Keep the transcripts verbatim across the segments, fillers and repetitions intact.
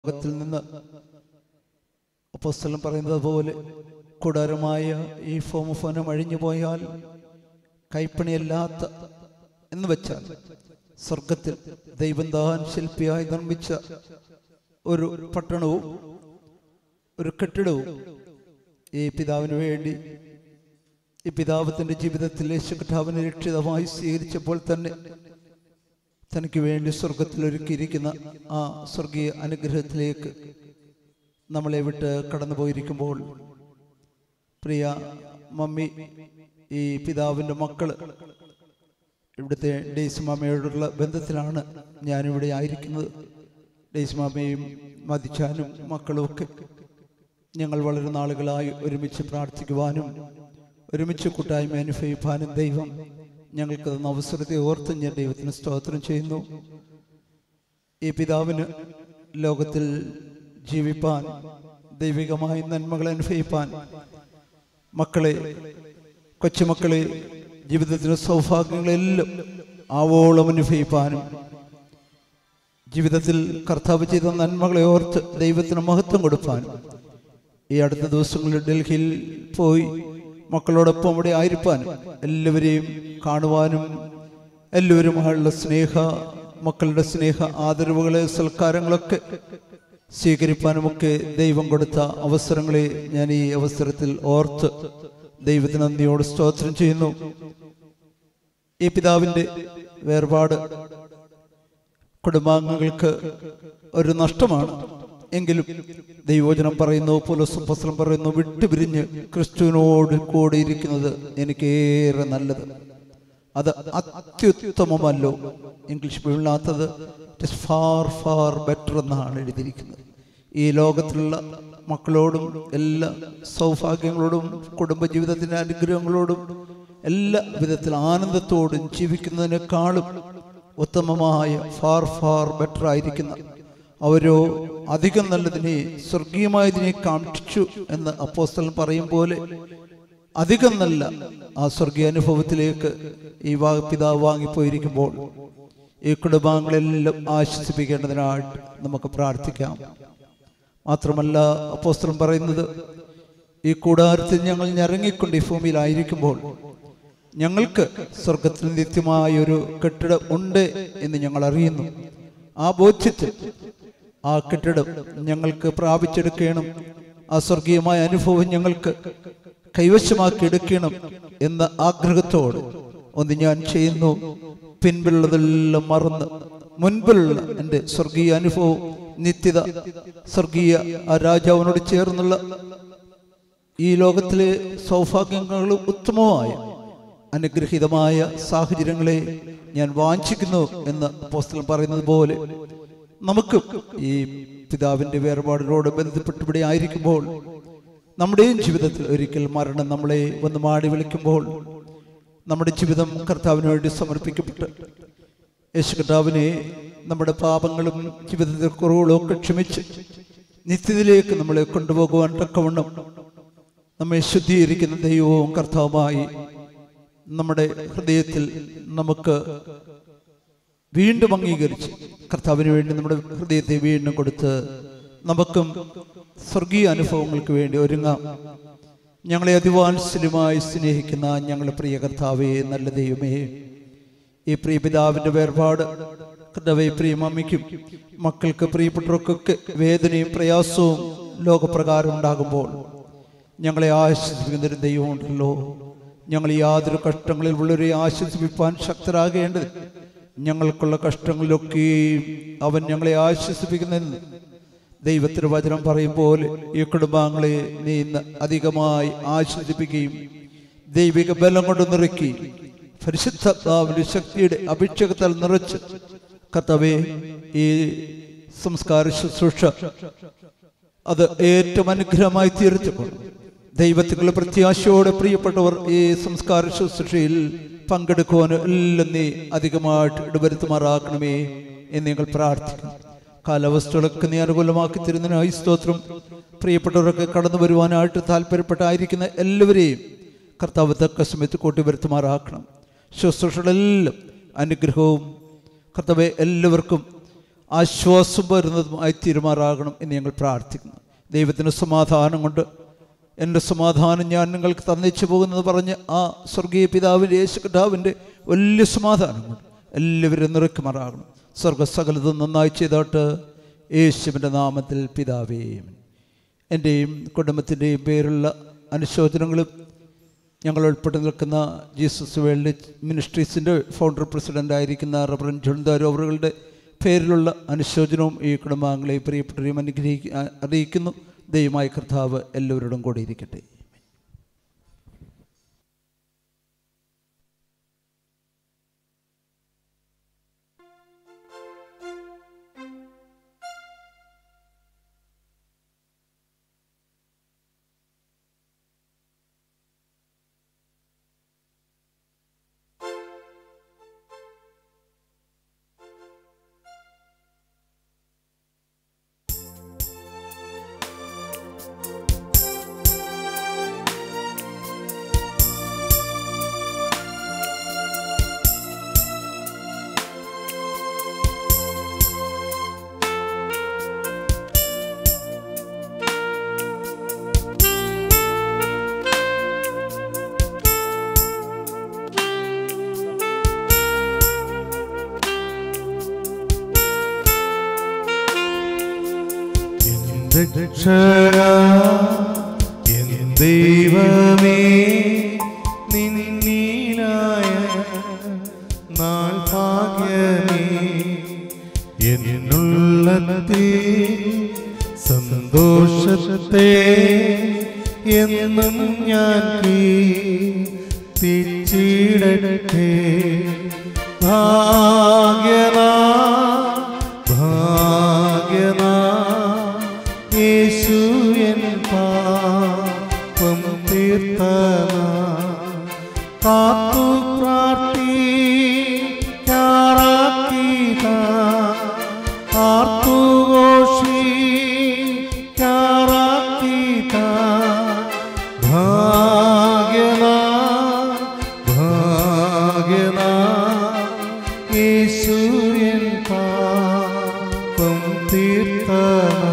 ലോകത്തിൽ നിന്ന് അപ്പോസ്തലൻ പറയുന്നത് പോലെ കൂടാരമായ ഈ ഭൂമിഫലം അഴിഞ്ഞു പോയാൽ കൈപ്പണിയല്ലാത്ത എന്ന് വെച്ചാൽ സ്വർഗത്തിൽ ദൈവം താൻ ശില്പിയായി നിർമ്മിച്ച ഒരു പട്ടണവും ഒരു കെട്ടിടവും ഈ പിതാവിന് വേണ്ടി ഈ പിതാവ് തൻ്റെ ജീവിതത്തിൽ യേശു കർത്താവിനെ രക്ഷിതമായി സ്വീകരിച്ചപ്പോൾ തന്നെ തനിക്ക് വേണ്ടി സ്വർഗത്തിൽ ഒരുക്കിയിരിക്കുന്ന ആ സ്വർഗീയ അനുഗ്രഹത്തിലേക്ക് നമ്മളെ വിട്ട് കടന്നു പോയിരിക്കുമ്പോൾ പ്രിയ മമ്മി, ഈ പിതാവിൻ്റെ മക്കള് ഇവിടുത്തെ ഡെയ്സ് മാമയോടുള്ള ബന്ധത്തിലാണ് ഞാനിവിടെ ആയിരിക്കുന്നത്. ഡെയ്സ് മാമയും മതിച്ചാനും മക്കളുമൊക്കെ ഞങ്ങൾ വളരെ നാളുകളായി ഒരുമിച്ച് പ്രാർത്ഥിക്കുവാനും ഒരുമിച്ച് കൂട്ടായ്മ അനുഭവിക്കാനും ദൈവം ഞങ്ങൾക്ക് തന്ന അവസരത്തെ ഓർത്ത് ഞാൻ ദൈവത്തിന് സ്തോത്രം ചെയ്യുന്നു. ഈ പിതാവിന് ലോകത്തിൽ ജീവിപ്പാൻ, ദൈവികമായ നന്മകൾ അനുഭവിപ്പാൻ, മക്കളെ, കൊച്ചുമക്കളെ, ജീവിതത്തിലെ സൗഭാഗ്യങ്ങളെല്ലാം ആവോളം അനുഭവിപ്പാനും ജീവിതത്തിൽ കർത്താവ് ചെയ്ത നന്മകളെ ഓർത്ത് ദൈവത്തിന് മഹത്വം കൊടുപ്പാനും ഈ അടുത്ത ദിവസങ്ങളിൽ ഡൽഹിയിൽ പോയി മക്കളോടൊപ്പം അവിടെ ആയിരിക്കാനും എല്ലാവരെയും കാണുവാനും എല്ലാവരുമായുള്ള സ്നേഹ മക്കളുടെ സ്നേഹ ആദരവുകളെ സൽക്കാരങ്ങളൊക്കെ സ്വീകരിപ്പാനുമൊക്കെ ദൈവം കൊടുത്ത അവസരങ്ങളെ ഞാൻ ഈ അവസരത്തിൽ ഓർത്ത് ദൈവത്തിന് നന്ദിയോട് സ്തോത്രം ചെയ്യുന്നു. ഈ പിതാവിൻ്റെ വേർപാട് കുടുംബാംഗങ്ങൾക്ക് ഒരു നഷ്ടമാണ്. എങ്കിലും ദൈവവചനം പറയുന്നു, പൗലോസ് പറയുന്നു, വിട്ടുപിരിഞ്ഞ് ക്രിസ്തുവിനോട് കൂടെ ഇരിക്കുന്നത് എനിക്കേറെ നല്ലത്. അത് അത്യുത്തമമല്ലോ. ഇംഗ്ലീഷ് ബൈബിളിനകത്തത് it is far far better എന്നാണ് എഴുതിയിരിക്കുന്നത്. ഈ ലോകത്തിലുള്ള മക്കളോടും എല്ലാ സൗഭാഗ്യങ്ങളോടും കുടുംബജീവിതത്തിൻ്റെ അനുഗ്രഹങ്ങളോടും എല്ലാ വിധത്തിൽ ആനന്ദത്തോടും ജീവിക്കുന്നതിനേക്കാളും ഉത്തമമായ ഫാർ ഫാർ ബെറ്റർ ആയിരിക്കുന്ന അവരോ അധികം നല്ലതിനെ സ്വർഗീയമായതിനെ കാക്ഷിച്ചു എന്ന് അപ്പോസ്തലൻ പറയും പോലെ അധികം നല്ല ആ സ്വർഗീയ അനുഭവത്തിലേക്ക് ഈ പിതാവ് വാങ്ങിപ്പോയിരിക്കുമ്പോൾ ഈ കുടുംബാംഗങ്ങളെല്ലാം ആശ്വസിപ്പിക്കേണ്ടതിനായിട്ട് നമുക്ക് പ്രാർത്ഥിക്കാം. മാത്രമല്ല അപ്പോസ്തലൻ പറയുന്നത്, ഈ കൂടാരത്തിൽ ഞങ്ങൾ ഞരങ്ങിക്കൊണ്ട് ഈ ഭൂമിയിലായിരിക്കുമ്പോൾ ഞങ്ങൾക്ക് സ്വർഗത്തിൽ നിത്യമായ ഒരു കെട്ടിടം ഉണ്ട് എന്ന് ഞങ്ങൾ അറിയുന്നു. ആ ബോധ്യത്തിൽ ആ കെട്ടിടം ഞങ്ങൾക്ക് പ്രാപിച്ചെടുക്കണം, ആ സ്വർഗീയമായ അനുഭവം ഞങ്ങൾക്ക് കൈവശമാക്കി എടുക്കണം എന്ന ആഗ്രഹത്തോട് ഒന്ന് ഞാൻ ചെയ്യുന്നു. പിൻപിലുള്ളതെല്ലാം മറന്ന് മുൻപിലുള്ള എൻ്റെ സ്വർഗീയ അനുഭവം, നിത്യത, സ്വർഗീയ ആ രാജാവിനോട് ചേർന്നുള്ള ഈ ലോകത്തിലെ സൗഭാഗ്യങ്ങളും ഉത്തമമായ അനുഗ്രഹീതമായ സാഹചര്യങ്ങളെ ഞാൻ വാഞ്ചിക്കുന്നു എന്ന് അപ്പോസ്തലൻ പറയുന്നത് പോലെ നമുക്ക് ഈ പിതാവിൻ്റെ വേർപാടിനോട് ബന്ധപ്പെട്ട് ഇവിടെ ആയിരിക്കുമ്പോൾ നമ്മുടെയും ജീവിതത്തിൽ ഒരിക്കൽ മരണം നമ്മളെ ഒന്ന് മാടി വിളിക്കുമ്പോൾ നമ്മുടെ ജീവിതം കർത്താവിന് വേണ്ടി സമർപ്പിക്കപ്പെട്ട് യേശു കർത്താവിനെ നമ്മുടെ പാപങ്ങളും ജീവിതത്തിലെ കുറവുകളും ഒക്കെ ക്ഷമിച്ച് നിത്യത്തിലേക്ക് നമ്മളെ കൊണ്ടുപോകുവാൻ തക്കവണ്ണം നമ്മെ ശുദ്ധീകരിക്കുന്ന ദൈവവും കർത്താവുമായി നമ്മുടെ ഹൃദയത്തിൽ നമുക്ക് വീണ്ടും അംഗീകരിച്ച് കർത്താവിന് വേണ്ടി നമ്മുടെ ഹൃദയത്തെ വീണ്ടും കൊടുത്ത് നമുക്കും സ്വർഗീയ അനുഭവങ്ങൾക്ക് വേണ്ടി ഒരുങ്ങാം. ഞങ്ങളെ അതിവാത്സല്യമായി സ്നേഹിക്കുന്ന ഞങ്ങളുടെ പ്രിയ കർത്താവേ, നല്ല ദൈവമേ, ഈ പ്രിയ പിതാവിൻ്റെ വേർപാട് കർത്താവേ, പ്രിയ മമ്മിക്കും മക്കൾക്ക് പ്രിയപ്പെട്ടവർക്കൊക്കെ വേദനയും പ്രയാസവും ലോകപ്രകാരം ഉണ്ടാകുമ്പോൾ ഞങ്ങളെ ആശ്വസിപ്പിക്കുന്നൊരു ദൈവമുണ്ടല്ലോ. ഞങ്ങൾ യാതൊരു കഷ്ടങ്ങളിൽ ഉള്ളവരെ ആശ്വസിപ്പിക്കാൻ ശക്തരാകേണ്ടത്, ഞങ്ങൾക്കുള്ള കഷ്ടങ്ങളിലൊക്കെയും അവൻ ഞങ്ങളെ ആശ്വസിപ്പിക്കുന്നെന്ന് ദൈവത്തിന് വചനം പറയും പോലെ ഈ കുടുംബാംഗങ്ങളെ നീ ഇന്ന് അധികമായി ആശ്വസിപ്പിക്കുകയും ദൈവിക ബലം കൊണ്ട് നിറയ്ക്കുകയും പരിശുദ്ധാത്മാവിന്റെ ശക്തിയുടെ അഭിഷേകത്താൽ നിറച്ച് കർത്താവേ, ഈ സംസ്കാര ശുശ്രൂഷ അത് ഏറ്റവും അനുഗ്രഹമായി തീർച്ചപ്പോൾ ദൈവത്തിലുള്ള പ്രത്യാശയോടെ പ്രിയപ്പെട്ടവർ ഈ സംസ്കാര ശുശ്രൂഷയിൽ പങ്കെടുക്കുവാനും എല്ലാം നീ അധികമായിട്ട് ഇടവരുത്തുമാറാക്കണമേ എന്ന് ഞങ്ങൾ പ്രാർത്ഥിക്കുന്നു. കാലാവസ്ഥകളൊക്കെ നീ അനുകൂലമാക്കി തരുന്നതിനായി സ്തോത്രം. പ്രിയപ്പെട്ടവരൊക്കെ കടന്നു വരുവാനായിട്ട് താല്പര്യപ്പെട്ടായിരിക്കുന്ന എല്ലാവരെയും കർത്താവ് തക്ക സമയത്ത് കൂട്ടി വരുത്തുമാറാക്കണം. ശുശ്രൂഷകളെല്ലാം അനുഗ്രഹവും കർത്താവെ എല്ലാവർക്കും ആശ്വാസം വരുന്നതുമായി തീരുമാറാകണം എന്ന് ഞങ്ങൾ പ്രാർത്ഥിക്കുന്നു. ദൈവത്തിൻ്റെ സമാധാനം കൊണ്ട് എൻ്റെ സമാധാനം ഞാൻ നിങ്ങൾക്ക് തന്നിച്ചു പോകുന്നത് പറഞ്ഞ് ആ സ്വർഗീയ പിതാവിൻ്റെ യേശു കർത്താവിൻ്റെ വലിയ സമാധാനം കൊണ്ട് എല്ലാവരും നിറയ്ക്കുമാറാകണം. സ്വർഗസകലതും നന്നായി ചെയ്തോട്ട് യേശുവിൻ്റെ നാമത്തിൽ പിതാവേ. എൻ്റെയും കുടുംബത്തിൻ്റെയും പേരുള്ള അനുശോചനങ്ങളും ഞങ്ങൾ ഉൾപ്പെട്ട് നിൽക്കുന്ന ജീസസ് വേൾഡ് മിനിസ്ട്രീസിൻ്റെ ഫൗണ്ടർ പ്രസിഡൻ്റായിരിക്കുന്ന റവറൻഡ് ജോൺദാരോ അവരുടെ പേരിലുള്ള അനുശോചനവും ഈ കുടുംബാംഗങ്ങളെയും പ്രിയപ്പെട്ടവരെയും അനുഗ്രഹിക്കുക അറിയിക്കുന്നു. ദൈവമായ കർത്താവ് എല്ലാവരോടും കൂടി ഇരിക്കട്ടെ. രക്ഷകാ എൻ ദൈവമേ, നിന്നീനായ നാൾ ഭാഗ്യമേ, എന്നുള്ളത്തിൽ സന്തോഷത്തെ എന്നും ഞാൻ കീർത്തിച്ചിടട്ടെ. ഭാഗ്യനാ ഭാഗ്യനാ യേശു എൻ പാപം തീർത്തനാ. കാത്തു പ്രാർത്ഥിക്കാറാക്കിതാ, ആർത്തുഘോഷിക്കാറാക്കിതാ. ഭാഗ്യനാ ഭാഗ്യനാ യേശു എൻ പാപം തീർത്തനാ.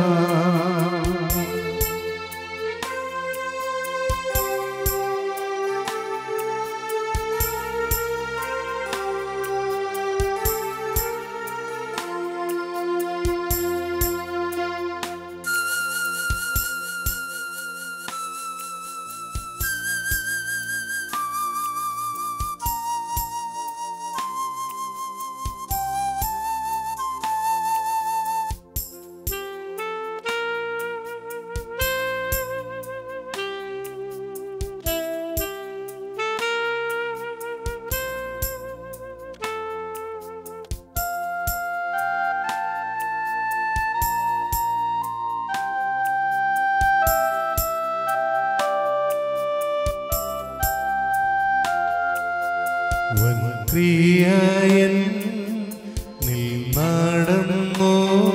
വൻക്രിയൻ നീ നടന്നു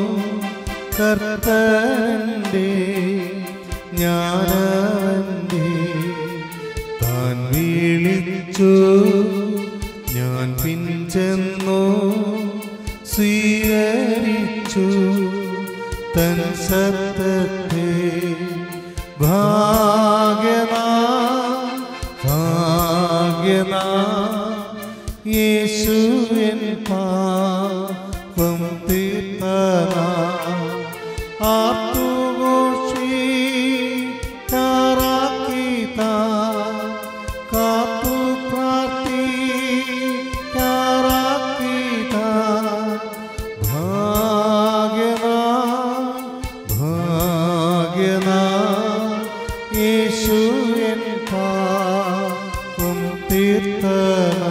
കർത്തന്റെ ജ്ഞാനവന്റെ താൻ വിളിച്ചു ഞാൻ പിൻചെന്നു സ്വീകരിച്ചു തൻ സത്യത്തെ. ഭാഗ്യനാ ഭാഗ്യനാ യേശു എൻ പാപം തീർത്തനാ. ആർത്തുഘോഷിക്കാറാക്കിതാ, കാത്തു പ്രാർത്ഥിക്കാറാക്കിതാ. ഭാഗ്യനാ ഭാഗ്യനാ യേശു എൻ പാപം തീർത്തനാ.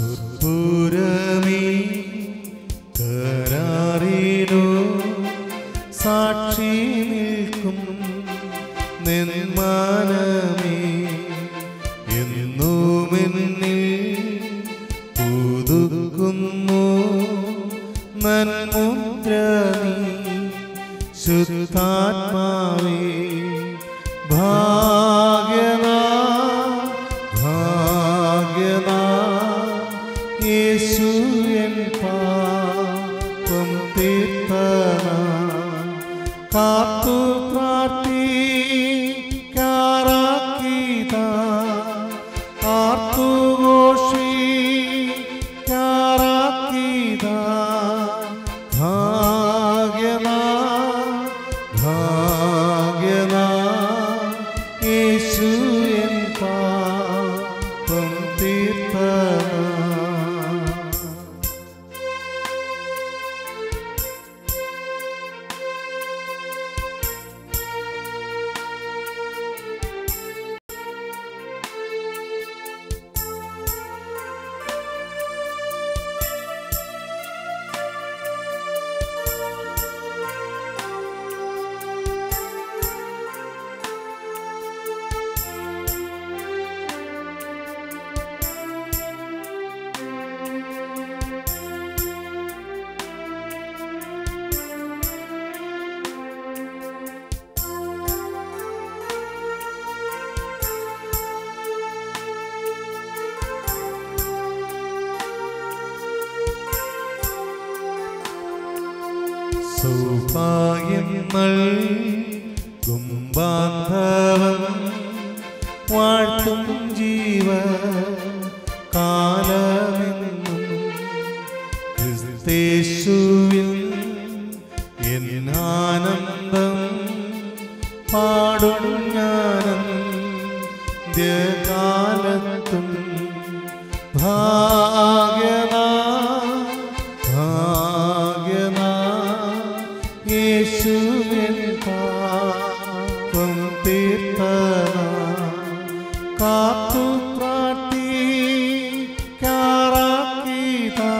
സുപുരമീ കരാറിനു സാക്ഷി നിൽക്കും നിന്മാനമേ എന്നുമെന്നിൽ പുതുക്കുന്നു നന്മുദ്ര നീ ശുദ്ധാത്മാവേ ഭാഗ്യനാ ഭാഗ്യനാ യേശു എൻ പാപം തീർത്തന കാത്തു പ്രാർത്ഥിക്കാറാക്കിതാ ആർത്തുഘോഷിക്കാറാക്കിതാ ഭാഗ്യനാ ഭാഗ്യനാ യേശു എൻ പാപം തീർത്തന സൗഭാഗ്യം നൽകും ബാന്ധവം വാഴ്ത്തും ജീവ കാലമെന്നും ക്രിസ്തേശുവിൽ എൻ ആനന്ദം പാടും ഞാനന്ത്യകാലത്തും ഭാഗ്യനാ ഭാഗ്യനാ യേശു എൻ പാപം തീർത്തന കാത്തു പ്രാർത്ഥിക്കാറാക്കിതാ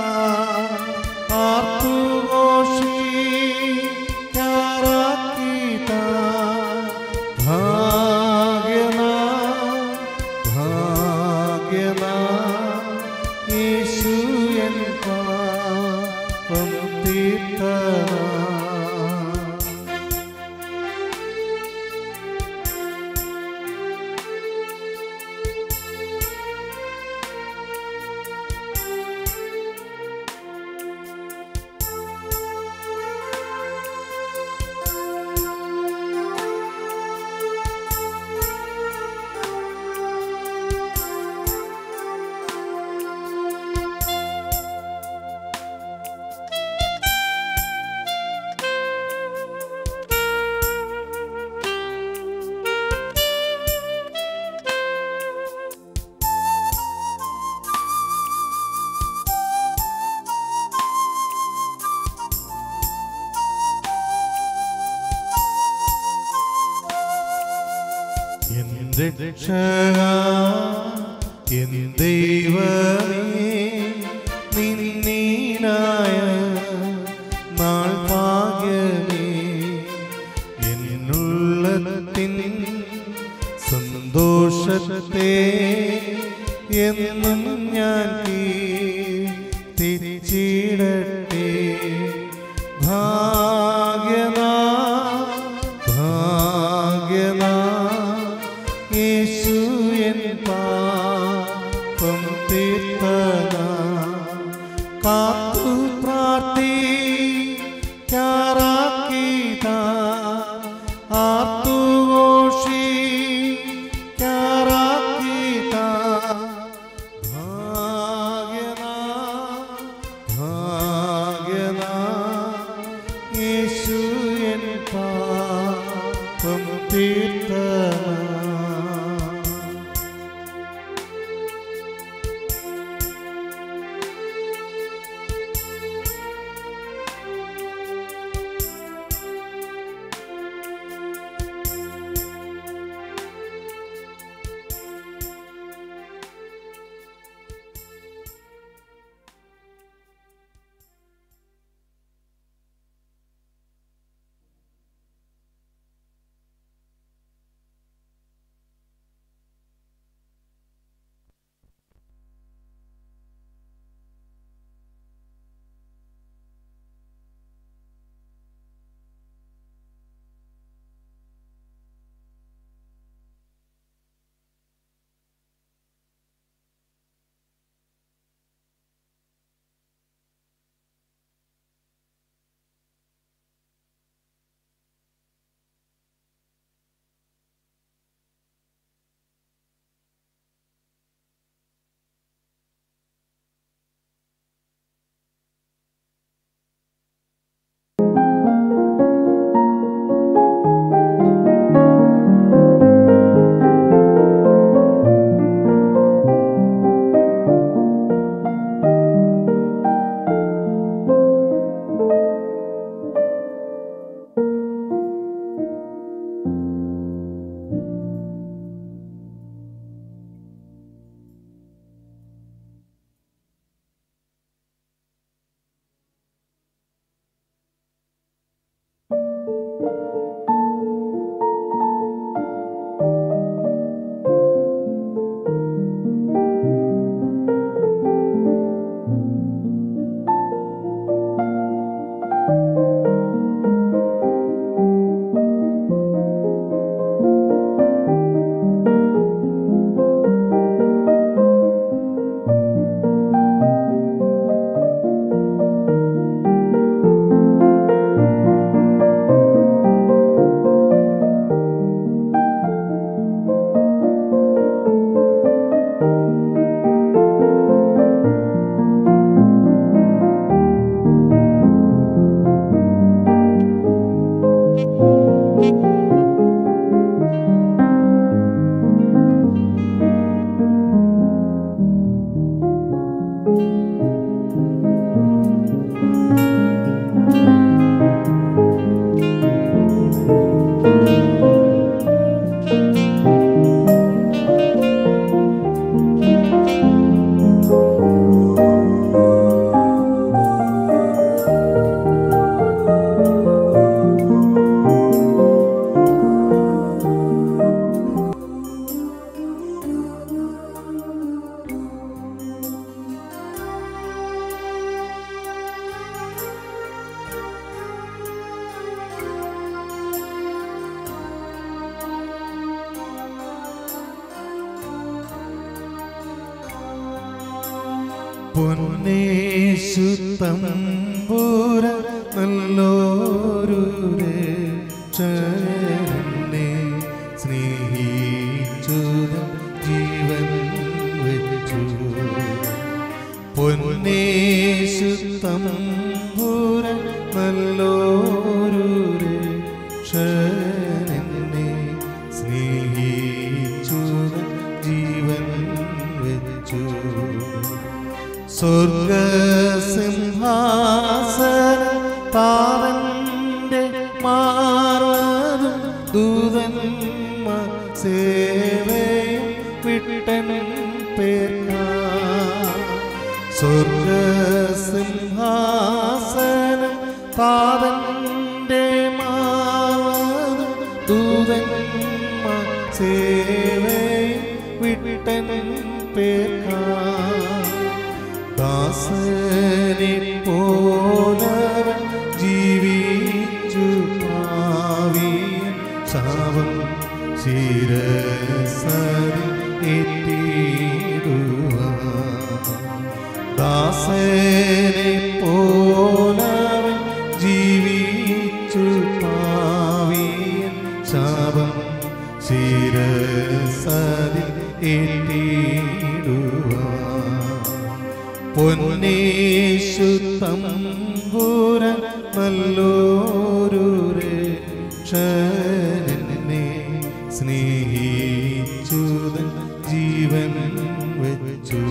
ആർത്തുഘോഷിക്കാറാക്കിതാ ഭാഗ്യനാ ഭാഗ്യനാ യേശു എൻ പാപം തീർത്തന രക്ഷകാ എൻ ദൈവമേ നിന്നീനായ നാൾ ഭാഗ്യമേ എന്നുള്ളത്തിൻ സന്തോഷത്തെ എന്നും ഞാൻ തിരിച്ചിടട്ടെ ഭാഗ്യനാ ഭാഗ്യനാ യേശു എൻ പാപം തീർത്തന കാത്തു പ്രാർത്ഥിക്കാറാക്കിതാ ആർത്തുഘോഷിക്കാറാക്കിതാ ഭാഗ്യനാ ഭാഗ്യനാ യേശു എൻ പാപം തീർത്തന പൊന്നേശു തമ്പുരാൻ നല്ലൊരു രക്ഷകനെ സ്നേഹിച്ചു ജീവൻ വെച്ചു. പൊന്നേശു തമ്പുരാൻ നല്ലൊരു രക്ഷകനെ സ്നേഹിച്ചു ജീവൻ വെച്ചു. സ്വർഗസിംഹാസനം താവന്റെ മാറുന്നതും ദൂതന്മാർ സേവയും വിട്ടൻ പേർക്കാം. സ്വർഗസിംഹാസനം താവന്റെ മാറുന്നതും ദൂതന്മാർ സേവയും വിട്ടൻ പേർക്കാം. ദാസനെ പോലവൻ ജീവിച്ചു ഭാവിയൻ ശാപം ശിരസരിൽ ഏറ്റിടുവാൻ. ദാസനെ പോലവൻ ജീവിച്ചു ഭാവിയൻ ശാപം ശിരസരിൽ ഏറ്റിടുവാൻ. പൊന്നേശു തമ്പുരാൻ നല്ലൊരു രക്ഷകനെ സ്നേഹിച്ചു ജീവൻ വെച്ചു.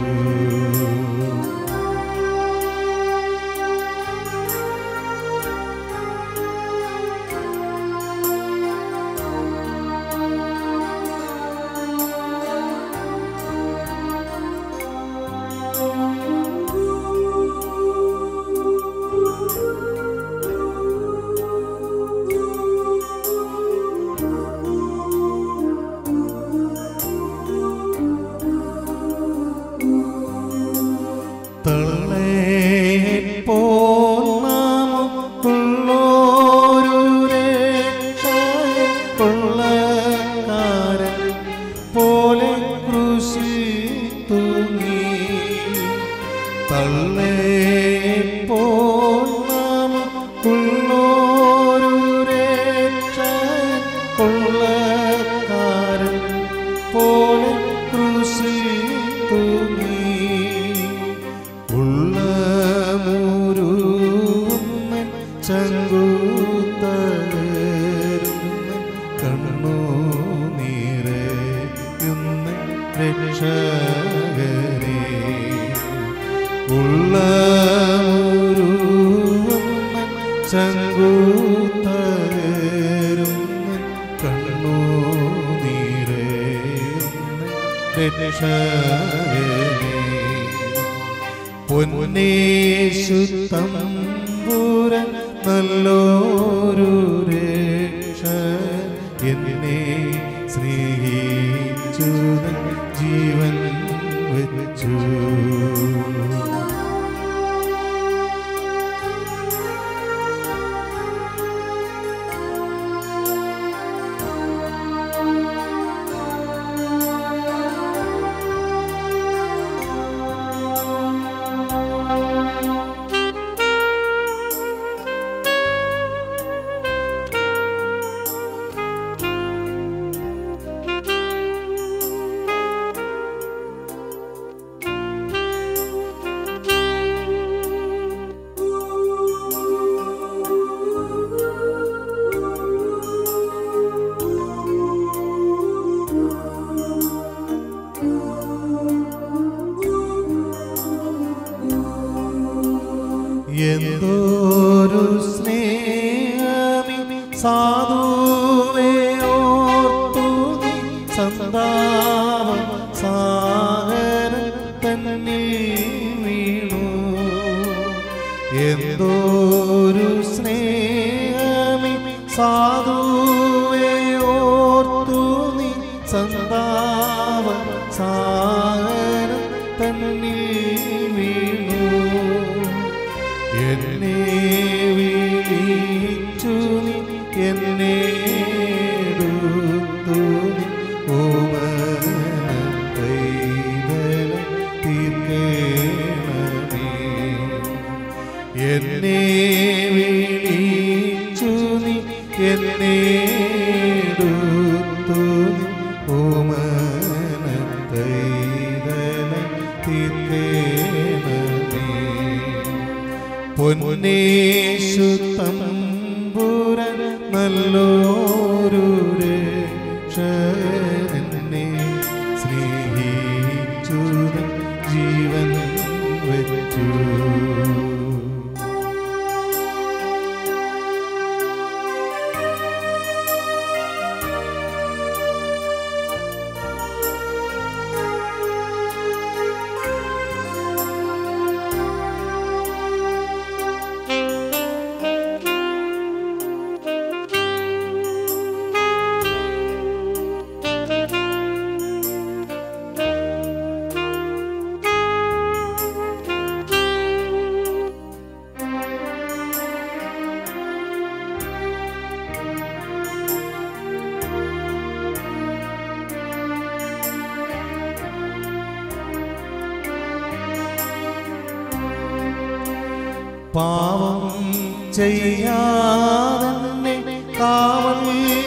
പൊന്നേശു തമ്പുരാൻ നല്ലൊരു രക്ഷകനെ സ്നേഹിച്ചു ജീവൻ വെച്ചു. എന്തൊരു സ്നേഹമി സാധുവേ ഓർത്തു നീ സന്താപം സാഗരം തന്നിൽ വീണു. എന്തൊരു സ്നേഹമി സാധുവേ ഓർത്തു നീ സന്താപം സാഗരം തന്നിൽ വീണു. എന്നെ വിളിച്ചു നീ എന്നെ എടുത്തു നീ ഓമന പൈതല തീർക്കേണമേ. പൊന്നേശു തമ്പുരാൻ നല്ലൊരു രക്ഷകനെ സ്നേഹിച്ചു ജീവൻ വെച്ചു. പാവം ചെയ്യാതെ കാവൽ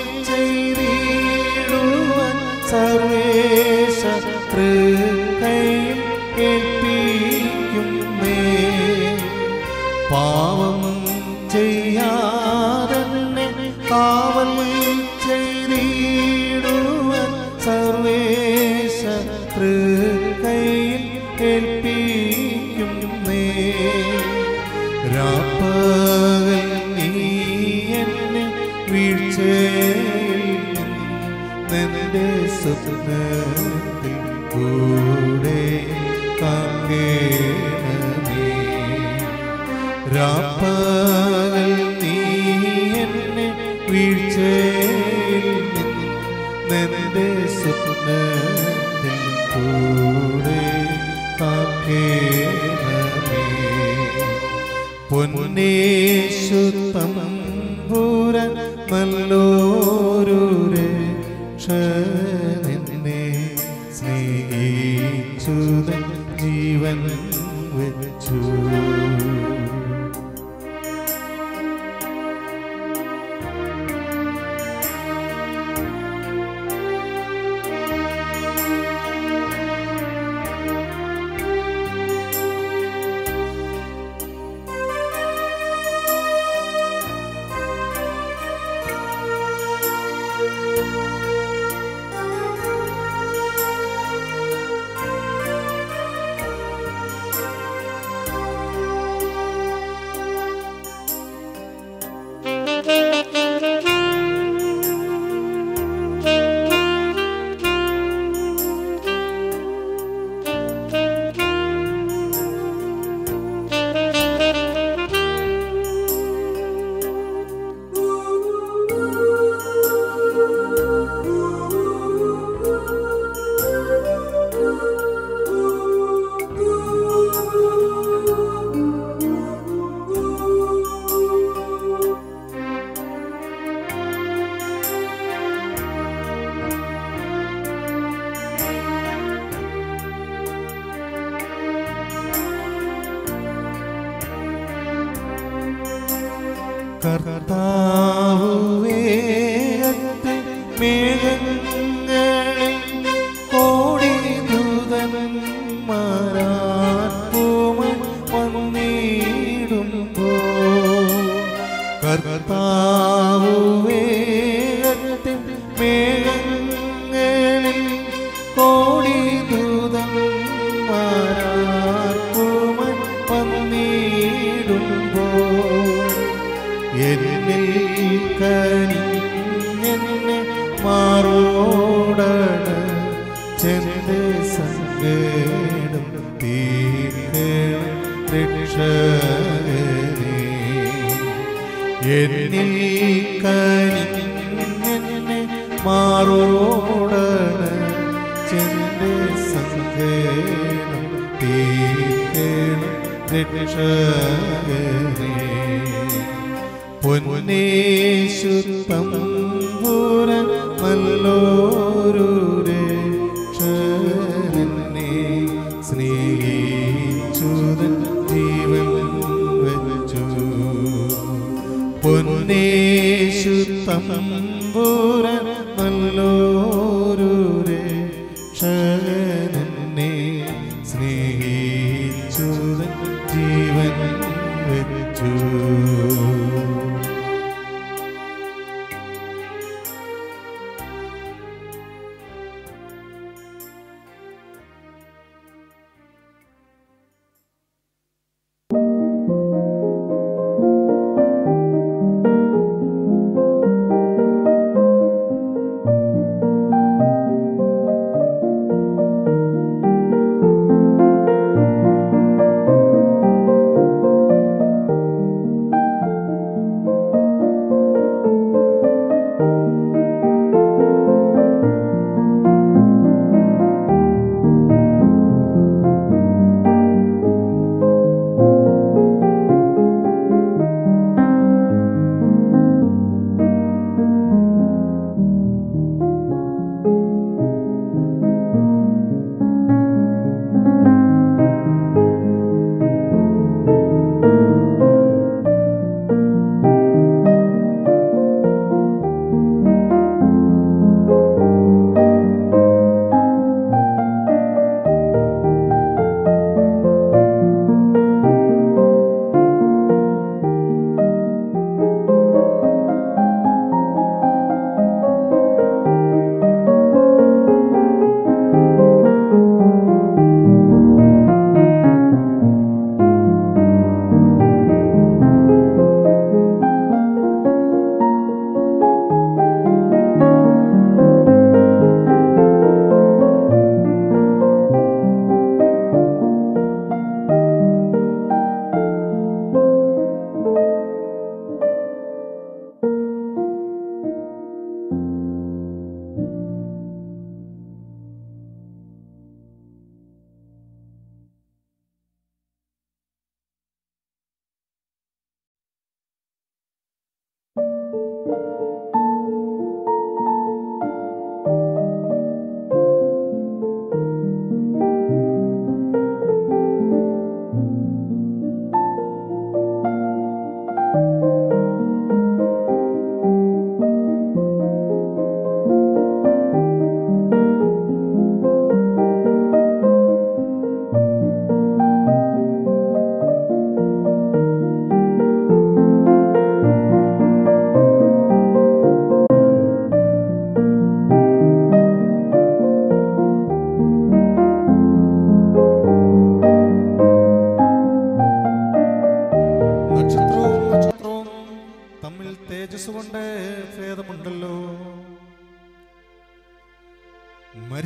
ചെയ്തിടുവാൻ സർവേശ തൃക്കൈയിൽ ഏൽപ്പിക്കുന്നേ. പാവം ചെയ്യാതെ കാവൽ ചെയ്തിടുവാൻ സർവേശ തൃക്കൈയിൽ ഏൽപ്പിക്കുന്നേ. രാപ്പകൽ നീ എന്നെ വീഴ്ചയിൽ നിന്റെ സ്വപ്നത്തിൽ കൂടെ കാക്കേണമേ. രാപ്പകൽ നീ എന്നെ വീഴ്ചയിൽ നിന്റെ സ്വപ്നത്തിൽ കൂടെ കാക്കേണമേ. പൊന്നേശു തമ്പുരാൻ നല്ലൊരു രക്ഷകനെ സ്നേഹിച്ചു ജീവൻ വെച്ചു. കർത്താവ് വേഗത്തിൽ മേഘങ്ങളിൽ കോടി ദൂതന്മാരാത്മമായി വന്നിടുമ്പോൾ. കർത്താവ് വേഗത്തിൽ മേഘങ്ങളിൽ കോടി ദൂതന്മാരാത്മമായി വന്നിടുമ്പോൾ. എന്നിൽ കനിഞ്ഞെന്നെ മാറോടണ ചെന്റെ സങ്കേടം തീർക്കണം രക്ഷകനേ. എന്നിൽ കനിഞ്ഞെന്നെ മാറോടണ ചെന്റെ സങ്കേടം തീർക്കണം രക്ഷകനേ. പൊന്നേശു തമ്പുരാൻ നല്ലൊരു രക്ഷകനെ സ്നേഹിച്ചു ജീവൻ വെച്ചു. പൊന്നേശു തമ്പുരാൻ നല്ലൊരു രക്ഷകനെ സ്നേഹിച്ചു ജീവൻ വെച്ചു.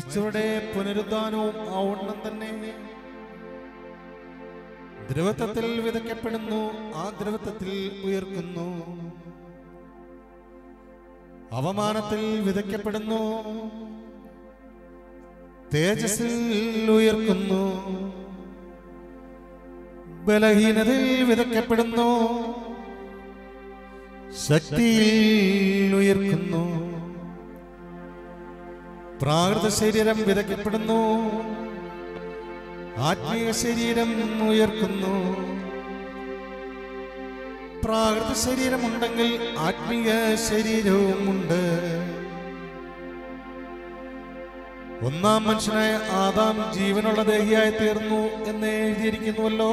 മരിച്ചവരുടെ പുനരുദ്ധാനവും ആവണ്ണം തന്നെ. ദ്രവത്വത്തിൽ വിതയ്ക്കപ്പെടുന്നു, ആ ദ്രവത്വത്തിൽ ഉയർക്കുന്നു. അവമാനത്തിൽ വിതയ്ക്കപ്പെടുന്നു, തേജസ്സിൽ ഉയർക്കുന്നു. ബലഹീനതയിൽ വിതയ്ക്കപ്പെടുന്നു, ശക്തിയിൽ ഉയർക്കുന്നു. പ്രാകൃത ശരീരം വിതയ്ക്കപ്പെടുന്നു, ആത്മീയ ശരീരം ഉയർക്കുന്നു. പ്രാകൃത ശരീരമുണ്ടെങ്കിൽ ആത്മീയ ശരീരവും ഉണ്ട്. ഒന്നാം മനുഷ്യനായ ആദാം ജീവനുള്ള ദേഹിയായി തീർന്നു എന്ന് എഴുതിയിരിക്കുന്നുവല്ലോ.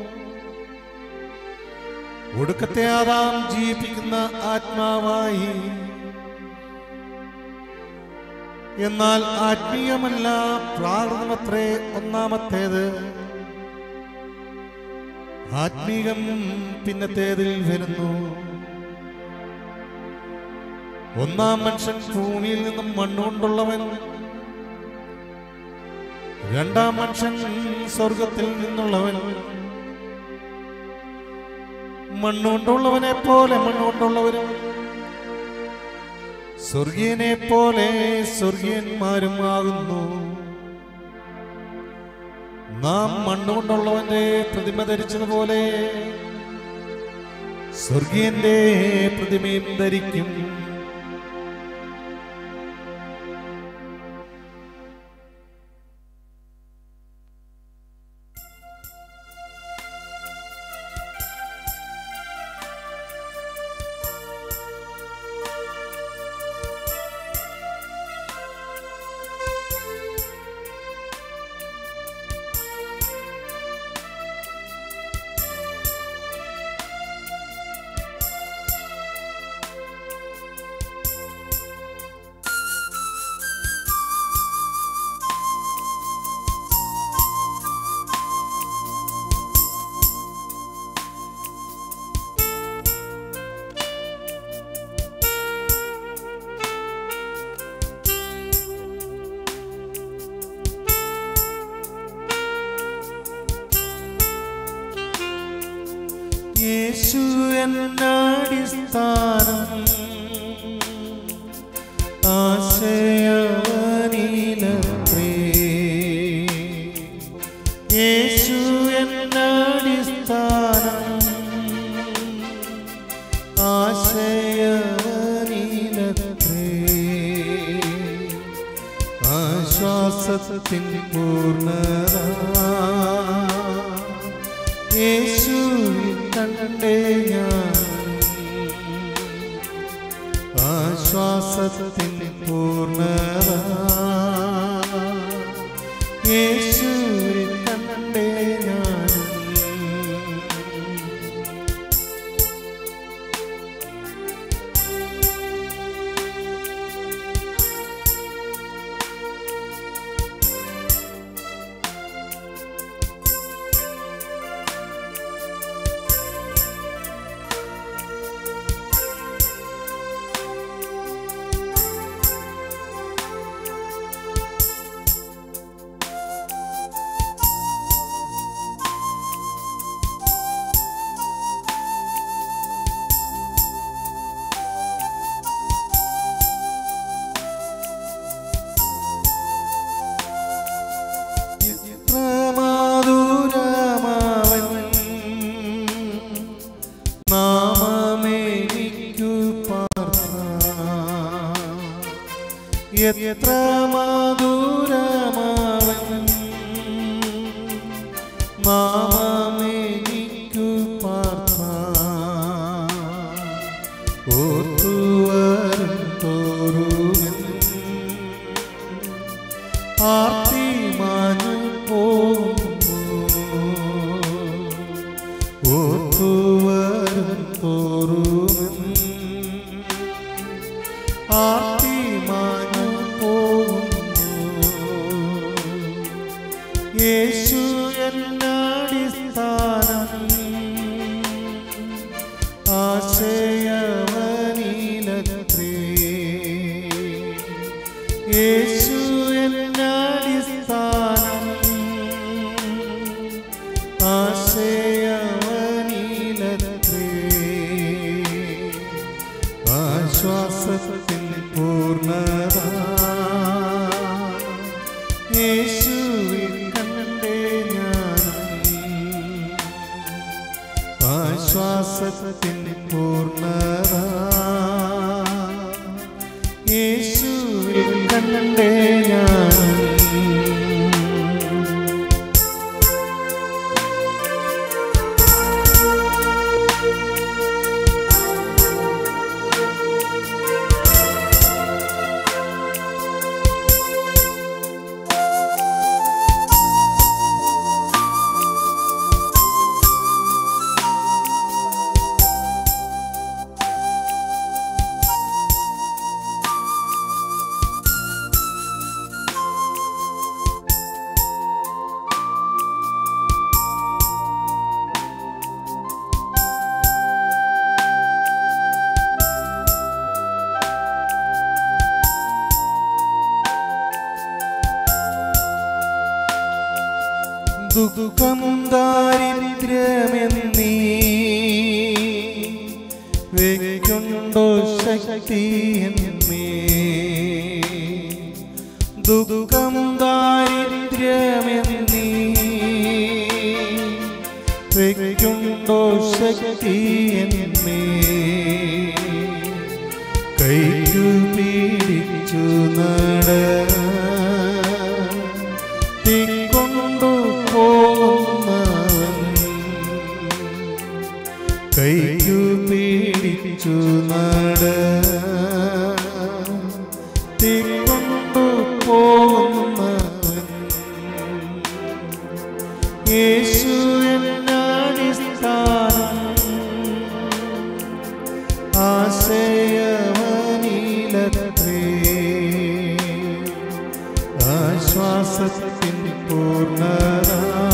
ഒടുക്കത്തെ ആദാം ജീവിപ്പിക്കുന്ന ആത്മാവായി. എന്നാൽ ആത്മീയമല്ല, പ്രാകൃതമത്രേ ഒന്നാമത്തേത്. ആത്മീകം പിന്നത്തേതിൽ വരുന്നു. ഒന്നാം മനുഷ്യൻ ഭൂമിയിൽ നിന്നും മണ്ണുകൊണ്ടുള്ളവൻ, രണ്ടാം മനുഷ്യൻ സ്വർഗത്തിൽ നിന്നുള്ളവൻ. മണ്ണുകൊണ്ടുള്ളവനെ പോലെ മണ്ണുകൊണ്ടുള്ളവരും സ്വർഗീയനെ പോലെ സ്വർഗീയന്മാരും ആകുന്നു. നാം മണ്ണുകൊണ്ടുള്ളവന്റെ പ്രതിമ ധരിച്ചതുപോലെ സ്വർഗീയന്റെ പ്രതിമയും ധരിക്കും. യേശു എന്നടിസ്ഥാനം, ആശയവനിലത്രേ. യേശു എന്നടിസ്ഥാനം, ആശയവനിലത്രേ. ആശ്വാസത്തിൻ പൂർണ്ണത യേശുവിൽ കണ്ടേ ഞാൻ. ആശ്വാസത്തിൻ പൂർണ്ണത യേശുവിൽ കണ്ടേ ഞാൻ. എത്ര മധുരമാവൻ നാമമെനിക്കു പാർക്കാൻ. ഓർത്തുവരും തോറും ആർത്തി മാഞ്ഞു പോകുന്നു. ഓർത്തുവരും തോറും ആർത്തി മാഞ്ഞു പോകുന്നു. യേശു എന്നടിസ്ഥാനം, ആശയവനിലത്രേ. യേശു എന്ന ആശ്വാസത്തിൻ പൂർണ്ണത യേശുവിൽ കണ്ടേ ഞാൻ. ദുഃഖം ദാരിദ്ര്യമെന്നീ വെക്കുണ്ടോ ശക്തി എന്നേ. ദുഃഖം ദാരിദ്ര്യമെന്നീ വെക്കുണ്ടോ ശക്തി എന്നേ. കൈക്കു പിടിച്ചു നട കൈക്കു പിടിച്ചു നട തിക്കൊണ്ടു പോകുന്നവൻ യേശു എന്നടിസ്ഥാനം ആശയമനിലത്രേ. ആശ്വാസത്തിൻ പൂർണ്ണത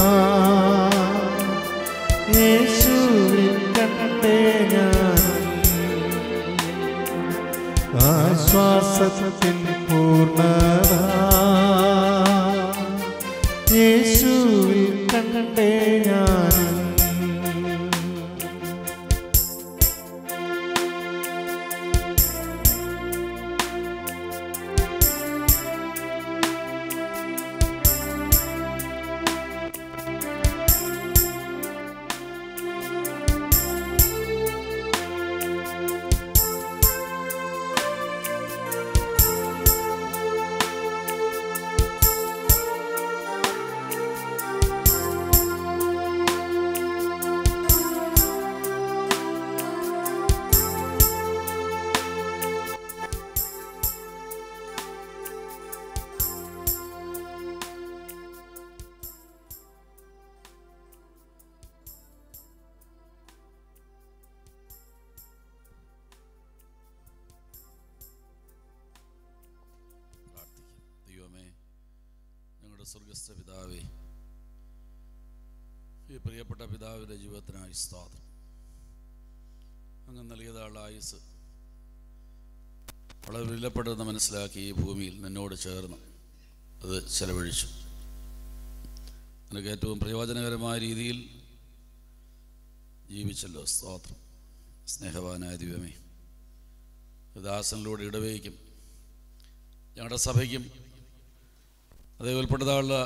യേശുവിൽ കണ്ടേ ഞാൻ. ആശ്വാസത്തിൻ പൂർണ്ണത യേശുവിൽ കണ്ടേ ഞാൻ. സ്വർഗസ്ഥ പിതാവേ, ഈ പ്രിയപ്പെട്ട പിതാവിൻ്റെ ജീവിതത്തിനായി സ്തോത്രം. അങ്ങ് നൽകിയതാളുടെ ആയുസ് വളരെ വിലപ്പെട്ടതെന്ന് മനസ്സിലാക്കി ഈ ഭൂമിയിൽ നിന്നോട് ചേർന്ന് അത് ചെലവഴിച്ചു. നിനക്ക് ഏറ്റവും പ്രയോജനകരമായ രീതിയിൽ ജീവിച്ചല്ലോ. സ്തോത്രം. സ്നേഹവാനായ ദൈവമേ, ദാസനിലൂടെ ഇടവയ്ക്കും ഞങ്ങളുടെ സഭയ്ക്കും അതേ ഉൾപ്പെട്ടതാളുള്ള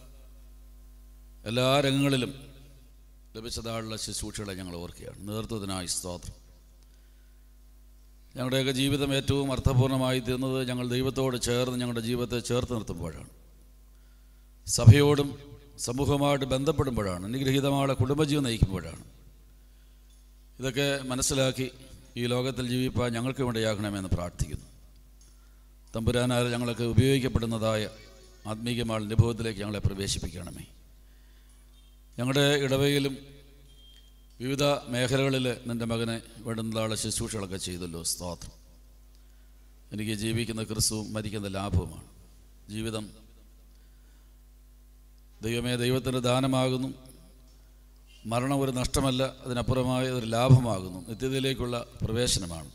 എല്ലാ രംഗങ്ങളിലും ലഭിച്ചതാളുള്ള ശുശ്രൂഷകളെ ഞങ്ങൾ ഓർക്കുകയാണ്. നേതൃത്വത്തിനായി സ്തോത്രം. ഞങ്ങളുടെയൊക്കെ ജീവിതം ഏറ്റവും അർത്ഥപൂർണ്ണമായി തീർന്നത് ഞങ്ങൾ ദൈവത്തോട് ചേർന്ന് ഞങ്ങളുടെ ജീവിതത്തെ ചേർത്ത് നിർത്തുമ്പോഴാണ്, സഭയോടും സമൂഹവുമായിട്ട് ബന്ധപ്പെടുമ്പോഴാണ്, അനുഗ്രഹീതമായ കുടുംബജീവൻ നയിക്കുമ്പോഴാണ്. ഇതൊക്കെ മനസ്സിലാക്കി ഈ ലോകത്തിൽ ജീവിപ്പാൻ ഞങ്ങൾക്ക് വേണ്ടിയാകണമെന്ന് പ്രാർത്ഥിക്കുന്നു. തമ്പുരാനാൽ ഞങ്ങൾക്ക് ഉപയോഗിക്കപ്പെടുന്നതായ ആത്മീയമായ അനുഭവത്തിലേക്ക് ഞങ്ങളെ പ്രവേശിപ്പിക്കണമേ. ഞങ്ങളുടെ ഇടവയിലും വിവിധ മേഖലകളിൽ നിൻ്റെ മകനെ വേണ്ടുന്നതാളെ ശുശ്രൂഷകളൊക്കെ ചെയ്തല്ലോ. സ്തോത്രം. എനിക്ക് ജീവിക്കുന്ന ക്രിസ്തുവും മരിക്കുന്ന ലാഭവുമാണ്. ജീവിതം ദൈവമേ ദൈവത്തിൻ്റെ ദാനമാകുന്നു. മരണം ഒരു നഷ്ടമല്ല, അതിനപ്പുറമായ ഒരു ലാഭമാകുന്നു. നിത്യതയിലേക്കുള്ള പ്രവേശനമാണ്.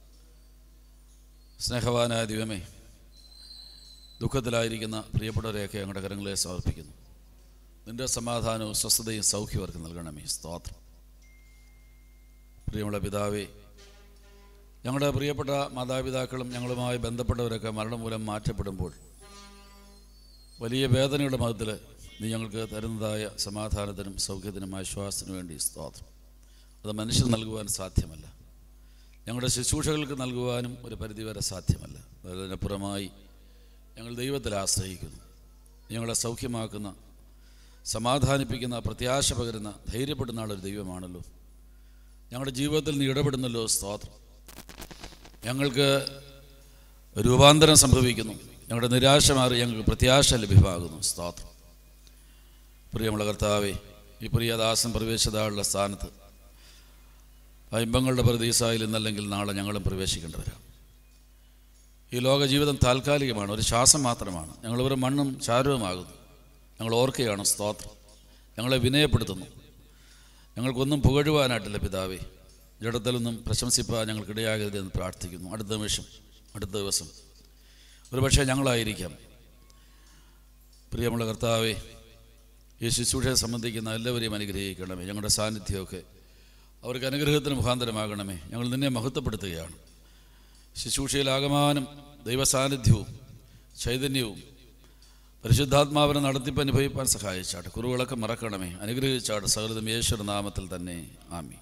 സ്നേഹവാനായ ദൈവമേ, ദുഃഖത്തിലായിരിക്കുന്ന പ്രിയപ്പെട്ടവരെയൊക്കെ ഞങ്ങളുടെ കരങ്ങളെ സമർപ്പിക്കുന്നു. നിൻ്റെ സമാധാനവും സ്വസ്ഥതയും സൗഖ്യവും അവർക്ക് നൽകണമേ. സ്തോത്രം. പ്രിയമുള്ള പിതാവേ, ഞങ്ങളുടെ പ്രിയപ്പെട്ട മാതാപിതാക്കളും ഞങ്ങളുമായി ബന്ധപ്പെട്ടവരൊക്കെ മരണം മൂലം മാറ്റപ്പെടുമ്പോൾ വലിയ വേദനയുടെ മധ്യത്തിൽ നീ ഞങ്ങൾക്ക് തരുന്നതായ സമാധാനത്തിനും സൗഖ്യത്തിനും ആശ്വാസത്തിനും വേണ്ടി സ്തോത്രം. അത് മനുഷ്യർ നൽകുവാൻ സാധ്യമല്ല. ഞങ്ങളുടെ ശുശ്രൂഷകൾക്ക് നൽകുവാനും ഒരു പരിധിവരെ സാധ്യമല്ല. അതിനപ്പുറമായി ഞങ്ങൾ ദൈവത്തിൽ ആശ്രയിക്കുന്നു. ഞങ്ങളെ സൗഖ്യമാക്കുന്ന, സമാധാനിപ്പിക്കുന്ന, പ്രത്യാശ പകരുന്ന, ധൈര്യപ്പെടുന്ന ആളൊരു ദൈവമാണല്ലോ. ഞങ്ങളുടെ ജീവിതത്തിൽ നീ ഇടപെടുന്നല്ലോ. സ്തോത്രം. ഞങ്ങൾക്ക് രൂപാന്തരം സംഭവിക്കുന്നു. ഞങ്ങളുടെ നിരാശ മാറി ഞങ്ങൾക്ക് പ്രത്യാശ ലഭ്യമാകുന്നു. സ്തോത്രം. പ്രിയമുള്ള കർത്താവേ, ഈ പ്രിയദാസൻ പ്രവേശിച്ചതായുള്ള സ്ഥാനത്ത് ആ ഇമ്പങ്ങളുടെ പ്രതീസായിൽ ഇന്നല്ലെങ്കിൽ നാളെ ഞങ്ങളും പ്രവേശിക്കേണ്ടവരാണ്. ഈ ലോക ജീവിതം താൽക്കാലികമാണ്, ഒരു ശ്വാസം മാത്രമാണ്. ഞങ്ങളിവർ മണ്ണും ചാരവുമാകുന്നു. ഞങ്ങൾ ഓർക്കുകയാണ്. സ്തോത്രം. ഞങ്ങളെ വിനയപ്പെടുത്തുന്നു. ഞങ്ങൾക്കൊന്നും പുകഴുവാനായിട്ടില്ല പിതാവേ. ജഡത്തിലൊന്നും പ്രശംസിപ്പാൻ ഞങ്ങൾക്കിടയാകരുതെന്ന് പ്രാർത്ഥിക്കുന്നു. അടുത്ത നിമിഷം, അടുത്ത ദിവസം ഒരു പക്ഷേ ഞങ്ങളായിരിക്കാം. പ്രിയമുള്ള കർത്താവേ, ഈ ശുശ്രൂഷയെ സംബന്ധിക്കുന്ന എല്ലാവരെയും അനുഗ്രഹിക്കണമേ. ഞങ്ങളുടെ സാന്നിധ്യമൊക്കെ അവർക്ക് അനുഗ്രഹത്തിന് മുഖാന്തരമാകണമേ. ഞങ്ങൾ നിന്നെ മഹത്വപ്പെടുത്തുകയാണ്. ശുശ്രൂഷയിലാകമാനം ദൈവസാന്നിധ്യവും ചൈതന്യവും പരിശുദ്ധാത്മാവിനെ നടത്തിപ്പ് അനുഭവിപ്പാൻ സഹായിച്ചാട്ട്. കുറുവിളക്കം മറക്കണമേ. അനുഗ്രഹിച്ചാട്ട്. സകലതും യേശുവിന്റെ നാമത്തിൽ തന്നെ. ആമീൻ.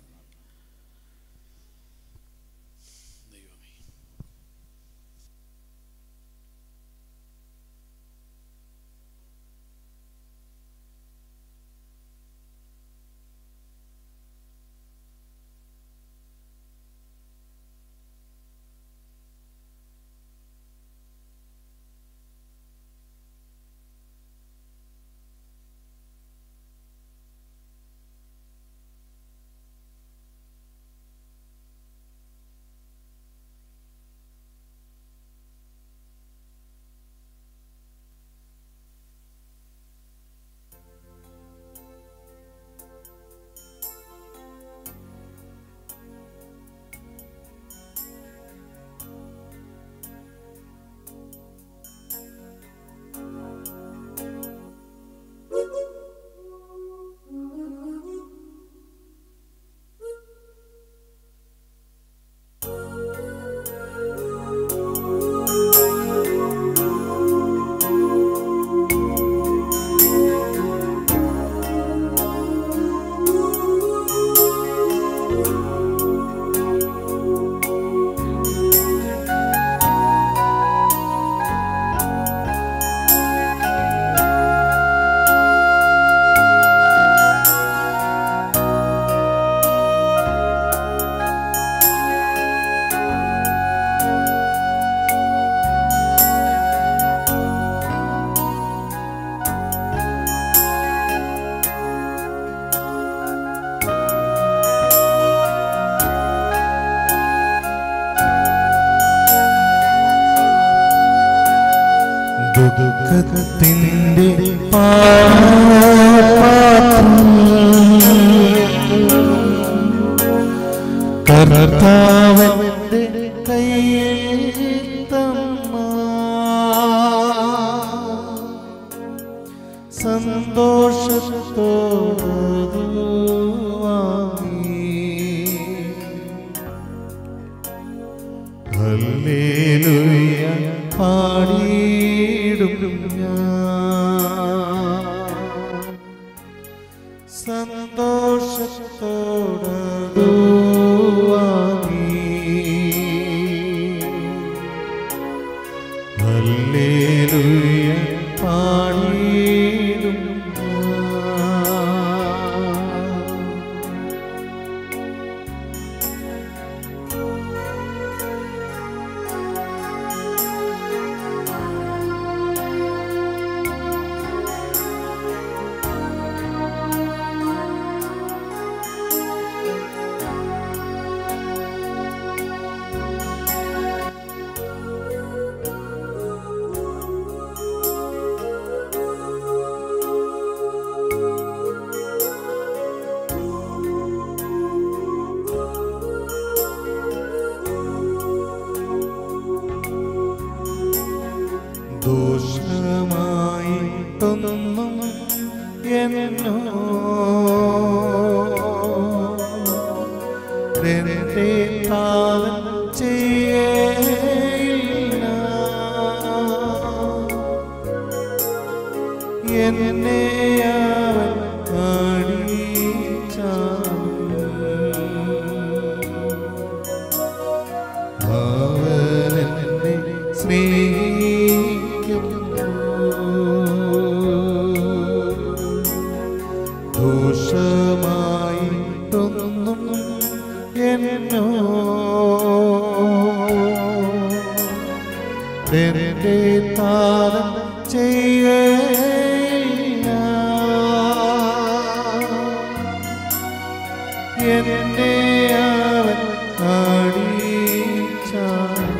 ദുഃഖത്തിന്റെ പാത്രം കർത്താവിന്റെ കയ്യിൽ തന്ന സന്തോഷത്തോടു വാങ്ങി. ഹല്ലേലൂയ പാടിയിടും ഞാൻ സന്തോഷത്തോടു വാങ്ങി. ഹല്ലേലൂയ പാടിയിടും ദോഷമായിട്ടൊന്നും എന്നോ എന്റെ പാദം ചെയ്യില്ല. എന്നെ അവൻ അടിച്ചാലും എന്നെ അവൻ അടിച്ചാൽ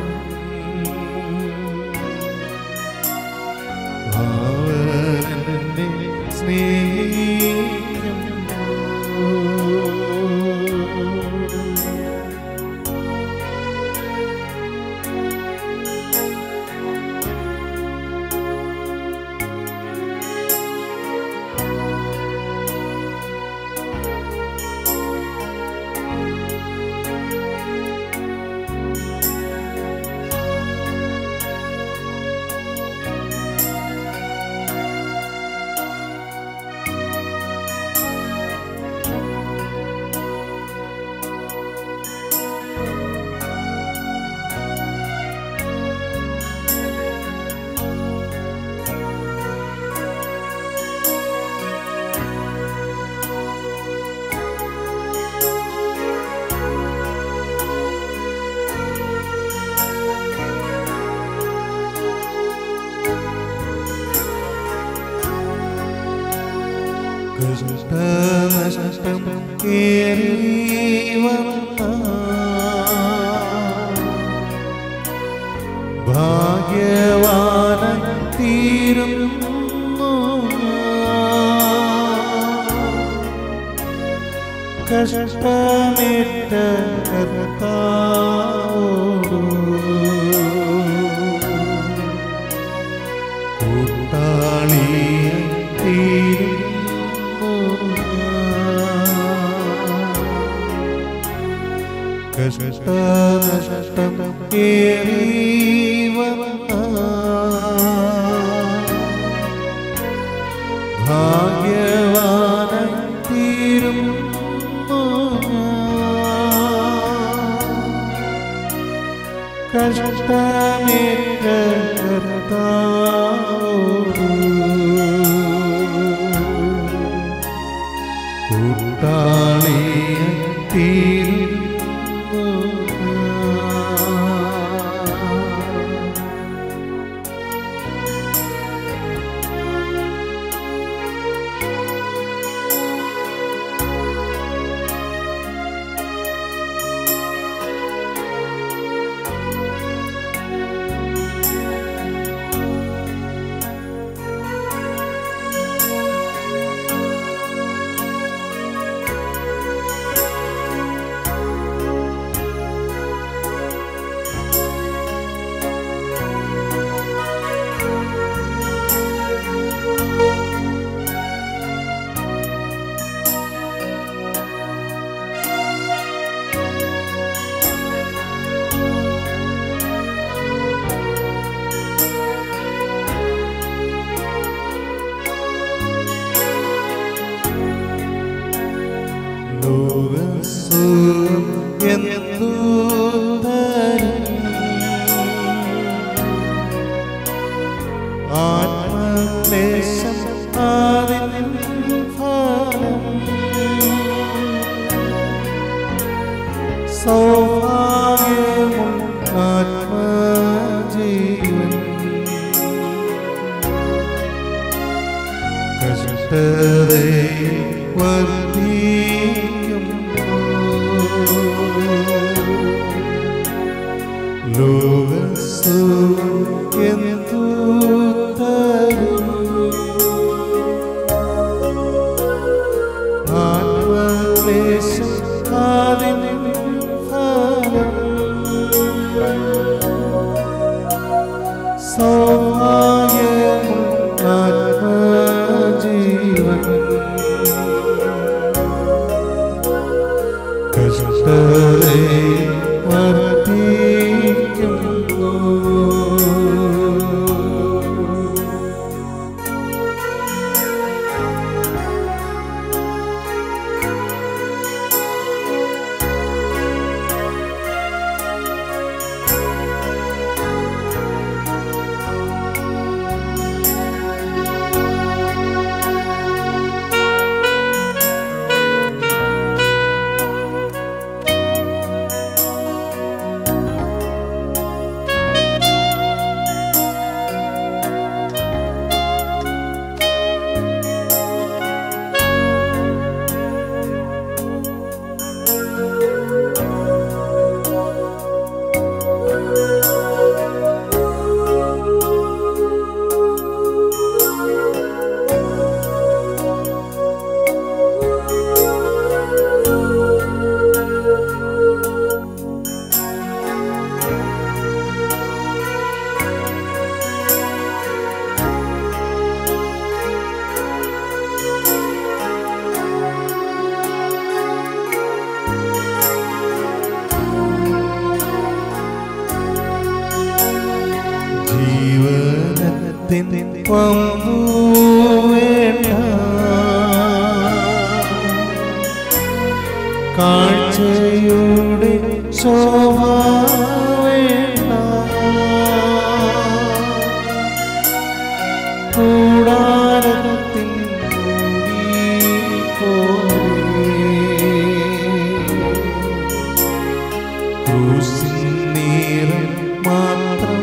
അവനെന്നെ സ്നേഹിക്കും. കഷ്ടനഷ്ടം ഏറി വന്ന ഭാഗ്യവാനൻ തീരുന്നു കഷ്ടമേറ്റ കർത്താവോടു കൂട്ടാളിയ തീരും കഷ്ടനഷ്ടം ഏറി വന്ന ഭാഗ്യവാനൻ തീരുന്നു കഷ്ടമേറ്റ കർത്താവോടു കൂട്ടാളിയ തീരും. ആത്മക്ലേശം അതിൻ ഫലം സൗഭാഗ്യമുള്ള ആത്മജീവൻ കഷ്ടതയെ വർദ്ധിക്കും ലോകസുഖം എന്തു തരും ആത്മക്ലേശം അതിൻ ഫലം സൗഭാഗ്യമുള്ള ആത്മജീവൻ കഷ്ടതയെ വർദ്ധിക്കുന്നു. വമ്പു വേണ്ട, കാഴ്ചയുടെ ശോഭ വേണ്ട, കൂടാരത്തിൻ ക്രൂസിൻ നീരം മാത്രം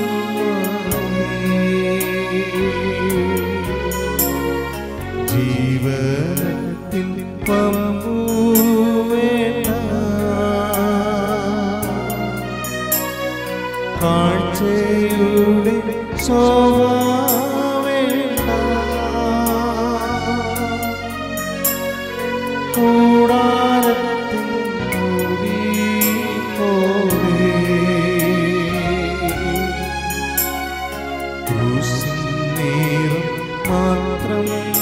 ജീവനത്തിൻ പമ്പു വേണ്ട, കാഴ്ചയുടെ ശോഭ വേണ്ട, കൂടാരത്തിൻ മുടി പോലെ ക്രൂസിൻ നീരം മാത്രം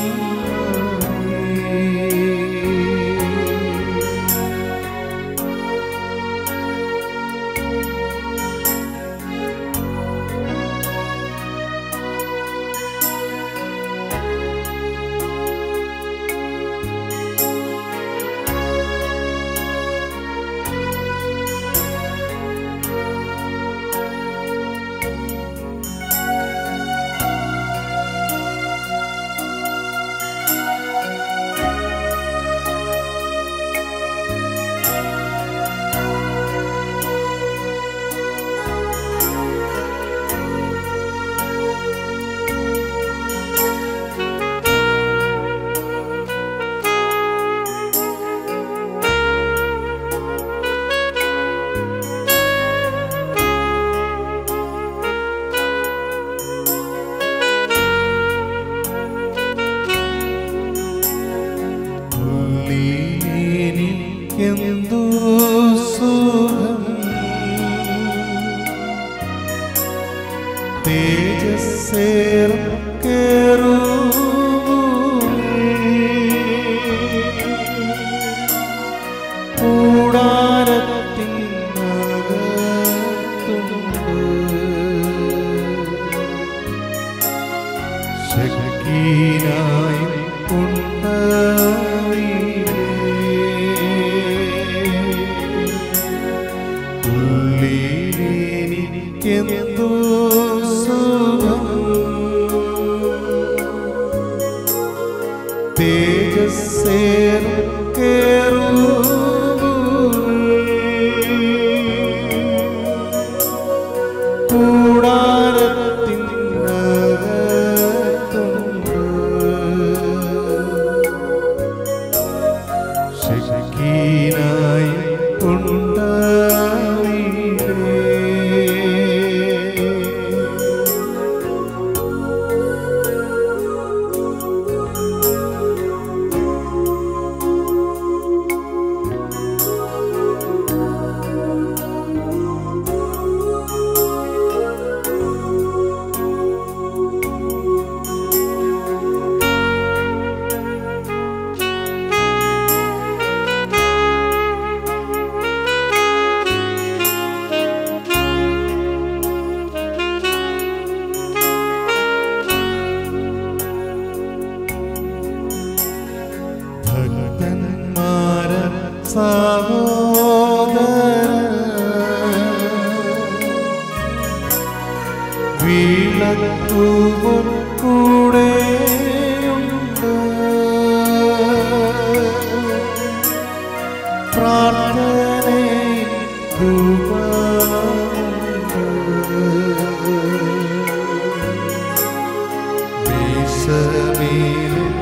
എന്തു സുഖം തേജസ്സേർ കൂടാരത്തിൻ ശക്തിനായി എന്തു സുഖം തേജസ്സേർ കൂടാരത്തിൻ ശക്തിനായി വീളത്തൂവും കൂടെയുണ്ട്, പ്രാർത്ഥനയിൽ ധൂപമുണ്ട്, ദേശമേലും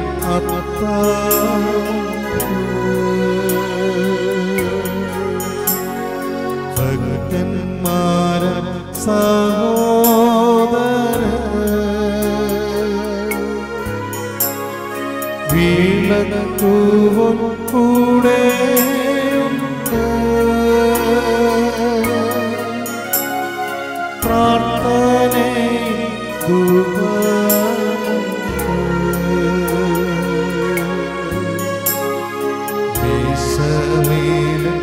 ഭക്തന്മാര സഹോദര വീളത്തൂവും കൂടെയുണ്ട്, പ്രാർത്ഥനയിൽ ധൂപമുണ്ട്, ദേശമേലും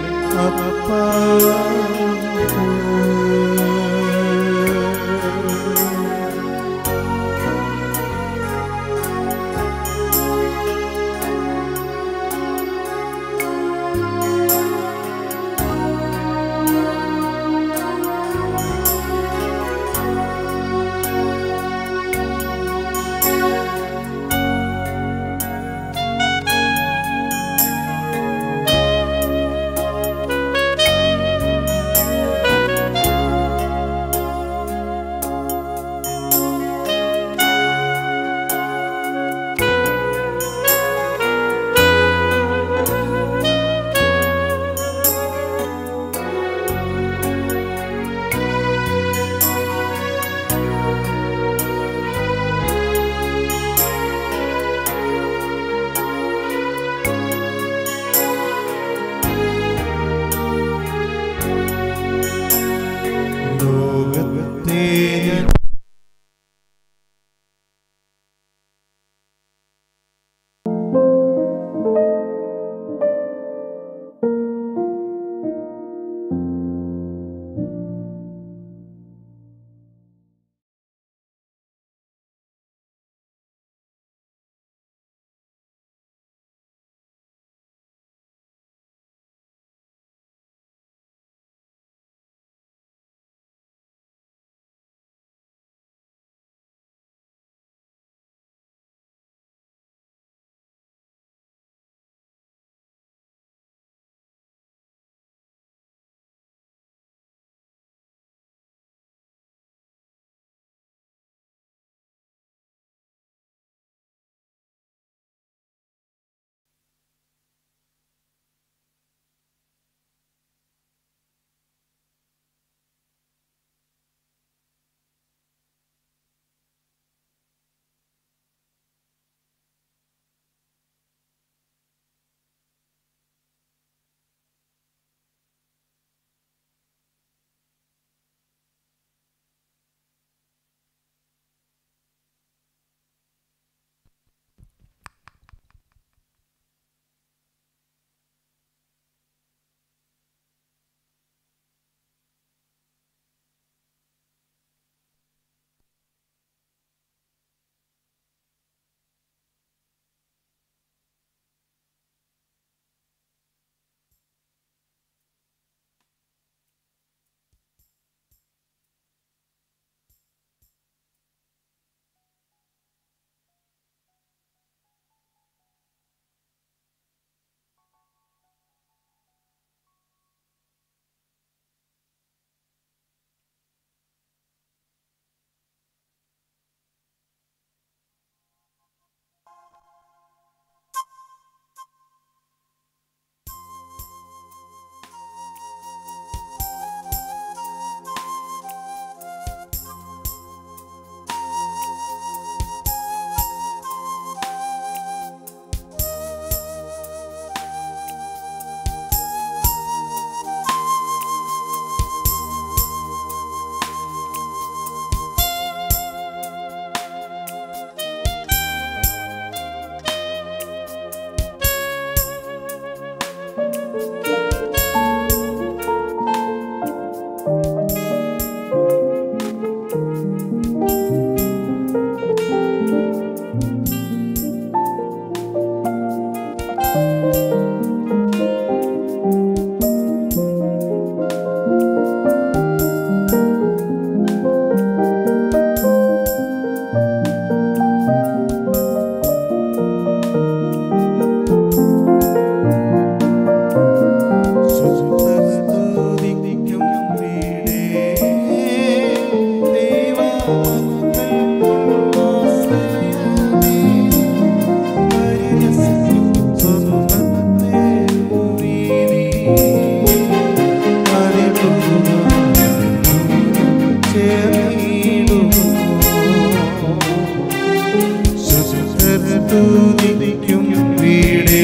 സ്തുതിക്കും വീടേ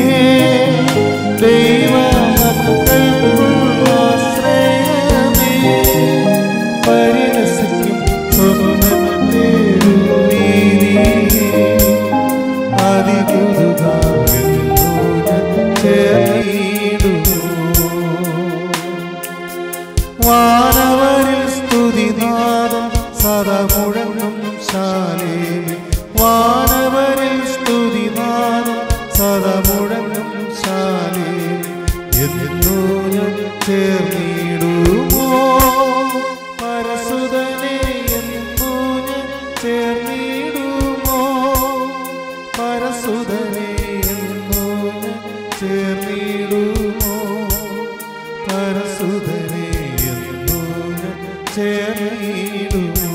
ദൈവമക്കളുള്ളാശ്രയമേ പരിരസിക്കും സ്വപ്നത്തെ വാനവരിൽ സ്തുതിനാദം സദാ മുഴങ്ങും ശാലേമേ വാനവരിൽ സ്തുതിനാദം സദാ മുഴങ്ങും ശാലേമേ എന്നു ഞാൻ ചേർന്നിടുമോ പരസുതനെ എന്നു ഞാൻ ചേർന്നിടുമോ പരസുതനെ എന്നു ഞാൻ ചേർന്നിടുമോ പരസുതനെ എന്നു ഞാൻ ചേർന്നിടുമോ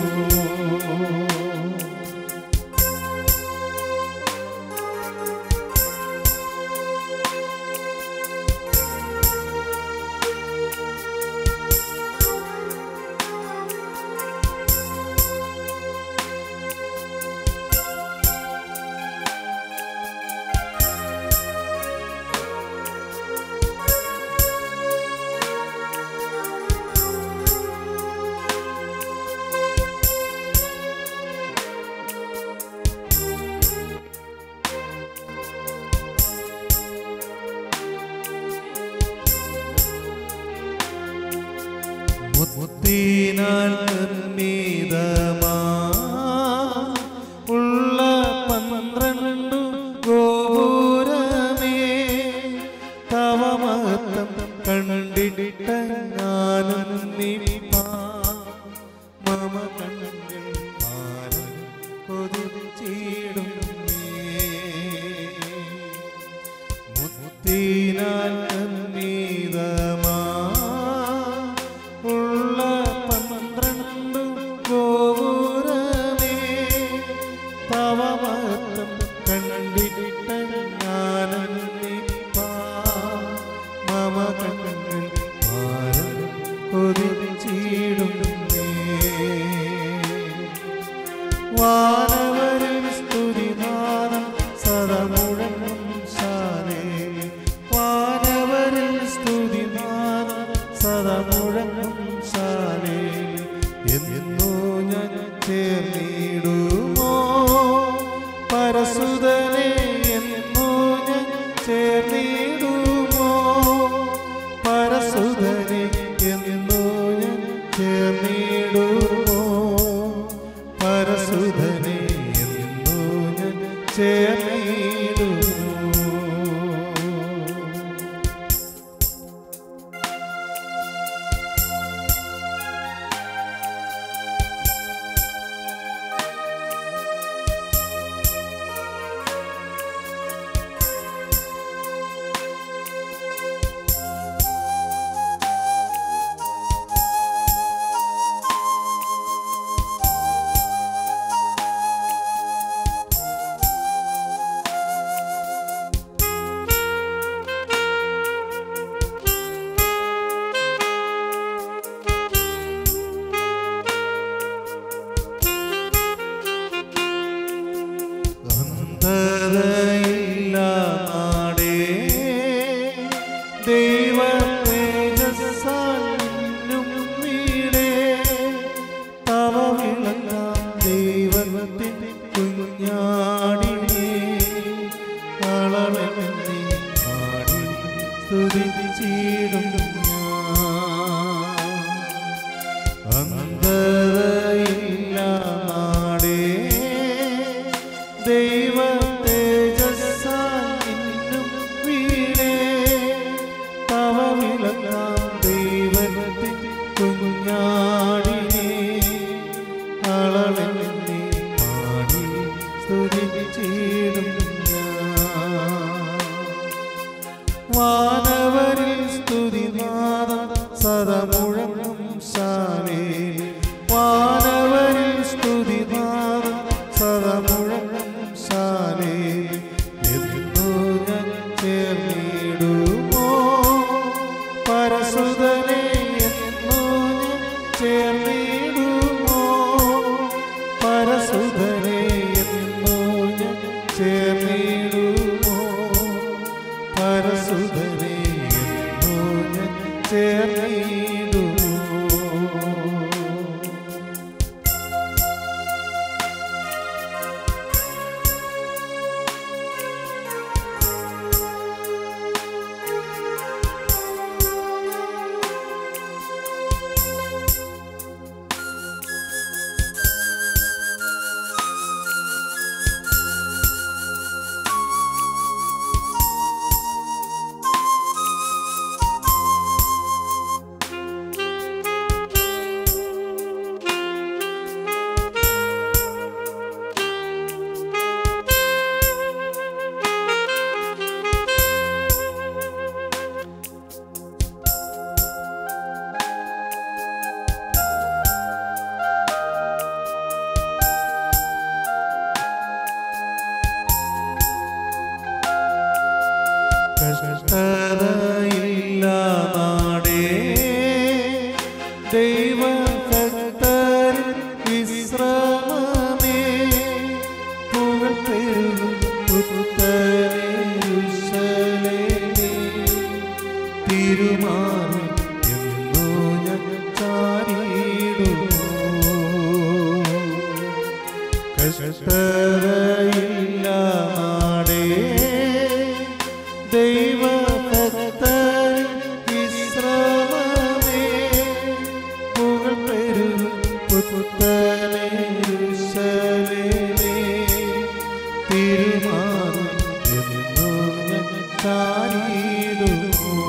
മുത്തിനാൽ നിർമ്മിതമാ ഉള്ള പന്ത്രണ്ടു ഗോപുരമേ തവ മഹത്വം കണ്ടിട്ടങ്ങാനന്ദിപ്പാ മമ കണ്ണിൽ ആനന്ദം കൊതിച്ചിടുന്നേ മുത്തിനാൽ നിർമ്മിതമാ വാനവരിൽ സ്തുതിനാദം സദാ മുഴങ്ങും ശാലേമേ വാനവരിൽ സ്തുതിനാദം സദാ മുഴങ്ങും ശാലേമേ എന്നു ഞാൻ ചേർന്നിടുമോ പരസുതനെ എന്നു ഞാൻ ചേർന്നിടുമോ പരസുതനെ എന്നു ഞാൻ ചേർന്നിടുമോ പരസുതനെ എന്നു ഞാൻ ചേർന്നിടുമോ വാനവരിൽ സ്തുതിനാദം കഷ്ടതയില്ല നാടേ ദൈവഭക്തരിൽ വിശ്രമമേ പുകഴ്പെരുകും പുത്തനേരുശലേമേ തിരുമാറും എന്നോ ഞാൻ ചാരിയിടുന്നു കഷ്ടതയില്ല നാടേ ദൈവഭക്തരിൽ വിശ്രമമേ പുകഴ്പെരുകും പുത്തനേരുശലേമേ തിരുമാറും എന്നോ ഞാൻ ചാരിയിടുന്നു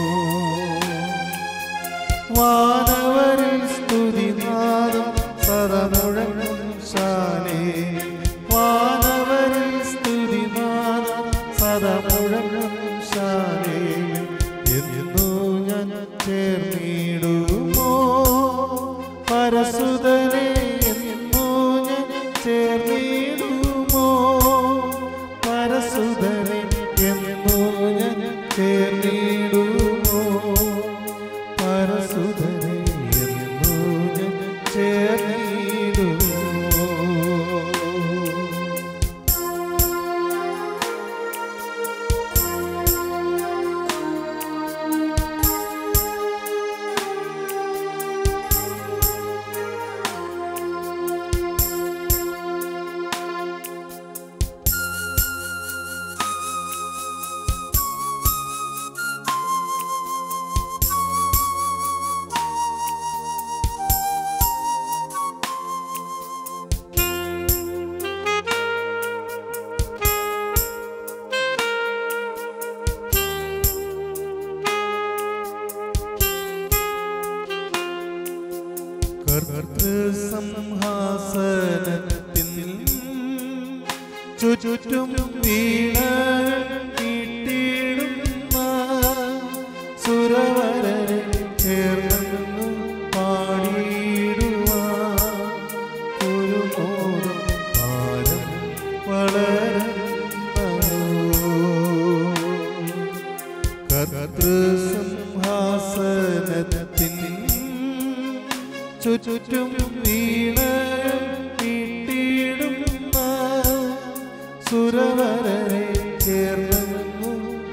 വാനവരിൽ സ്തുതിനാദം സദമുഴങ്ങും ശാലേ വാനവരിൽ സ്തുതിനാദം സദമുഴങ്ങും ശാലേ എന്നോ ഞാൻ ചേർന്നിടുമോ പരസുതനെ എന്നോ ഞാൻ ചേർന്നിടുമോ പരസുതനെ എന്നോ ഞാൻ ചേർന്നിടുമോ പരസുതനെ എന്നോ ഞാൻ ചേർന്നിടുമോ കർത്തൃസിംഹാസനത്തിൻ ചുറ്റും വീണ വീട്ടിടുന്ന സുരവരരെ ചേർന്നു പാടിയിടുവാൻ ഒരു മോദം ഭാരം വളരുന്നു കർത്തൃസിംഹാസനത്തിൻ ചുറ്റും വീണ വീട്ടിടുന്ന സുരവരരെ ചേർന്നു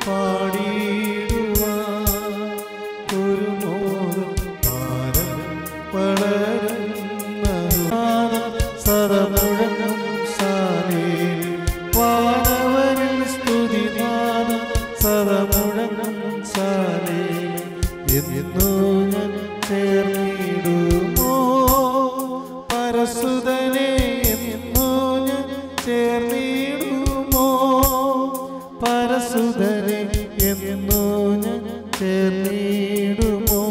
പാടിയിടുവാൻ ഒരു മോദം ഭാരം വളരുന്ന സദമുഴങ്ങും ശാലേ വാനവരിൽ സ്തുതിനാദം സദമുഴങ്ങും ശാലേ എന്നോ ഞാൻ ചേർന്നിടുമോ പരസുതനെ എന്നോ ഞാൻ ചേർന്നിടുമോ പരസുതനെ എന്നോ ഞാൻ ചേർന്നിടുമോ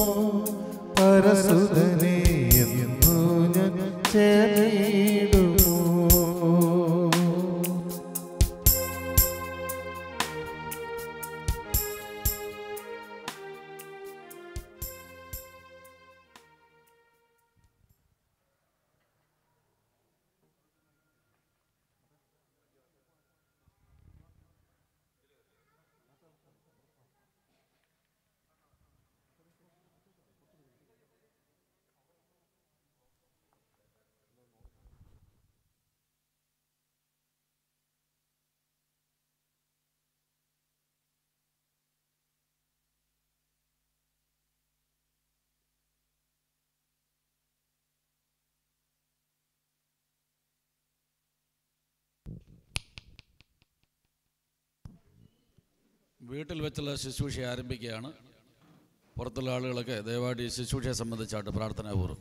പരസുതനെ എന്നോ ഞാൻ ചേർന്നിടുമോ വീട്ടിൽ വെച്ചുള്ള ശുശ്രൂഷ ആരംഭിക്കുകയാണ്. പുറത്തുള്ള ആളുകളൊക്കെ ദയവായിട്ട് ഈ ശുശ്രൂഷയെ സംബന്ധിച്ചായിട്ട് പ്രാർത്ഥനാപൂർവ്വം.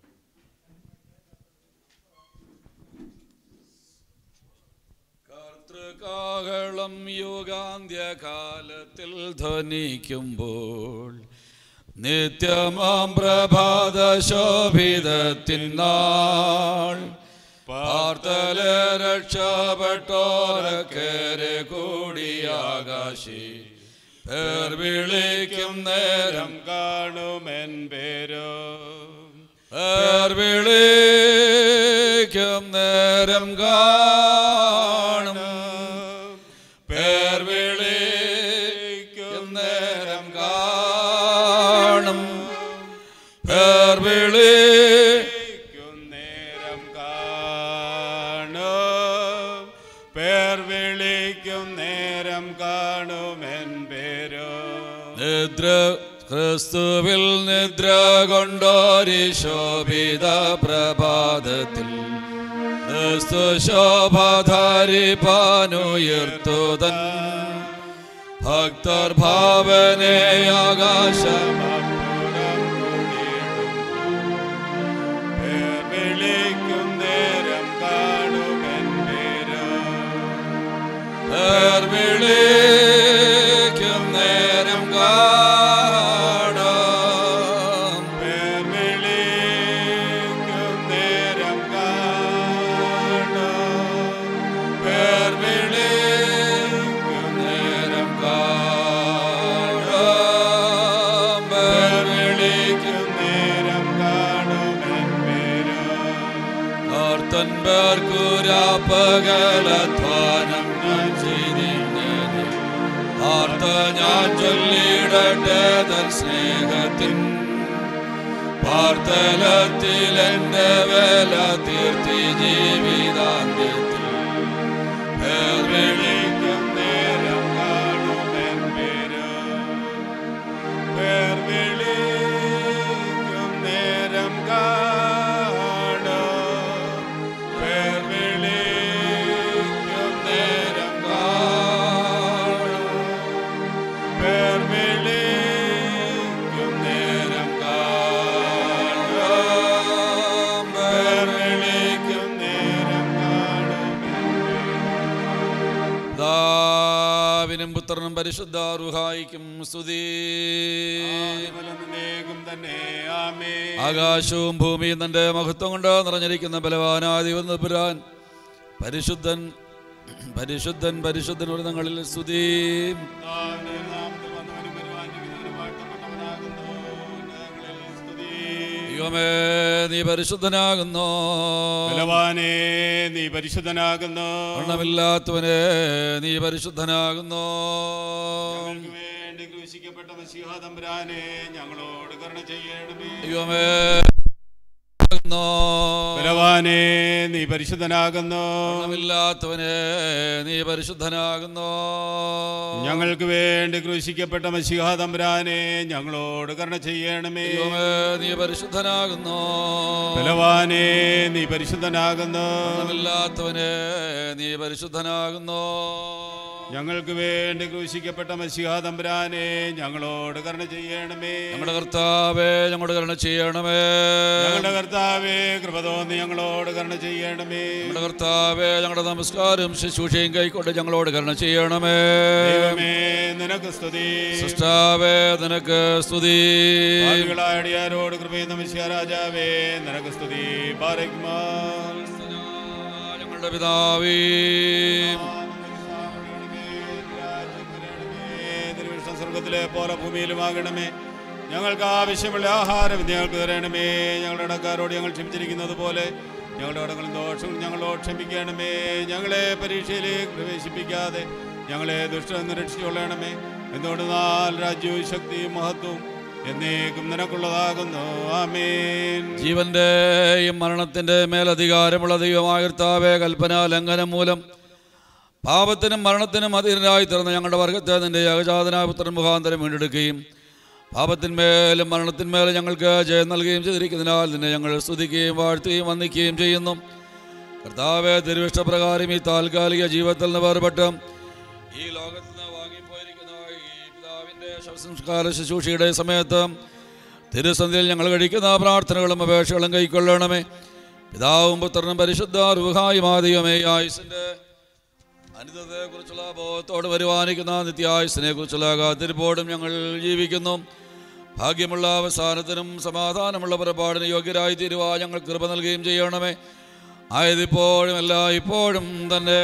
കർത്തൃകാഹളം യുഗാന്ത്യകാലത്തിൽ ധ്വനിക്കുമ്പോൾ നിത്യമാം പ്രഭാത ശോഭിതത്തിനാൾ പാർത്തലെ രക്ഷപ്പെട്ടോരക്കേരെ കൂടിയാകാശി പേർ വിളിക്കും നേരം കാണുമെൻ പേരോ പേർ വിളിക്കും നേരം കാണും പേർ വിളിക്കും നേരം കാണുമെൻ പേരോ. നിദ്ര ക്രിസ്തുവിൽ നിദ്ര കൊണ്ടോരി ശോഭിത പ്രഭാതത്തിൽ ക്രിസ്തു ശോഭധാരിപ്പാനുയർത്തുതൻ ഭക്തർ ഭാവനെ ആകാശം വിളിക്കും നേരം കാണുമെൻ പേരോ. വിളിക്കും നേരം കാണാം. വിളിക്കും നേരം കാണാം. വിളിക്കും നേരം കാണാം. വിളിക്കും നേരം കാണുമെൻ പേരോ. കർത്തൻ പേർക്കുരാപ്പകലധ്വാനം ഞാൻ ചെയ്തിരുന്നത് ആർത്ത ഞാൻ ചൊല്ലിടട്ടെ തൻ സ്നേഹത്തിൻ പാർത്തലത്തിൽ എൻ്റെ വേല തീർത്തി ജീവിതാന്ത്യത്തിൽ പേർ വിളിക്കും നേരം കാണുമെൻ പേരോ. പേർ വിളിക്കും നേരം കാണാം. പേർ വിളിക്കും നേരം കാണാം. പേർ വിളിക്കും നേരം കാണാം. പേർ വിളിക്കും നേരം കാണുമെൻ പിതാവിനും പുത്രനും പരിശുദ്ധ റൂഹായിക്കും സ്തുതി. പേരോ. തന്നെ ആമേൻ. ആകാശവും ഭൂമിയും തന്റെ മഹത്വം കൊണ്ട് നിറഞ്ഞിരിക്കുന്ന ബലവാനായ ദൈവം തമ്പുരാൻ പരിശുദ്ധൻ പരിശുദ്ധൻ പരിശുദ്ധൻ ഉന്നതങ്ങളിൽ സ്തുതി. കർത്താവിന്റെ നാമത്തിൽ വന്നവനും വരുവാനിരിക്കുന്നവനും വാഴ്ത്തപ്പെട്ടവനാകുന്നു. ഞങ്ങളിൽ സ്തുതി. ദൈവമേ നീ പരിശുദ്ധനാകുന്നു. ബലവാനേ നീ പരിശുദ്ധനാകുന്നു. മരണമില്ലാത്തവനെ നീ പരിശുദ്ധനാകുന്നു. ഞങ്ങൾക്ക് വേണ്ടി ക്രൂശിക്കപ്പെട്ട മശീഹാ തമ്പുരാനെ ഞങ്ങളോട് കരുണ ചെയ്യണമേ. ദൈവമേ ബലവാനേ നീ പരിശുദ്ധനാകുന്നു. മരണമില്ലാത്തവനെ നീ പരിശുദ്ധനാകുന്നു. ഞങ്ങൾക്ക് വേണ്ടി ക്രൂശിക്കപ്പെട്ട മശീഹാ തമ്പുരാനെ ഞങ്ങളോട് കരുണ ചെയ്യണമേ. ദൈവമേ നീ പരിശുദ്ധനാകുന്നു. ബലവാനേ നീ പരിശുദ്ധനാകുന്നു. മരണമില്ലാത്തവനെ നീ പരിശുദ്ധനാകുന്നു. ഞങ്ങൾക്ക് വേണ്ടി ക്രൂശിക്കപ്പെട്ട മശീഹാ തമ്പുരാനെ ഞങ്ങളോട് കരുണ ചെയ്യണമേ. ഞങ്ങളുടെ കർത്താവേ ഞങ്ങളുടെ കരുണ ചെയ്യണമേ. ഞങ്ങളുടെ കർത്താവേ കൃപ തോന്നി ഞങ്ങളോട് കരുണ ചെയ്യണമേ. ഞങ്ങളുടെ കർത്താവേ ഞങ്ങളുടെ നമസ്കാരം ശുശ്രൂഷയും കൈക്കൊണ്ട് ഞങ്ങളോട് കരുണ ചെയ്യണമേ. ദൈവമേ നിനക്ക് സ്തുതി. സൃഷ്ടാവേ നിനക്ക് സ്തുതി. പാപികളായ അടിയാരോട് കൃപയുന്ന മിശിഹാ രാജാവേ നിനക്ക് സ്തുതി. ബാരക്മാൽ. ഞങ്ങളുടെ പിതാവേ സ്വർഗത്തിലെ പോലെ ഭൂമിയിലുമാകണമേ. ഞങ്ങൾക്ക് ആവശ്യമുള്ള ആഹാരം ഞങ്ങൾക്ക് തരണമേ. ഞങ്ങളുടെ ഇടക്കാരോട് ഞങ്ങൾ ക്ഷമിച്ചിരിക്കുന്നത് പോലെ ഞങ്ങളുടെ ഇടങ്ങളും ദോഷവും ഞങ്ങളോട് ക്ഷമിക്കണമേ. ഞങ്ങളെ പരീക്ഷയിലേക്ക് പ്രവേശിപ്പിക്കാതെ ഞങ്ങളെ ദുഷ്ടനിൽ നിന്ന് രക്ഷിച്ചുകൊള്ളണമേ. എന്തുകൊണ്ടെന്നാൽ രാജ്യവും ശക്തിയും മഹത്വവും എന്നേക്കും നിനക്കുള്ളതാകുന്നു. ആമേൻ. ജീവന്റെയും മരണത്തിന്റെ മേലധികാരമുള്ള ദൈവമായ കർത്താവേ, കൽപ്പന ലംഘനം മൂലം പാപത്തിനും മരണത്തിനും അധീനരായി തീർന്ന ഞങ്ങളുടെ വർഗത്തെ നിന്റെ ഏകജാതനായ പുത്രൻ മുഖാന്തരം വീണ്ടെടുക്കുകയും പാപത്തിന്മേലും മരണത്തിന്മേലും ഞങ്ങൾക്ക് ജയം നൽകുകയും ചെയ്തിരിക്കുന്നതിനാൽ നിന്നെ ഞങ്ങൾ സ്തുതിക്കുകയും വാഴ്ത്തുകയും വന്ദിക്കുകയും ചെയ്യുന്നു. കർത്താവേ, തിരുവിഷ്ടപ്രകാരം ഈ താൽക്കാലിക ജീവിതത്തിൽ നിന്ന് വേർപെട്ട് ഈ ലോകത്ത് നിന്ന് വാങ്ങിപ്പോയിരിക്കുന്ന ഈ പിതാവിൻ്റെ ശവസംസ്കാര ശുശ്രൂഷയുടെ സമയത്ത് തിരുസന്ധിയിൽ ഞങ്ങൾ കഴിക്കുന്ന പ്രാർത്ഥനകളും അപേക്ഷകളും കൈക്കൊള്ളണമേ. പിതാവും പുത്രനും പരിശുദ്ധ റൂഹായുമായ ദൈവമേ, ആയുസിൻ്റെ അനിതത്തെക്കുറിച്ചുള്ള ബോധത്തോട് വരുവാനിക്കുന്ന നിത്യായുസിനെ കുറിച്ചുള്ള കാത്തിരിപ്പോടും ഞങ്ങൾ ജീവിക്കുന്നു. ഭാഗ്യമുള്ള അവസാനത്തിനും സമാധാനമുള്ള പുറപ്പാടിന് യോഗ്യരായി തീരുവാൻ ഞങ്ങൾ കൃപ നൽകുകയും ചെയ്യണമേ. ആയതിപ്പോഴും എല്ലാ ഇപ്പോഴും തന്നെ.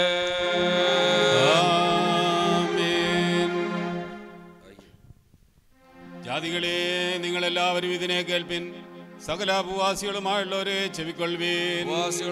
ജാതികളെ നിങ്ങളെല്ലാവരും ഇതിനെ കേൾപ്പിൻ. സകല ഭൂവാസികളുമായുള്ളവരെ ചെവിക്കൊള്ളുവീൻ.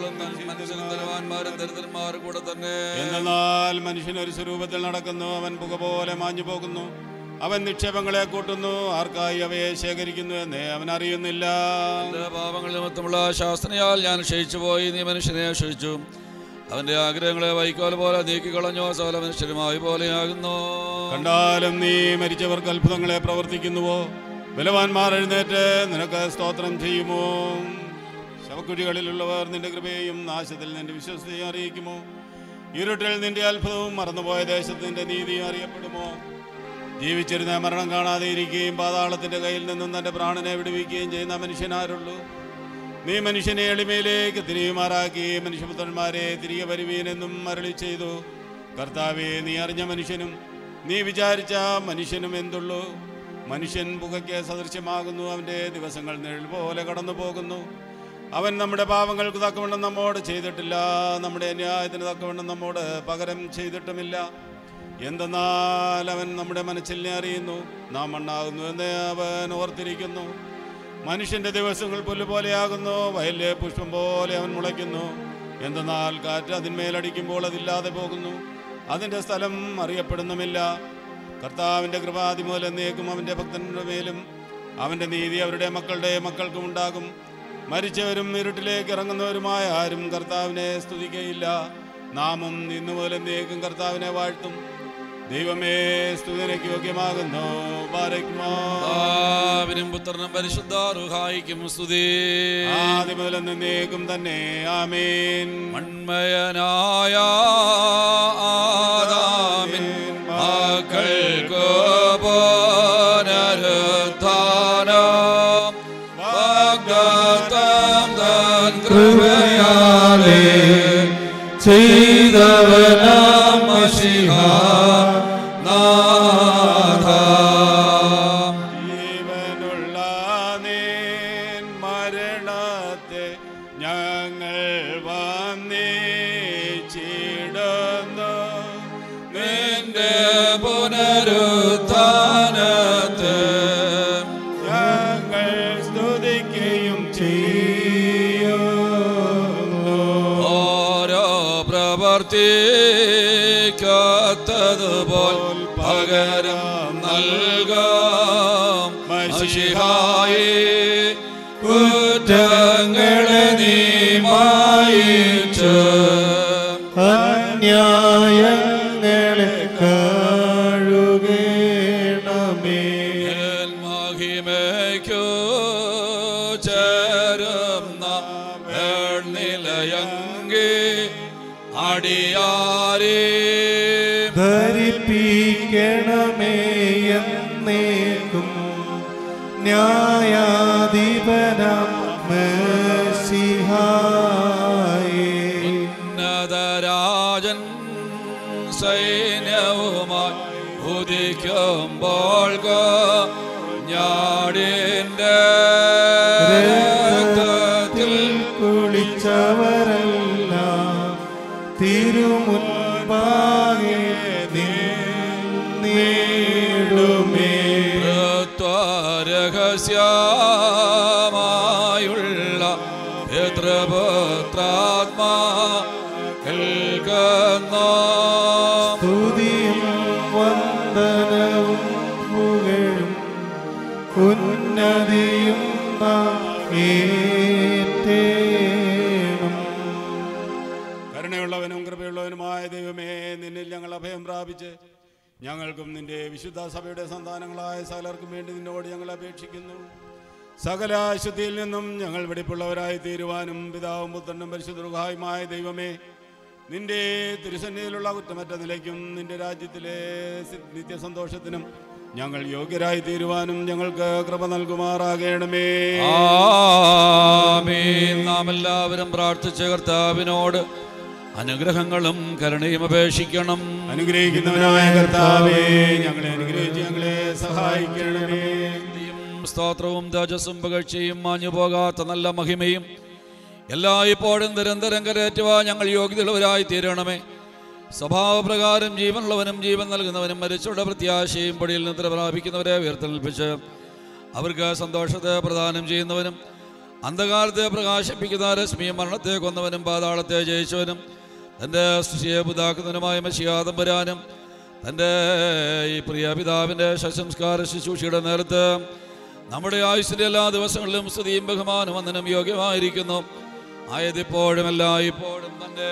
കൂടെ തന്നെ. എന്നാൽ മനുഷ്യൻ ഒരു സ്വരൂപത്തിൽ നടക്കുന്നു, അവൻ പുക പോലെ മാഞ്ഞു പോകുന്നു. അവൻ നിക്ഷേപങ്ങളെ കൂട്ടുന്നു, ആർക്കായി അവയെ ശേഖരിക്കുന്നു എന്ന് അവൻ അറിയുന്നില്ല. പാപങ്ങൾ നിമിത്തമുള്ള ശാസ്ത്രയാൽ ഞാൻ ക്ഷയിച്ചു പോയി, നീ മനുഷ്യനെ ക്ഷയിച്ചു. അവന്റെ ആഗ്രഹങ്ങളെ വൈക്കോൽ പോലെ നീക്കിക്കളഞ്ഞോ, സകല മനുഷ്യരുമായി പോലെയാകുന്നു. കണ്ടാലും നീ മരിച്ചവർക്ക് അത്ഭുതങ്ങളെ പ്രവർത്തിക്കുന്നുവോ? ബലവാന്മാർ എഴുന്നേറ്റ് നിനക്ക് സ്തോത്രം ചെയ്യുമോ? ശവക്കുഴികളിലുള്ളവർ നിന്റെ കൃപയും നാശത്തിൽ നിന്റെ വിശ്വസ്തയും അറിയിക്കുമോ? ഇരുട്ടിൽ നിന്റെ അത്ഭുതവും മറന്നുപോയ ദേശത്ത് നിന്റെ നീതിയും അറിയപ്പെടുമോ? ജീവിച്ചിരുന്ന മരണം കാണാതെ ഇരിക്കുകയും പാതാളത്തിന്റെ കയ്യിൽ നിന്നും തന്റെ പ്രാണനെ വിടുവിക്കുകയും ചെയ്യുന്ന മനുഷ്യനാരുള്ളൂ? നീ മനുഷ്യനെ എളിമയിലേക്ക് തിരിയുമാറാക്കി മനുഷ്യപുത്രന്മാരെ തിരികെ വരുവീനെന്നും അരുളി ചെയ്തു. കർത്താവേ, നീ അറിഞ്ഞ മനുഷ്യനും നീ വിചാരിച്ച മനുഷ്യനും എന്തുള്ളൂ? മനുഷ്യൻ പുകയ്ക്ക് സദൃശ്യമാകുന്നു, അവൻ്റെ ദിവസങ്ങൾ നിഴൽ പോലെ കടന്നു പോകുന്നു. അവൻ നമ്മുടെ പാപങ്ങൾക്ക് തക്കവണ്ണം നമ്മോട് ചെയ്തിട്ടില്ല, നമ്മുടെ അന്യായത്തിന് തക്കവണ്ണം നമ്മോട് പകരം ചെയ്തിട്ടുമില്ല. എന്തെന്നാൽ അവൻ നമ്മുടെ മനസ്സിനെ അറിയുന്നു, നാം മണ്ണാകുന്നു എന്ന് അവൻ ഓർത്തിരിക്കുന്നു. മനുഷ്യൻ്റെ ദിവസങ്ങൾ പുല്ലുപോലെയാകുന്നു, വയലിലെ പുഷ്പം പോലെ അവൻ മുളയ്ക്കുന്നു. എന്തെന്നാൽ കാറ്റ് അതിന്മേലടിക്കുമ്പോൾ അതില്ലാതെ പോകുന്നു, അതിൻ്റെ സ്ഥലം അറിയപ്പെടുന്നുമില്ല. കർത്താവിൻ്റെ കൃപ അതിമുതൽ എന്നേക്കും അവൻ്റെ ഭക്തന്റെ മേലും അവൻ്റെ നീതി അവരുടെ മക്കളുടെ മക്കൾക്കും ഉണ്ടാകും. മരിച്ചവരും ഇരുട്ടിലേക്ക് ഇറങ്ങുന്നവരുമായ ആരും കർത്താവിനെ സ്തുതിക്കയില്ല. നാമും ഇന്നു മുതൽ എന്നേക്കും കർത്താവിനെ വാഴ്ത്തും. ദൈവമേ, സ്തുതിക്ക് യോഗ്യമാകുന്നു. പിതാവിനും പുത്രനും പരിശുദ്ധ റൂഹായിക്കും സ്തുതി, ആദ്യം മുതൽ എന്നേക്കും തന്നെ. ആമേൻ. മൺമയനായ ആദാമിൻ മക്കൾക്ക് പുനരുത്ഥാനം വാഗ്ദത്തം തൻ കൃപയാലെ ചെയ്തവനാം മശിഹാ നാഥ. ജീവനുള്ള നീൻ മരണത്തെ ഞങ്ങൾ വന്നിച്ചിടുന്നു. നിന്റെ പുനരുത്ഥാനത്തെ ഞങ്ങൾ സ്തുതിക്കുകയും ചെയ്യുന്നു. ഓരോ പ്രവർത്തിക്കത്തതുപോൽ പകരം നൽകാം മശിഹായേ. കുറ്റങ്ങളെ നീ മായിച്ച് അന്യായങ്ങളെ കഴുകണമേ. മഹിമയ്ക്കു ചേരുന്ന വെണ്ണിലയങ്കി അടിയാരേ ധരിപ്പിക്കണമേ എന്നേക്കും ന്യായാധിപനാം മശിഹായേ. ഉന്നതരാജൻ സൈന്യവുമായി ഉദിക്കുമ്പോൾ ഞാടിൻ്റെ രക്തത്തിൽ കുളിച്ചവരെല്ലാം തിരുമുൻപാകെ നിന്നിടുമേ. രഹസ്യമായുള്ള പിതൃപുത്രാത്മാ സ്തുതിയും വന്ദനവും പുകഴും ഉന്നതിയും നാം ഏറ്റേണം. കരുണയുള്ളവനും കൃപയുള്ളവനുമായ ദൈവമേ, നിന്നിൽ ഞങ്ങൾ അഭയം പ്രാപിച്ച് ഞങ്ങൾക്കും നിന്റെ വിശുദ്ധ സഭയുടെ സന്താനങ്ങളായ സകലർക്കും വേണ്ടി നിന്നോട് ഞങ്ങൾ അപേക്ഷിക്കുന്നു. സകല അശുദ്ധിയിൽ നിന്നും ഞങ്ങൾ വെടിപ്പുള്ളവരായി തീരുവാനും പിതാവും പുത്രനും പരിശുദ്ധ റൂഹായുമായ ദൈവമേ, നിന്റെ തിരുസന്നിധിയിലുള്ള കുറ്റമറ്റ നിലയ്ക്കും നിന്റെ രാജ്യത്തിലെ നിത്യസന്തോഷത്തിനും ഞങ്ങൾ യോഗ്യരായി തീരുവാനും ഞങ്ങൾക്ക് കൃപ നൽകുമാറാകണമേ. ആമേൻ. നാം എല്ലാവരും പ്രാർത്ഥിച്ച കർത്താവിനോട് അനുഗ്രഹങ്ങളും കരുണയും അപേക്ഷിക്കണം. അനുഗ്രഹിക്കുന്നവനായ കർത്താവേ, ഞങ്ങളെ അനുഗ്രഹിച്ച് ഞങ്ങളെ സഹായിക്കണമേ. സ്തോത്രവും തേജസ്സും പുകഴ്ചയും മാഞ്ഞു പോകാത്ത നല്ല മഹിമയും എല്ലായ്പ്പോഴും നിരന്തരം കരേറ്റുവാൻ ഞങ്ങൾ യോഗ്യതയുള്ളവരായി തീരണമേ. സ്വഭാവപ്രകാരം ജീവനുള്ളവനും ജീവൻ നൽകുന്നവനും മരിച്ചവരുടെ പ്രത്യാശയും പൊടിയിൽ നിദ്ര പ്രാപിക്കുന്നവരെ ഉയർത്തെൽപ്പിച്ച് അവർക്ക് സന്തോഷത്തെ പ്രദാനം ചെയ്യുന്നവനും അന്ധകാലത്തെ പ്രകാശിപ്പിക്കുന്ന രശ്മിയും മരണത്തെ കൊന്നവനും പാതാളത്തെ ജയിച്ചവനും തൻ്റെ സൃഷ്ടിയെ പുതാക്കുന്നവനുമായ മശിഹാതമ്പുരാനും തൻ്റെ ഈ പ്രിയ പിതാവിൻ്റെ ശവസംസ്കാര ശുശ്രൂഷയുടെ നേരത്ത് നമ്മുടെ ആയുസ്സിൻ്റെ എല്ലാ ദിവസങ്ങളിലും സ്തുതിയും ബഹുമാനം വന്ദനം യോഗ്യമായിരിക്കുന്നു. ആയതിപ്പോഴും എല്ലായ്പ്പോഴും തന്നെ.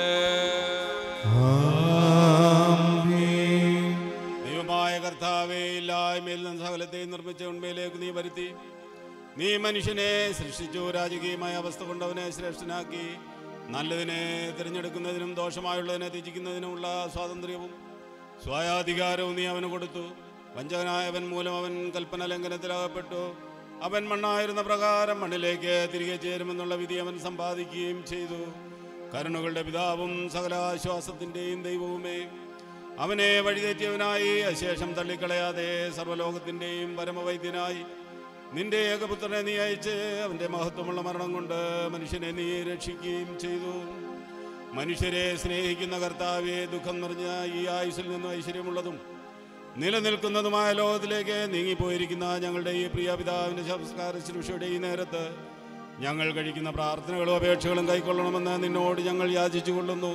ദൈവമായ കർത്താവേ, ഇല്ലായ്മയിൽ നിന്ന് സകലത്തെയും നിർമ്മിച്ച ഉണ്മയിലേക്ക് നീ വരുത്തി. നീ മനുഷ്യനെ സൃഷ്ടിച്ചു. രാജകീയമായ അവസ്ഥ കൊണ്ടവനെ ശ്രേഷ്ഠനാക്കി. നല്ലതിനെ തിരഞ്ഞെടുക്കുന്നതിനും ദോഷമായുള്ളതിനെ ത്യജിക്കുന്നതിനുമുള്ള സ്വാതന്ത്ര്യവും സ്വായാധികാരവും നീ അവന് കൊടുത്തു. വഞ്ചകനായവൻ മൂലം അവൻ കൽപ്പന ലംഘനത്തിലകപ്പെട്ടു. അവൻ മണ്ണായിരുന്ന പ്രകാരം മണ്ണിലേക്ക് തിരികെ ചേരുമെന്നുള്ള വിധി അവൻ സമ്പാദിക്കുകയും ചെയ്തു. കരുണകളുടെ പിതാവും സകല ആശ്വാസത്തിൻ്റെയും ദൈവവുമേ, അവനെ വഴിതെറ്റിയവനായി അശേഷം തള്ളിക്കളയാതെ സർവ്വലോകത്തിൻ്റെയും പരമവൈദ്യനായി നിന്റെ ഏകപുത്രനെ നീ അയച്ച് അവൻ്റെ മഹത്വമുള്ള മരണം കൊണ്ട് മനുഷ്യനെ നീ രക്ഷിക്കുകയും ചെയ്തു. മനുഷ്യരെ സ്നേഹിക്കുന്ന കർത്താവെ, ദുഃഖം നിറഞ്ഞ ഈ ആയുസ്സിൽ നിന്നും ഐശ്വര്യമുള്ളതും നിലനിൽക്കുന്നതുമായ ലോകത്തിലേക്ക് നീങ്ങിപ്പോയിരിക്കുന്ന ഞങ്ങളുടെ ഈ പ്രിയ പിതാവിൻ്റെ സംസ്കാര ശുശ്രൂഷയുടെ ഈ നേരത്ത് ഞങ്ങൾ കഴിക്കുന്ന പ്രാർത്ഥനകളും അപേക്ഷകളും കൈക്കൊള്ളണമെന്ന് നിന്നോട് ഞങ്ങൾ യാചിച്ചു കൊള്ളുന്നു.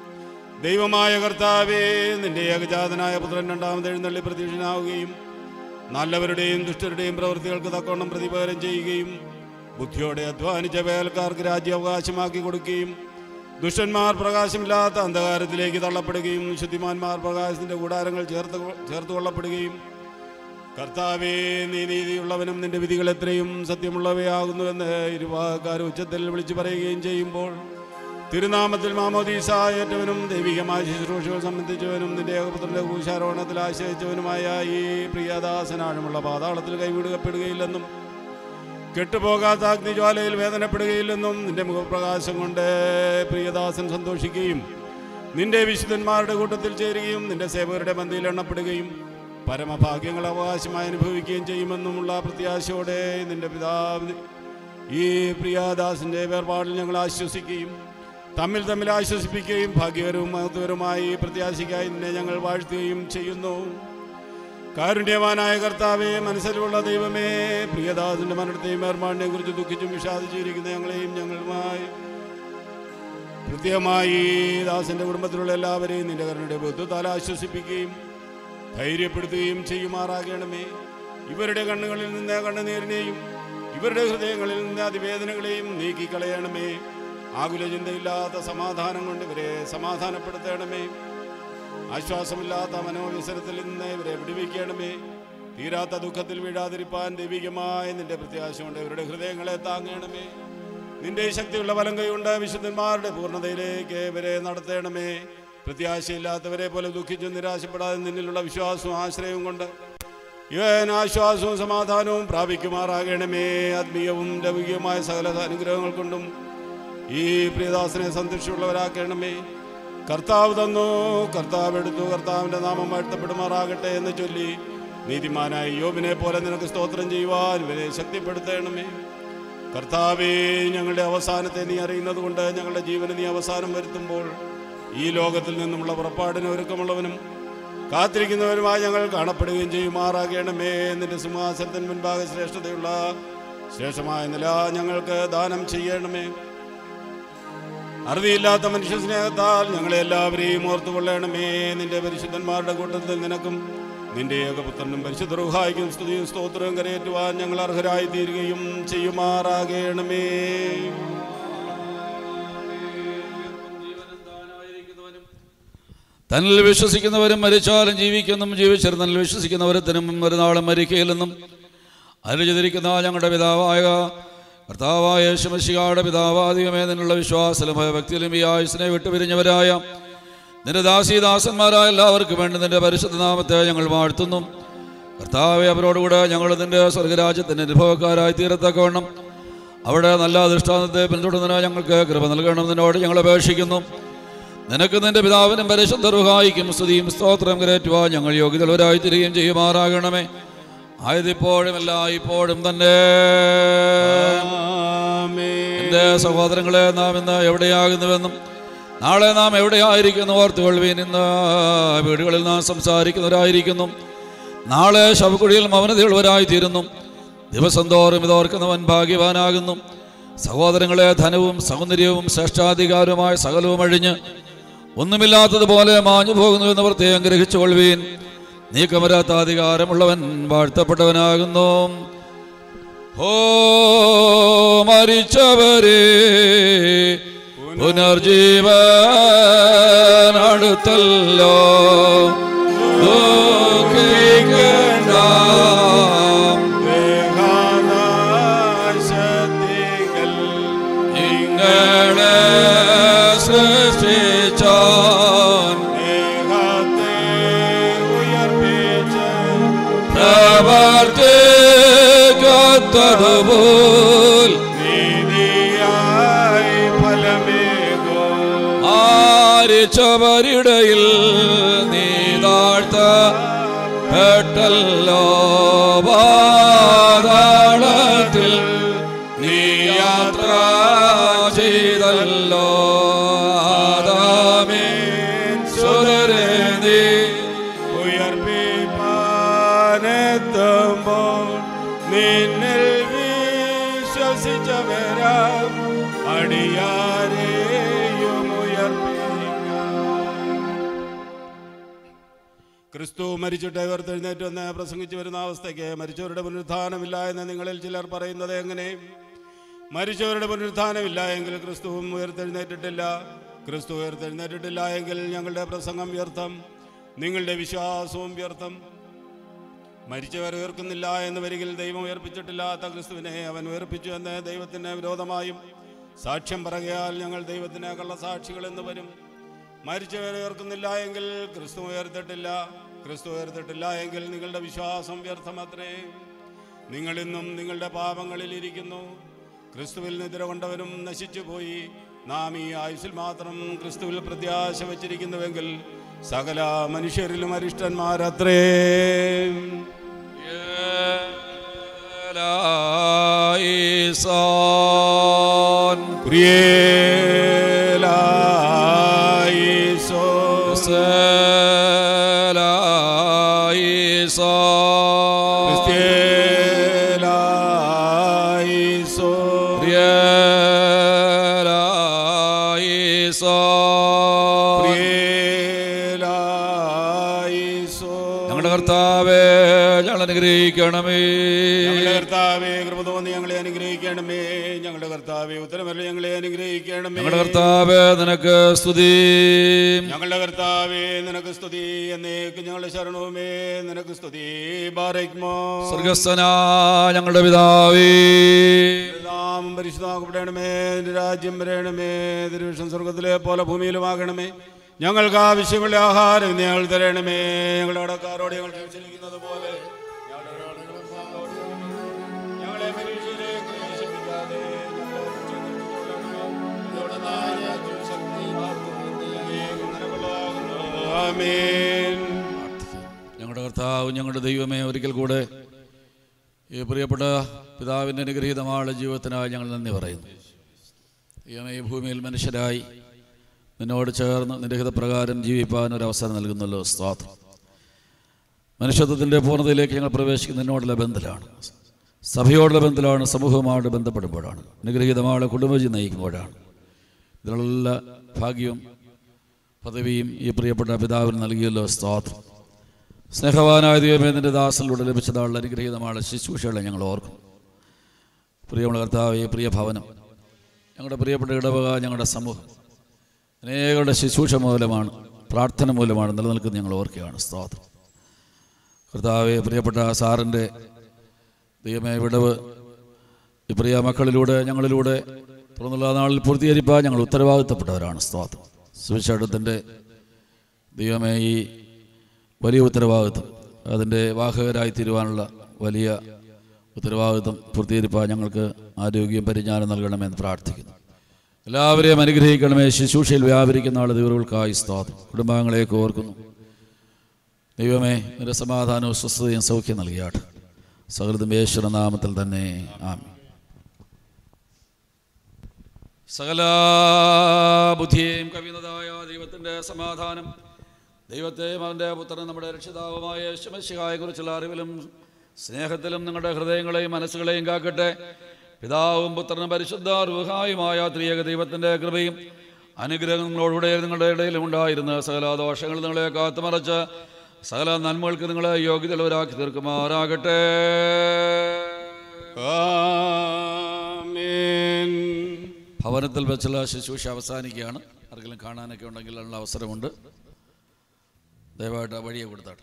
ദൈവമായ കർത്താവേ, നിന്റെ ഏകജാതനായ പുത്രൻ രണ്ടാമത് എഴുന്നള്ളി പ്രത്യക്ഷനാവുകയും നല്ലവരുടെയും ദുഷ്ടരുടെയും പ്രവൃത്തികൾക്ക് തക്കവണ്ണം പ്രതിപകരം ചെയ്യുകയും ബുദ്ധിയോടെ അധ്വാനിച്ച വേൽക്കാർക്ക് രാജ്യാവകാശമാക്കി കൊടുക്കുകയും ദുഷ്ടന്മാർ പ്രകാശമില്ലാത്ത അന്ധകാരത്തിലേക്ക് തള്ളപ്പെടുകയും ശുദ്ധിമാന്മാർ പ്രകാശത്തിൻ്റെ കൂടാരങ്ങൾ ചേർത്ത് ചേർത്ത് കൊള്ളപ്പെടുകയും കർത്താവേ, നീ നീതിയുള്ളവനും നിന്റെ വിധികൾ എത്രയും സത്യമുള്ളവയാകുന്നുവെന്ന് ഇരുവാക്കാർ ഉച്ചത്തിൽ വിളിച്ചു പറയുകയും ചെയ്യുമ്പോൾ തിരുനാമത്തിൽ മാമോദീസ ഏറ്റവനും ദൈവികമായ ശുശ്രൂഷകൾ സംബന്ധിച്ചവനും നിന്റെ ഏകപുത്രന്റെ ക്രൂശാരോഹണത്തിൽ ആശ്രയിച്ചവനുമായ ഈ പ്രിയദാസനാഴമുള്ള പാതാളത്തിൽ കൈവിടുകപ്പെടുകയില്ലെന്നും കെട്ടുപോകാത്ത അഗ്നിജ്വാലയിൽ വേദനപ്പെടുകയില്ലെന്നും നിന്റെ മുഖപ്രകാശം കൊണ്ട് പ്രിയദാസൻ സന്തോഷിക്കുകയും നിന്റെ വിശുദ്ധന്മാരുടെ കൂട്ടത്തിൽ ചേരുകയും നിന്റെ സേവകരുടെ പന്തിയിൽ എണ്ണപ്പെടുകയും പരമഭാഗ്യങ്ങൾ അവകാശമായി അനുഭവിക്കുകയും ചെയ്യുമെന്നുമുള്ള പ്രത്യാശയോടെ നിന്റെ പിതാവ് ഈ പ്രിയദാസന്റെ വേർപാടിൽ ഞങ്ങൾ ആശ്വസിക്കുകയും തമ്മിൽ തമ്മിൽ ആശ്വസിപ്പിക്കുകയും ഭാഗ്യകരവും മഹത്വകരവുമായി പ്രത്യാശയ്ക്കായി നിന്നെ ഞങ്ങൾ വാഴ്ത്തുകയും ചെയ്യുന്നു. കാരുണ്യവാനായ കർത്താവേ, മനസ്സിലുള്ള ദൈവമേ, പ്രിയദാസന്റെ മരണത്തെയും വേർപാടിനെയും കുറിച്ച് ദുഃഖിച്ചും വിഷാദിച്ചിരിക്കുന്ന ഞങ്ങളെയും ഞങ്ങളുമായി കൃത്യമായി ദാസന്റെ കുടുംബത്തിലുള്ള എല്ലാവരെയും നിന്റെ കരുണയുടെ ബന്ധത്താൽ ആശ്വസിപ്പിക്കുകയും ധൈര്യപ്പെടുത്തുകയും ചെയ്യുമാറാകണമേ. ഇവരുടെ കണ്ണുകളിൽ നിന്ന് കണ്ണുനീരിനെയും ഇവരുടെ ഹൃദയങ്ങളിൽ നിന്ന് അതിവേദനകളെയും നീക്കിക്കളയണമേ. ആകുല ചിന്തയില്ലാത്ത സമാധാനം കൊണ്ട് ഇവരെ സമാധാനപ്പെടുത്തണമേ. ആശ്വാസമില്ലാത്ത മനോവിസരത്തിൽ നിന്ന് ഇവരെ വിടുവിക്കണമേ. തീരാത്ത ദുഃഖത്തിൽ വീഴാതിരിപ്പാൻ ദൈവികമായ നിന്റെ പ്രത്യാശ കൊണ്ട് ഇവരുടെ ഹൃദയങ്ങളെ താങ്ങണമേ. നിന്റെ ശക്തിയുള്ള വലം കൈകൊണ്ട് വിശുദ്ധന്മാരുടെ പൂർണ്ണതയിലേക്ക് ഇവരെ നടത്തണമേ. പ്രത്യാശയില്ലാത്തവരെ പോലെ ദുഃഖിച്ചും നിരാശപ്പെടാതെ നിന്നിലുള്ള വിശ്വാസവും ആശ്രയവും കൊണ്ട് ഇവൻ ആശ്വാസവും സമാധാനവും പ്രാപിക്കുമാറാകണമേ. ആത്മീയവും ലൗകികവുമായ സകല അനുഗ്രഹങ്ങൾ കൊണ്ടും ഈ പ്രിയദാസനെ സന്തുഷ്ടമുള്ളവരാക്കണമേ. കർത്താവ് തന്നു, കർത്താവ് എടുത്തു, കർത്താവിൻ്റെ നാമം വാഴ്ത്തപ്പെടുമാറാകട്ടെ എന്ന് ചൊല്ലി നീതിമാനായ യോബിനെ പോലെ നിനക്ക് സ്തോത്രം ചെയ്യുവാൻ ഇവരെ ശക്തിപ്പെടുത്തണമേ. കർത്താവേ, ഞങ്ങളുടെ അവസാനത്തെ നീ അറിയുന്നത് കൊണ്ട് ഞങ്ങളുടെ ജീവന് നീ അവസാനം വരുത്തുമ്പോൾ ഈ ലോകത്തിൽ നിന്നുമുള്ള പുറപ്പാടിന് ഒരുക്കമുള്ളവനും കാത്തിരിക്കുന്നവരുമായി ഞങ്ങൾ കാണപ്പെടുകയും ചെയ്യുമാറാകണമേ. നിന്റെ സിംഹാസനത്തിന് മുൻപാകെ ശ്രേഷ്ഠതയുള്ള ശ്രേഷ്ഠമായ നില ഞങ്ങൾക്ക് ദാനം ചെയ്യണമേ. അറുതിയില്ലാത്ത മനുഷ്യ സ്നേഹത്താൽ ഞങ്ങളെ എല്ലാവരെയും ഓർത്തുകൊള്ളണമേ. നിന്റെ പരിശുദ്ധന്മാരുടെ കൂട്ടത്തിൽ നിനക്കും നിന്റെ ഏകപുത്രനും പരിശുദ്ധ റൂഹായിക്കും സ്തുതിയും സ്തോത്രവും കരയേറ്റുവാൻ ഞങ്ങൾ അർഹരായി തീരുകയും ചെയ്യുമാറാകണമേ. തന്നിൽ വിശ്വസിക്കുന്നവരും മരിച്ചാലും ജീവിക്കുന്നും ജീവിച്ചവരും തന്നിൽ വിശ്വസിക്കുന്നവരത്തിനും ഒരു നാളും മരിക്കയില്ലെന്നും അരുചിതിരിക്കുന്ന ഞങ്ങളുടെ പിതാവായ കർത്താവായ യേശുമിശിഹായുടെ പിതാവാധികമേ നിന്നുള്ള വിശ്വാസലും ഭയഭക്തിയിലും ഈ ആയുസ്സിനെ വിട്ടുപിരിഞ്ഞവരായ നിന്റെ ദാസീദാസന്മാരായ എല്ലാവർക്കും വേണ്ടി നിന്റെ പരിശുദ്ധ നാമത്തെ ഞങ്ങൾ വാഴ്ത്തുന്നു. കർത്താവെ, അവരോടുകൂടെ ഞങ്ങൾ നിന്റെ സ്വർഗരാജ്യത്തിൻ്റെ അനുഭവക്കാരായി തീരത്തക്കവണ്ണം അവിടെ നല്ല ദൃഷ്ടാന്തത്തെ പിന്തുടർന്നതിന് ഞങ്ങൾക്ക് കൃപ നൽകണം നിന്നോട് ഞങ്ങൾ അപേക്ഷിക്കുന്നു. നിനക്ക് നിന്റെ പിതാവിനും പരിശുദ്ധ റൂഹായിക്കും സ്തുതിയും സ്തോത്രം കരേറ്റുവാൻ ഞങ്ങൾ യോഗ്യതയുള്ളവരായി തീരുകയും ചെയ്യുമാറാകണമേ. ആയതിപ്പോഴും എല്ലാ ഇപ്പോഴും തന്നെ. എൻ്റെ സഹോദരങ്ങളെ, നാം ഇന്ന് എവിടെയാകുന്നുവെന്നും നാളെ നാം എവിടെയായിരിക്കുന്നു ഓർത്തുകൊള്ളുവീൻ. ഇന്ന് വീടുകളിൽ നാം സംസാരിക്കുന്നവരായിരിക്കുന്നു, നാളെ ശവക്കുഴിയിൽ മൗനതയുള്ളവരായി തീരുന്നു. ദിവസം തോറും ഇതോർക്കുന്നവൻ ഭാഗ്യവാനാകുന്നു. സഹോദരങ്ങളെ, ധനവും സൗന്ദര്യവും ശ്രേഷ്ഠാധികാരവുമായ സകലവും അഴിഞ്ഞ് ഒന്നുമില്ലാത്തതുപോലെ മാഞ്ഞു പോകുന്നുവെന്ന് പ്രത്യേകം ഗ്രഹിച്ചുകൊള്ളുവീൻ. നീക്കമരാത്ത അധികാരമുള്ളവൻ വാഴ്ത്തപ്പെട്ടവനാകുന്നു. ഓ മരിച്ചവരെ പുനർജീവൻ അടുത്തല്ലോ. ദുഃഖിക്കേണ്ട ദേഹനാശത്തിങ്കൽ നിങ്ങളെ സൃഷ്ടിച്ചാൻ ദേഹത്തെ ഉയർപ്പിച്ച് പ്രവർത്തിക്കത്തതുപോൽ നീതിയായി ഫലമേകും. ആരിച്ചവരിടയിൽ നീ താഴ്ത്തപ്പെട്ടല്ലോ. പാതാളത്തിൽ നീ യാത്ര ചെയ്തല്ലോ. ആദാമീൻ സുരരെ നീ ഉയർപ്പിപ്പാനെത്തുമ്പോൾ നിന്നിൽ വിശ്വസിച്ചവരാം അടിയാരെയും ഉയർപ്പിക്കാം. ക്രിസ്തു മരിച്ചിട്ട് ഉയർത്തെഴുന്നേറ്റ് എന്ന് പ്രസംഗിച്ചു വരുന്ന അവസ്ഥയ്ക്ക് മരിച്ചവരുടെ പുനരുത്ഥാനമില്ല എന്ന് നിങ്ങളിൽ ചിലർ പറയുന്നത് എങ്ങനെ? മരിച്ചവരുടെ പുനരുത്ഥാനമില്ല എങ്കിൽ ക്രിസ്തുവും ഉയർത്തെഴുന്നേറ്റിട്ടില്ല. ക്രിസ്തു ഉയർത്തെഴുന്നേറ്റിട്ടില്ല എങ്കിൽ ഞങ്ങളുടെ പ്രസംഗം വ്യർത്ഥം, നിങ്ങളുടെ വിശ്വാസവും വ്യർത്ഥം. മരിച്ചവർ ഉയർക്കുന്നില്ല എന്ന് വരികിൽ ദൈവം ഉയർപ്പിച്ചിട്ടില്ലാത്ത ക്രിസ്തുവിനെ അവൻ ഉയർപ്പിച്ചു എന്ന് ദൈവത്തിന് വിരോധമായും സാക്ഷ്യം പറയുകയാൽ ഞങ്ങൾ ദൈവത്തിന് കള്ളസാക്ഷികൾ എന്ന് വരും. മരിച്ചവർ ഉയർക്കുന്നില്ല എങ്കിൽ ക്രിസ്തു ഉയർത്തിട്ടില്ല. ക്രിസ്തു ഉയർത്തിട്ടില്ല എങ്കിൽ നിങ്ങളുടെ വിശ്വാസം വ്യർത്ഥമത്രേ. നിങ്ങളിന്നും നിങ്ങളുടെ പാപങ്ങളിൽ ഇരിക്കുന്നു. ക്രിസ്തുവിൽ നിദ്ര കൊണ്ടവരും നശിച്ചുപോയി. നാം ഈ ആയുസ്സിൽ മാത്രം ക്രിസ്തുവിൽ പ്രത്യാശ വച്ചിരിക്കുന്നുവെങ്കിൽ സകല മനുഷ്യരിലും അരിഷ്ടന്മാരത്രേ. ലായിസോൻ പ്രിയേലായിസോ ലായിസോൻ ക്രിസ്ത്യേലായിസോ ലായിസോൻ പ്രിയേലായിസോ. ഞങ്ങളുടെ കർത്താവേ ഞങ്ങൾ അനുഗ്രഹിക്കണമേ. ഞങ്ങളുടെ കർത്താവേ കൃപ തോന്നി ഞങ്ങളെ അനുഗ്രഹിക്കണമേ. ഞങ്ങളുടെ കർത്താവേ ഉത്തരമല്ല ഞങ്ങളെ അനുഗ്രഹിക്കണമേ. ഞങ്ങളുടെ കർത്താവേ നിനക്ക് സ്തുതി. ഞങ്ങളുടെ കർത്താവേ നിനക്ക് സ്തുതി. എന്നേക്ക് ഞങ്ങളുടെ ശരണവുമേ നിനക്ക് സ്തുതി. ബാരക്മോ. സ്വർഗസ്ഥനാ ഞങ്ങളുടെ പിതാവേ, നാമം പരിശുദ്ധമാക്കപ്പെടണമേ. നിന്റെ രാജ്യം വരണമേ. തിരുവിഷം സ്വർഗത്തിലെ പോലെ ഭൂമിയിലുമാകണമേ. ഞങ്ങൾക്ക് ആവശ്യമുള്ള ആഹാരം ഞങ്ങൾ തരണമേ. ഞങ്ങളുടെ കടക്കാരോട് ഞങ്ങൾ ക്ഷമിച്ചിരിക്കുന്നത് പോലെ ഞങ്ങളെ പരീക്ഷയിലേക്ക് പ്രവേശിപ്പിക്കാതെ ഞങ്ങളെ ആമേൻ. ഞങ്ങളുടെ കർത്താവ് ഞങ്ങളുടെ ദൈവമേ, ഒരിക്കൽ കൂടെ ഈ പ്രിയപ്പെട്ട പിതാവിൻ്റെ അനുഗ്രഹീതമായ ജീവിതത്തിനായി ഞങ്ങൾ നന്ദി പറയുന്നു. ദൈവമേ, ഈ ഭൂമിയിൽ മനുഷ്യരായി നിന്നോട് ചേർന്ന് നിന്റെ ഹിതപ്രകാരം ജീവിപ്പാൻ ഒരു അവസരം നൽകുന്നല്ലോ. സ്തോത്രം. മനുഷ്യത്വത്തിൻ്റെ പൂർണ്ണതയിലേക്ക് ഞങ്ങൾ പ്രവേശിക്കുന്ന നിന്നോടുള്ള ബന്ധത്തിലാണ്, സഭയോടുള്ള ബന്ധത്തിലാണ്, സമൂഹവുമായിട്ട് ബന്ധപ്പെടുമ്പോഴാണ്, അനുഗ്രഹീതമായ കുടുംബജീവിതം നയിക്കുമ്പോഴാണ്. ഇതിനുള്ള ഭാഗ്യവും പദവിയും ഈ പ്രിയപ്പെട്ട പിതാവിന് നൽകിയല്ലോ. സ്തോത്രം. സ്നേഹവാനായ ദൈവമേ, നിന്റെ ദാസനിലൂടെ ലഭിച്ചതാളുള്ള അനുഗ്രഹീതമായ ശുശ്രൂഷകളെ ഞങ്ങൾ ഓർക്കും. പ്രിയമുള്ള കർത്താവേ, പ്രിയ ഭവനം, ഞങ്ങളുടെ പ്രിയപ്പെട്ട ഇടവക, ഞങ്ങളുടെ സമൂഹം അനേകരുടെ ശുശ്രൂഷ മൂലമാണ്, പ്രാർത്ഥന മൂലമാണ് നിലനിൽക്കുന്നത് ഞങ്ങൾ ഓർക്കുകയാണ്. സ്തോത്രം. കർത്താവെ, പ്രിയപ്പെട്ട സാറിൻ്റെ ദൈവമേ വിടവ് ഈ പ്രിയ മക്കളിലൂടെ ഞങ്ങളിലൂടെ തുറന്നുള്ള നാളിൽ പൂർത്തീകരിപ്പാൻ ഞങ്ങൾ ഉത്തരവാദിത്തപ്പെട്ടവരാണ്. സ്തോത്രം. സുവിശേഷത്തിൻ്റെ ദൈവമേ ഈ വലിയ ഉത്തരവാദിത്വം, അതിൻ്റെ വാഹകരായി തീരുവാനുള്ള വലിയ ഉത്തരവാദിത്വം പൂർത്തീകരിപ്പാൻ ഞങ്ങൾക്ക് ആരോഗ്യം പരിജ്ഞാനം നൽകണമെന്ന് പ്രാർത്ഥിക്കുന്നു. എല്ലാവരെയും അനുഗ്രഹിക്കണമേ. ശുശ്രൂഷയിൽ വ്യാപരിക്കുന്ന ആൾ ദൈവങ്ങൾക്കായി സ്തോത്രം. കുടുംബാംഗങ്ങളെയൊക്കെ ഓർക്കുന്നു. ദൈവമേ, നിന്റെ സമാധാനവും സ്വസ്ഥതയും സൗഖ്യം നൽകിയാട്ട്. സകലതും യേശുവിന്റെ നാമത്തിൽ തന്നെ ആമേൻ. സകല ബുദ്ധിയെയും കവിയുന്നതായ ദൈവത്തിൻ്റെ സമാധാനം ദൈവത്തെയും അവൻ്റെ പുത്രൻ നമ്മുടെ രക്ഷിതാവുമായ യേശുമിശിഹായെ കുറിച്ചുള്ള അറിവിലും സ്നേഹത്തിലും നിങ്ങളുടെ ഹൃദയങ്ങളെയും മനസ്സുകളെയും കാക്കട്ടെ. പിതാവും പുത്രനും പരിശുദ്ധ റൂഹായുമായ ത്രിയേക ദൈവത്തിൻ്റെ കൃപയും അനുഗ്രഹങ്ങളോടുകൂടെ നിങ്ങളുടെ ഇടയിലും ഉണ്ടായിരുന്ന സകല ദോഷങ്ങൾ നിങ്ങളെ കാത്തുമറച്ച് സകല നന്മകൾക്ക് നിങ്ങളെ യോഗ്യതയുള്ളവരാക്കി തീർക്കുമാറാകട്ടെ. ആമേൻ. ഭവനത്തിൽ വെച്ചുള്ള ശുശ്രൂഷ അവസാനിക്കുകയാണ്. ആരെങ്കിലും കാണാനൊക്കെ ഉണ്ടെങ്കിൽ അതിനുള്ള അവസരമുണ്ട്. ദയവായിട്ട് ആ വഴിയെ കൊടുത്താട്ടെ.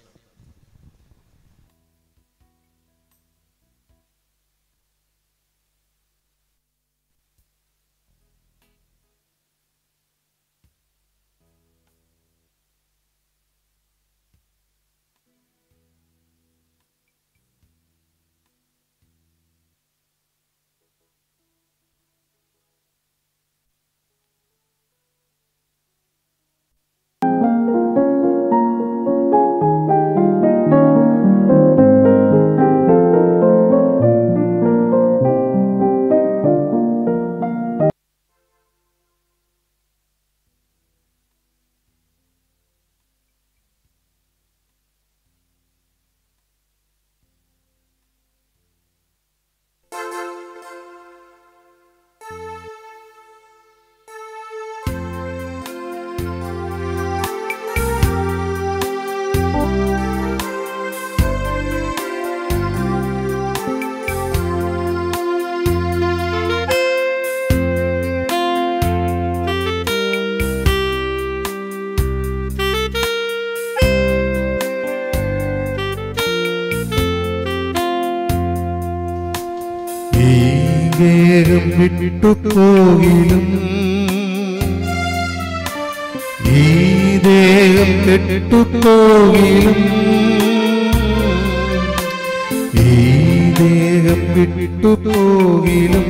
ദേഹം വിട്ടുപോകിലും ഈ ദേഹം കെട്ടുപോകിലും ഈ ദേഹം വിട്ടുപോകിലും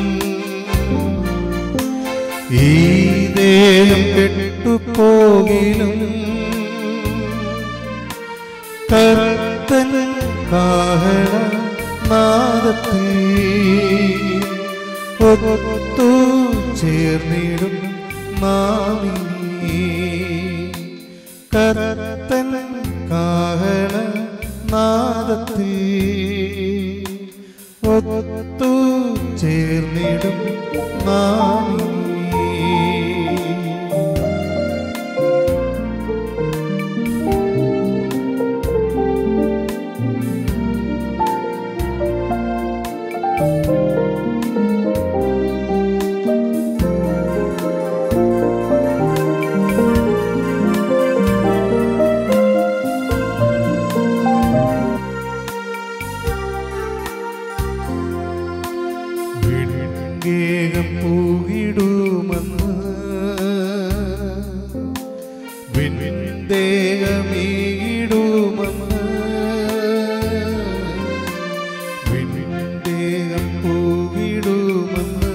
ഈ ദേഹം കെട്ടുപോകിലും കർത്തൻ കാഹള നാദത്തിൽ ഒത്തു ചേർന്നിടും നാമിനി കർത്തൻ കാഹള നാദത്തിൽ ഒത്തു ചേർന്നിടും നാമിനി. വിൺഗേഹം പൂകിടുമെന്ന് വിൺദേഹമീടുമെന്ന് വിൺദേഹം പൂകിടുമെന്ന്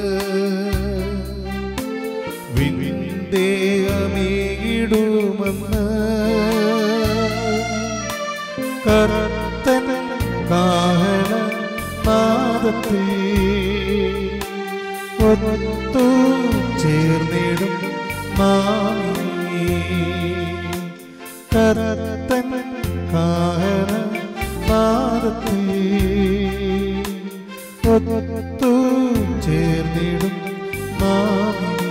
വിൺദേഹമീടുമെന്ന് കർത്തൻ കാഹള നാദത്തിൽ ഒത്തു ചേർന്നിടും നാമിനി കർത്തൻ കാഹള നാദത്തിൽ ഒത്തു ചേർന്നിടും നാമിനി.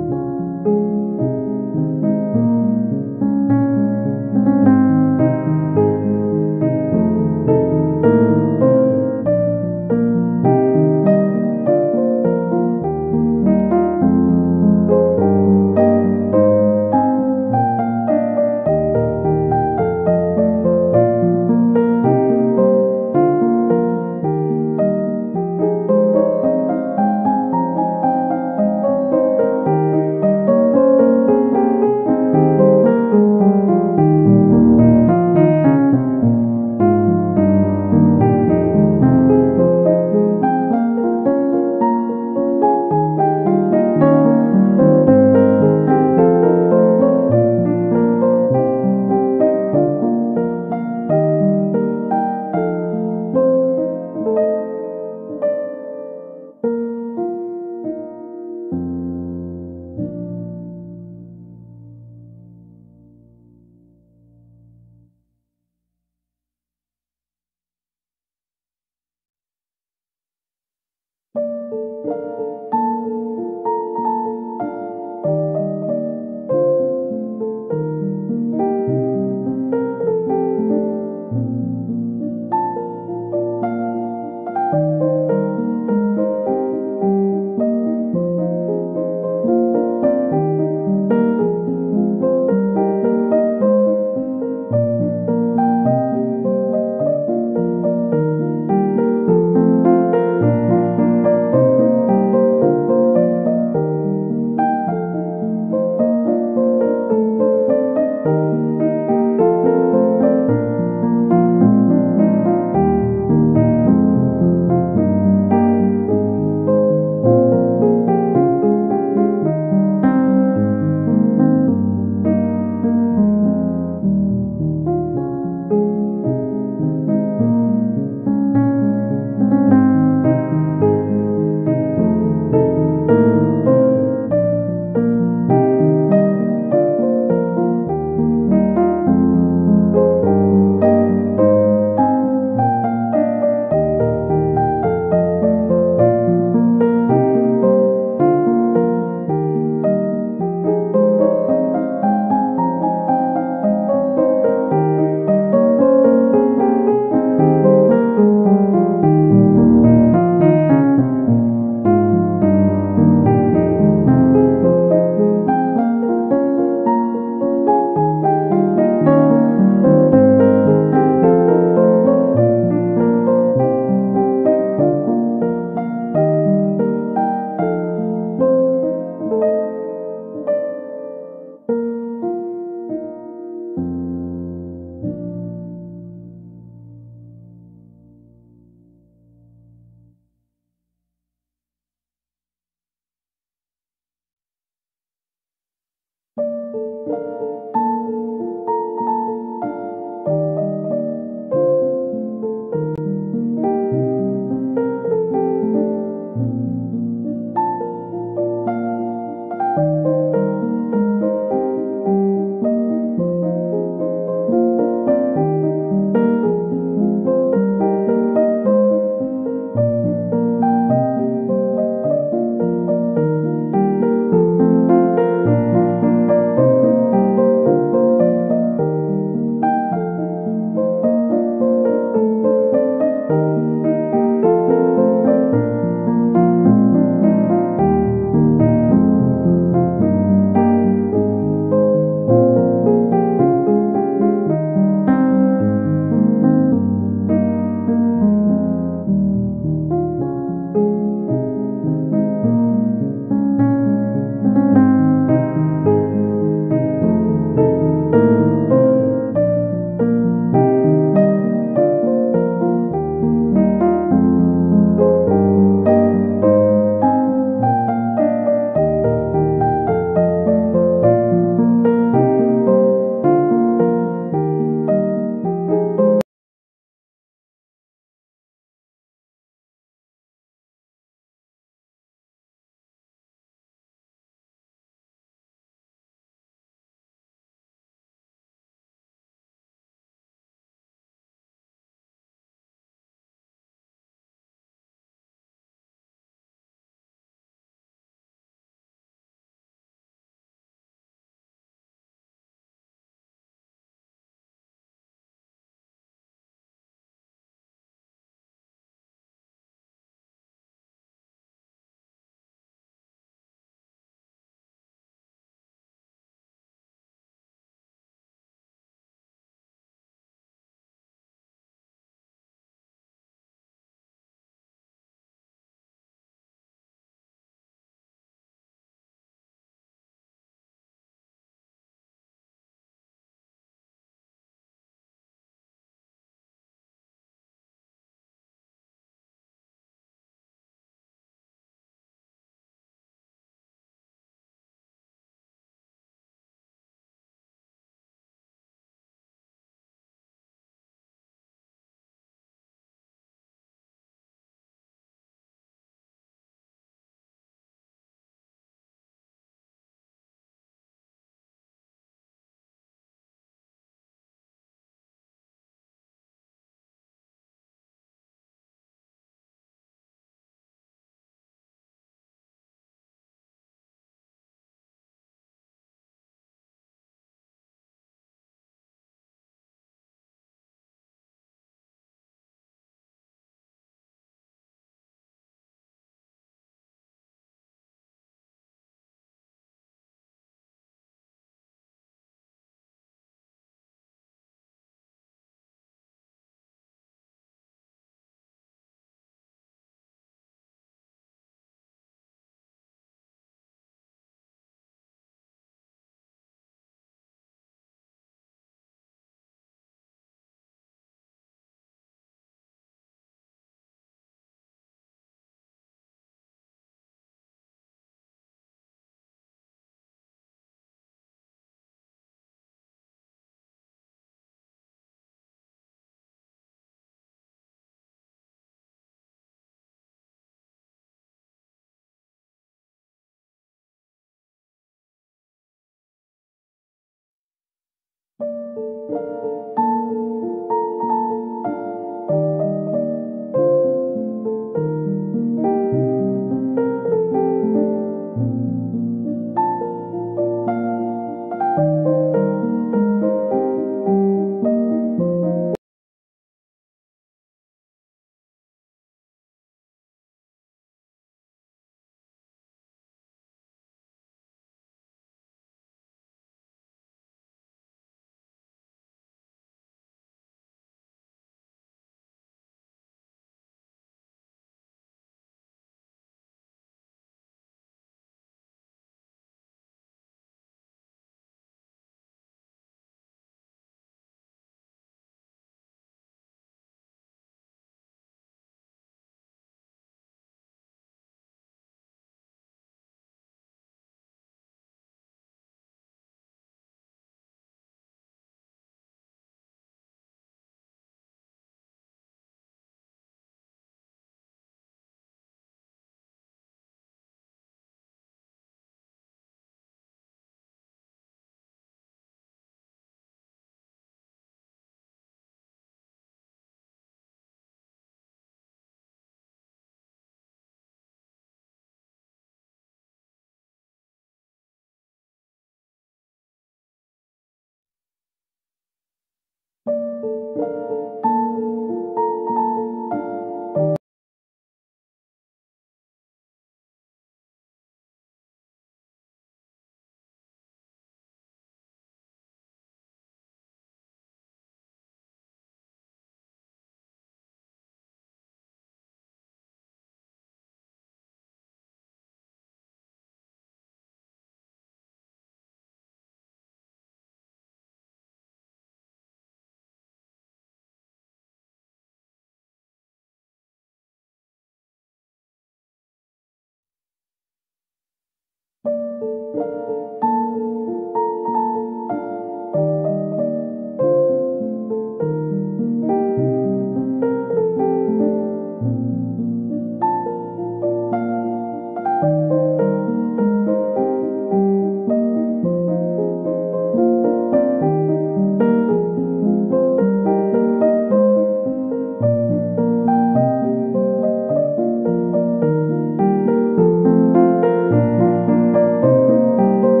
ും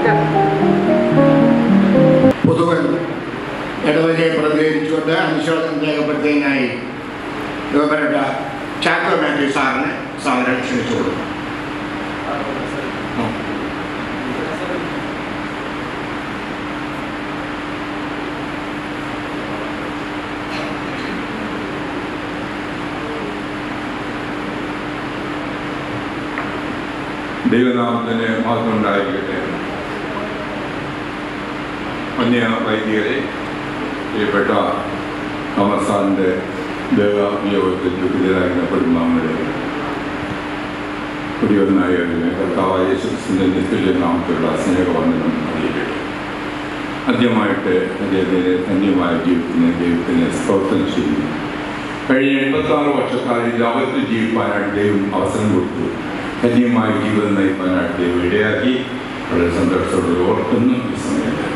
പുതുവൻ ഇടവകയെ പ്രതികരിച്ചുകൊണ്ട് അനുശോചനം രേഖപ്പെടുത്തുന്നതിനായി ബഹുമാനപ്പെട്ട ചാക്കോ മാത്യു സാറിനെ സാറിനെ ക്ഷണിച്ചു കൊടുക്കും. ദൈവനാമത്തിന് മാത്രം ഉണ്ടായിരിക്കട്ടെ. അന്യ വൈദികരെ, പ്രിയപ്പെട്ട അമർസാറിൻ്റെ ദേവയോഗത്തിൽ ദുഃഖിതരായിരുന്ന കുടുംബാംഗങ്ങളെ, കുടിയൊന്നായ കർത്താവായ യേശുക്രിസ്തുവിൻ്റെ നിത്യമായ നാമത്തിലുള്ള സ്നേഹവന്ദനം അറിയിക്കട്ടെ. ആദ്യമായിട്ട് അദ്ദേഹത്തിൻ്റെ ധന്യമായ ജീവിതത്തിന് ദൈവത്തിന് സ്തോത്രം ചെയ്യുന്നു. കഴിഞ്ഞ എൺപത്താറ് വർഷക്കാലം ലോകത്തിൽ ജീവിക്കാനായിട്ട് ദൈവം അവസരം കൊടുത്തു. ധന്യമായ ജീവിതം നയിക്കാനായിട്ട് ദൈവം ഇടയാക്കി. വളരെ സന്തോഷത്തോടെ ഓർക്കുന്നു ഈ സമയത്ത്.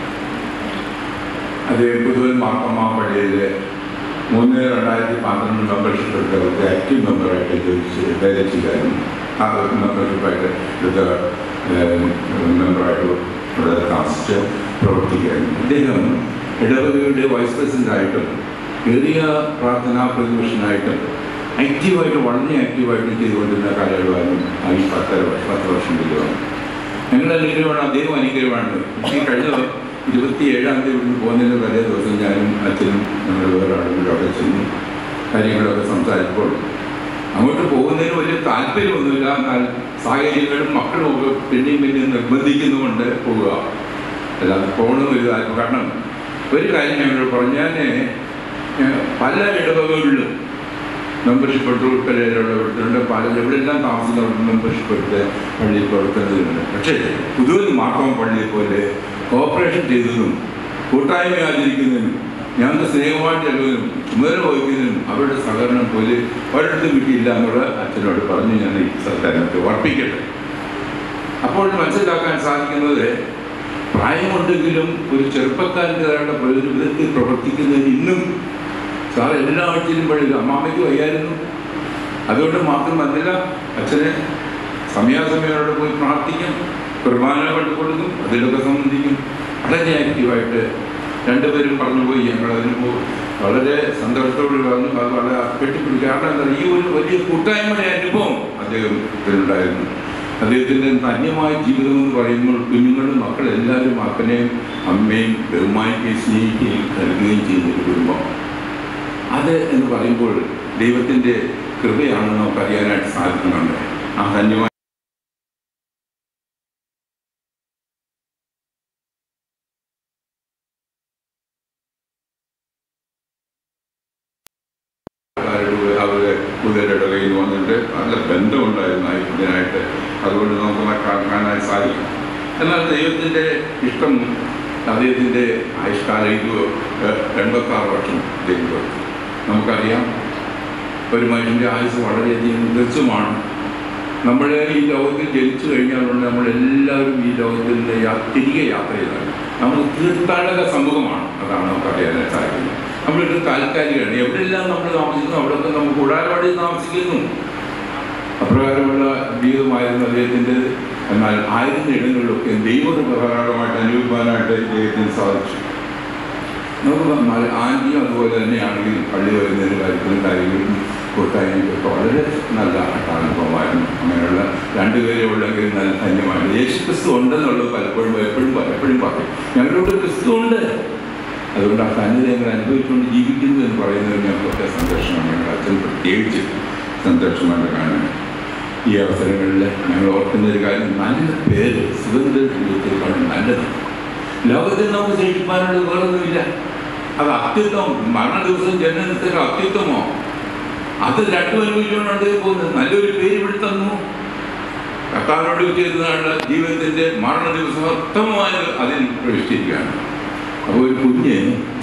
അദ്ദേഹം പുതുവൻ മാർത്തോമാ പള്ളിയിലെ മൂന്ന് രണ്ടായിരത്തി പന്ത്രണ്ട് മെമ്പർഷിപ്പ് എടുത്ത ആക്റ്റീവ് മെമ്പറായിട്ട് ചോദിച്ച് വേല ചെയ്യാനും ആ മെമ്പർഷിപ്പായിട്ട് എടുത്ത മെമ്പറായിട്ട് ഇവിടെ താമസിച്ച് പ്രവർത്തിക്കാനും അദ്ദേഹം ഇടവകയുടെ വൈസ് പ്രസിഡൻ്റായിട്ടും ഏറിയ പ്രാർത്ഥനാ പ്രതിപക്ഷനായിട്ടും ആക്റ്റീവായിട്ട് വളരെ ആക്റ്റീവായിട്ട് ചെയ്തുകൊണ്ടിരുന്ന കാലയളവാനും ഈ പത്തര വർഷം പത്ത് വർഷം തീരുവാണ്. ഞങ്ങളുടെ അനുഗ്രഹമാണ്, അദ്ദേഹം അനുഗ്രഹമാണ്. പക്ഷേ കഴിഞ്ഞ ഇരുപത്തി ഏഴാം തീയതി ഇവിടുന്ന് പോകുന്നതിന് തലേ ദിവസം ഞാനും അച്ഛനും ഞങ്ങൾ വേറെ ആളുകളൊക്കെ ചെന്ന് കാര്യങ്ങളൊക്കെ സംസാരിച്ചപ്പോൾ അങ്ങോട്ട് പോകുന്നതിന് വലിയ താല്പര്യമൊന്നുമില്ല. എന്നാൽ സാഹചര്യങ്ങളും മക്കളും ഒക്കെ പിന്നെയും പിന്നെയും നിർബന്ധിക്കുന്നുകൊണ്ട് പോവുക, അല്ലാതെ പോകണമെന്ന് ഒരു താല്പര്യം. കാരണം ഒരു കാര്യം ഞങ്ങൾ പറഞ്ഞാൽ പല ഇടവകളിലും മെമ്പർഷിപ്പ് എടുത്ത് ഉൾപ്പെടെയുള്ള എടുത്തിട്ടുണ്ട്. പല എവിടെയെല്ലാം താമസിക്കുന്ന മെമ്പർഷിപ്പ് എടുത്ത് പള്ളിയിൽ പ്രവർത്തനത്തിലുണ്ട്. പക്ഷേ പുതുവൻ മാർത്തോമാ പള്ളിയെ പോലെ കോപ്പറേഷൻ ചെയ്തതും കൂട്ടായ്മ ആചരിക്കുന്നതിനും ഞങ്ങൾക്ക് സ്നേഹമായിട്ട് ചെല്ലുന്നതിനും ചുമതല വഹിക്കുന്നതിനും അവരുടെ സഹകരണം പോലെ ഒരിടത്തും കിട്ടിയില്ല എന്നുള്ള അച്ഛനോട് പറഞ്ഞ് ഞാൻ ഈ സർക്കാരിനൊക്കെ ഉറപ്പിക്കട്ടെ. അപ്പോൾ മനസ്സിലാക്കാൻ സാധിക്കുന്നത് പ്രായമുണ്ടെങ്കിലും ഒരു ചെറുപ്പക്കാരൻ്റെതായുള്ള വിധത്തിൽ പ്രവർത്തിക്കുന്നതിന് ഇന്നും സാർ എല്ലാ ആഴ്ചയിലും പള്ളിയിൽ അമ്മാമ്മയ്ക്ക് വയ്യായിരുന്നു. അതുകൊണ്ട് മാത്രം വന്നില്ല, അച്ഛനെ സമയാസമയോടെ പോയി പ്രാർത്ഥിക്കും, കുർബാന കൊടുക്കും, അതിലൊക്കെ സംബന്ധിക്കും. വളരെ ആക്റ്റീവായിട്ട് രണ്ടുപേരും പറഞ്ഞു പോയി. ഞങ്ങളതിന് പോകും വളരെ സന്തോഷത്തോട് പറഞ്ഞു. അത് വളരെ കെട്ടിപ്പിടിക്കുക. കാരണം എന്താ, ഈ ഒരു വലിയ കൂട്ടായ്മയുടെ അനുഭവം അദ്ദേഹത്തിനുണ്ടായിരുന്നു. അദ്ദേഹത്തിൻ്റെ ധന്യമായ ജീവിതം എന്ന് പറയുമ്പോൾ കുഞ്ഞുങ്ങളും മക്കളെല്ലാവരും അപ്പനെയും അമ്മയും ബഹുമാനിക്കുകയും സ്നേഹിക്കുകയും കരുതുകയും ചെയ്യുന്നൊരു കുടുംബം. അത് എന്ന് പറയുമ്പോൾ ദൈവത്തിൻ്റെ കൃപയാണെന്ന് നമുക്ക് അറിയാനായിട്ട് സാധിക്കുന്നുണ്ട്. ആ ധന്യമായ അവര് പുതിയരുടെ കയ്യിൽ നിന്ന് വന്നിട്ട് നല്ല ബന്ധമുണ്ടായിരുന്നു ഇതിനായിട്ട്. അതുകൊണ്ട് നമുക്ക് കാണാൻ സാധിക്കും. എന്നാൽ ദൈവത്തിൻ്റെ ഇഷ്ടം അദ്ദേഹത്തിൻ്റെ ആയുഷ്കാലം എൺപത്താറ് വർഷം ദൈവം. നമുക്കറിയാം ഒരു മനുഷ്യൻ്റെ ആയുസ് വളരെയധികം ഹ്രസ്വമാണ്. നമ്മൾ ഈ ലോകത്തിൽ ജനിച്ചു കഴിഞ്ഞാലുണ്ട് നമ്മളെല്ലാവരും ഈ ലോകത്തിൻ്റെ തിരികെ യാത്ര ചെയ്താണ്. നമ്മൾ തീർത്ഥാടക സമൂഹമാണ്. അതാണ് നമുക്ക് അറിയാനായിട്ട് സാധിക്കുന്നത്. നമ്മളൊരു താൽക്കാലികമാണ്. എവിടെയെല്ലാം നമ്മൾ താമസിക്കുന്നു അവിടെയൊക്കെ നമുക്ക് കൂടാരവാടി താമസിക്കുന്നു. അപ്രകാരമുള്ള ജീവിതമായിരുന്നു അദ്ദേഹത്തിൻ്റെ. എന്നാൽ ആയിരുന്ന ഇടങ്ങളിലൊക്കെ ദൈവപ്രകാരമായിട്ട് അനുഭവിക്കാനായിട്ട് ദൈവത്തിന് സാധിച്ചു. നമുക്ക് ആൻറ്റിയും അതുപോലെ തന്നെയാണെങ്കിൽ പള്ളി വരുന്നതിന് കാര്യത്തിലും കാര്യങ്ങളും കൂട്ടായ്മയൊക്കെ വളരെ നല്ല അനുഭവമായിരുന്നു. അങ്ങനെയുള്ള രണ്ടുപേരെ ഉള്ളെങ്കിൽ നല്ല ധന്യമാണ്. യേശു ക്രിസ്തു ഉണ്ടെന്നുള്ളത് പലപ്പോഴും എപ്പോഴും എപ്പോഴും പറയും. ഞങ്ങളോട് ക്രിസ്തു ഉണ്ട്, അതുകൊണ്ട് ആ തന്നെ ഞങ്ങൾ അനുഭവിച്ചുകൊണ്ട് ജീവിക്കുന്നു എന്ന് പറയുന്നത് ഞങ്ങൾക്കൊക്കെ സന്തോഷമാണ്. ഞങ്ങൾ അച്ഛൻ പ്രത്യേകിച്ച് സന്തോഷമാണ് കാണാൻ. ഈ അവസരങ്ങളിൽ ഞങ്ങൾ ഓർക്കുന്ന ഒരു കാര്യം, നല്ല പേര് സുഗന്ധ ജീവിതത്തെക്കാൾ നല്ലത് ലോകത്തിൽ നമുക്ക് ശേഷിപ്പാനുള്ള വേറൊന്നുമില്ല. അത് അത്യുത്തം, മരണ ദിവസം ജനനത്തിന് അത്യുത്തമോ അത് രണ്ടും അനുഭവിച്ചുകൊണ്ടാണ് പോകുന്നത്. നല്ലൊരു പേര് ഇവിടെ തന്നു. കർത്താവിനോട് ചേരുന്നതാണ് ജീവിതത്തിൻ്റെ മരണ ദിവസം ഉത്തമമായത് അതിൽ പ്രവേശിച്ചിരിക്കുകയാണ്. അപ്പോൾ ഒരു കുഞ്ഞ്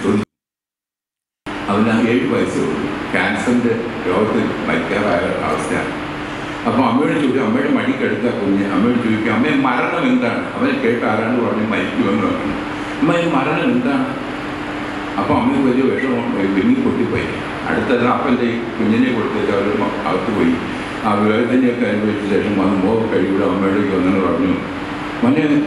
അവന് ഏഴ് വയസ്സേ ഉള്ളൂ. ക്യാൻസറിൻ്റെ രോഗത്തിൽ മരിക്കാറായ അവസ്ഥയാണ്. അപ്പോൾ അമ്മയോട് ചോദിക്കും, അമ്മയുടെ മടിക്കെടുത്ത കുഞ്ഞ് അമ്മയോട് ചോദിക്കും, അമ്മയെ മരണം എന്താണ്? അവനെ കേട്ട് ആരാണ്ട് പറഞ്ഞ് മരിക്കുമെന്ന് പറഞ്ഞു. അമ്മ ഈ മരണം എന്താണ്? അപ്പോൾ അമ്മയ്ക്ക് വലിയ വിഷമം വിങ്ങി പൊട്ടിപ്പോയി. അടുത്തത് അപ്പൻ്റെ കുഞ്ഞിനെ കൊടുത്തിട്ട് അവർ അകത്ത് പോയി. ആ വേദനയൊക്കെ അനുഭവിച്ച ശേഷം വന്ന് മോഹ കഴിയുടെ അമ്മയോടേക്ക് വന്നെന്ന് പറഞ്ഞു, മോനെ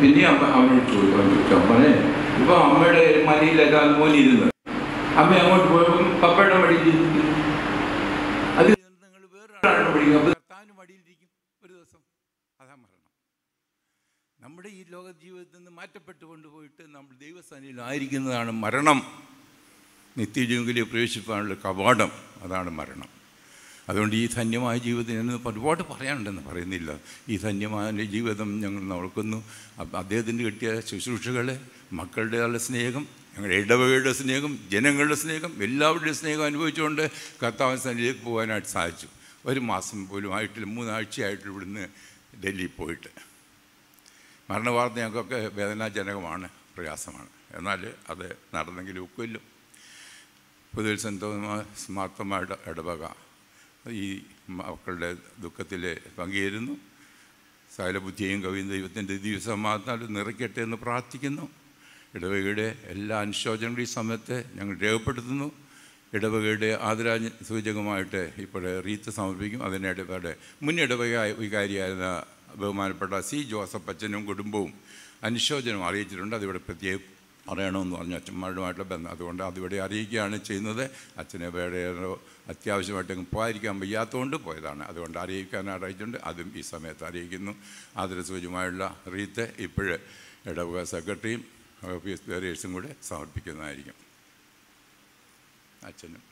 പിന്നെ അമ്മ അവനോട് ചോദിക്കാൻ ചോദിച്ചു അമ്മനെ ഇപ്പോൾ അമ്മയുടെ മടിയിലല്ല മോനിരുന്നത്, അമ്മ അങ്ങോട്ട് പോയപ്പോൾ പപ്പയുടെ മടിയിലിരിക്കും. അത് നിങ്ങൾ വേറൊരാളുടെ മടിയിൽ അപ്പോൾ കർത്താവിൻ്റെ മടിയിലിരിക്കും ഒരു ദിവസം. അതാ മരണം. നമ്മുടെ ഈ ലോക ജീവിതത്തിൽ നിന്ന് മാറ്റപ്പെട്ട് കൊണ്ടുപോയിട്ട് നമ്മൾ ദൈവസന്നിധിയിലായിരിക്കുന്നതാണ് മരണം. നിത്യജീവനിൽ പ്രവേശിക്കാനുള്ള കവാടം അതാണ് മരണം. അതുകൊണ്ട് ഈ ധന്യമായ ജീവിതം എന്ന് ഒരുപാട് പറയാനുണ്ടെന്ന് പറയുന്നില്ല. ഈ ധന്യമായ ജീവിതം ഞങ്ങൾ നോക്കുന്നു. അദ്ദേഹത്തിന് കിട്ടിയ ശുശ്രൂഷകളെ, മക്കളുടെ സ്നേഹം, ഞങ്ങളുടെ ഇടവകയുടെ സ്നേഹം, ജനങ്ങളുടെ സ്നേഹം, എല്ലാവരുടെയും സ്നേഹം അനുഭവിച്ചുകൊണ്ട് കർത്താവിൻ്റെ സന്നിധിയിലേക്ക് പോകാനായിട്ട് സാധിച്ചു. ഒരു മാസം പോലും ആയിട്ടില്ല, മൂന്നാഴ്ചയായിട്ട് ഇവിടുന്ന് ഡൽഹിയിൽ പോയിട്ട്. മരണവാർത്ത ഞങ്ങൾക്കൊക്കെ വേദനാജനകമാണ്, പ്രയാസമാണ്. എന്നാൽ അത് നടന്നെങ്കിലും ഒക്കില്ല. പുതിയ സ്മാർത്ഥമായ ഇടവക ഈ മക്കളുടെ ദുഃഖത്തിൽ പങ്കുചേരുന്നു. സകലബുദ്ധിയും കവിയും ദൈവത്തിൻ്റെ ദിവസമാത്താൽ നിറയ്ക്കട്ടെ എന്ന് പ്രാർത്ഥിക്കുന്നു. ഇടവകയുടെ എല്ലാ അനുശോചനങ്ങളും ഈ സമയത്ത് ഞങ്ങൾ രേഖപ്പെടുത്തുന്നു. ഇടവകയുടെ ആദരാഞ്ജ സൂചകമായിട്ട് ഇപ്പോൾ റീത്ത് സമർപ്പിക്കും. അതിനിടവകയുടെ മുൻ ഇടവക വികാരിയായിരുന്ന ബഹുമാനപ്പെട്ട സി ജോസഫ് അച്ഛനും കുടുംബവും അനുശോചനം അറിയിച്ചിട്ടുണ്ട്. അതിവിടെ പ്രത്യേകം അറിയണമെന്ന് പറഞ്ഞു അച്ഛന്മാരുമായിട്ടുള്ള ബന്ധം. അതുകൊണ്ട് അതിവിടെ അറിയിക്കുകയാണ് ചെയ്യുന്നത്. അച്ഛനെ വേറെ അത്യാവശ്യമായിട്ട് പോകാതിരിക്കാൻ വയ്യാത്തതുകൊണ്ട് പോയതാണ്. അതുകൊണ്ട് അറിയിക്കാൻ അറിയിച്ചിട്ടുണ്ട്. അതും ഈ സമയത്ത് അറിയിക്കുന്നു. ആദരസൂചകമായുള്ള റീത്ത് ഇപ്പോഴ് ഇടവക സെക്രട്ടറിയും ഓഫീസ് ബേറിയേഴ്സും കൂടെ സമർപ്പിക്കുന്നതായിരിക്കും. അച്ഛനും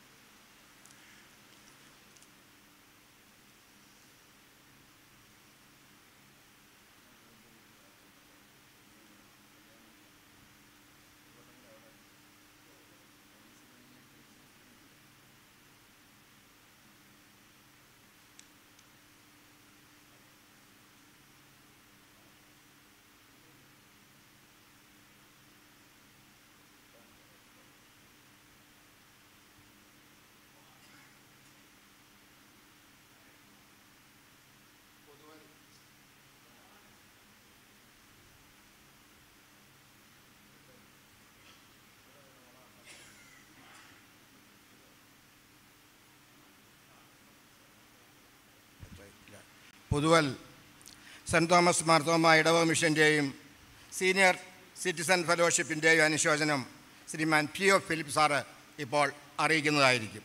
പുതുവൽ സെൻറ്റ് തോമസ് മാർത്തോമ ഇടവക മിഷൻ്റെയും സീനിയർ സിറ്റിസൺ ഫെലോഷിപ്പിൻ്റെയും അനുശോചനം Shriman P O Philip sir ഇപ്പോൾ അറിയിക്കുന്നതായിരിക്കും.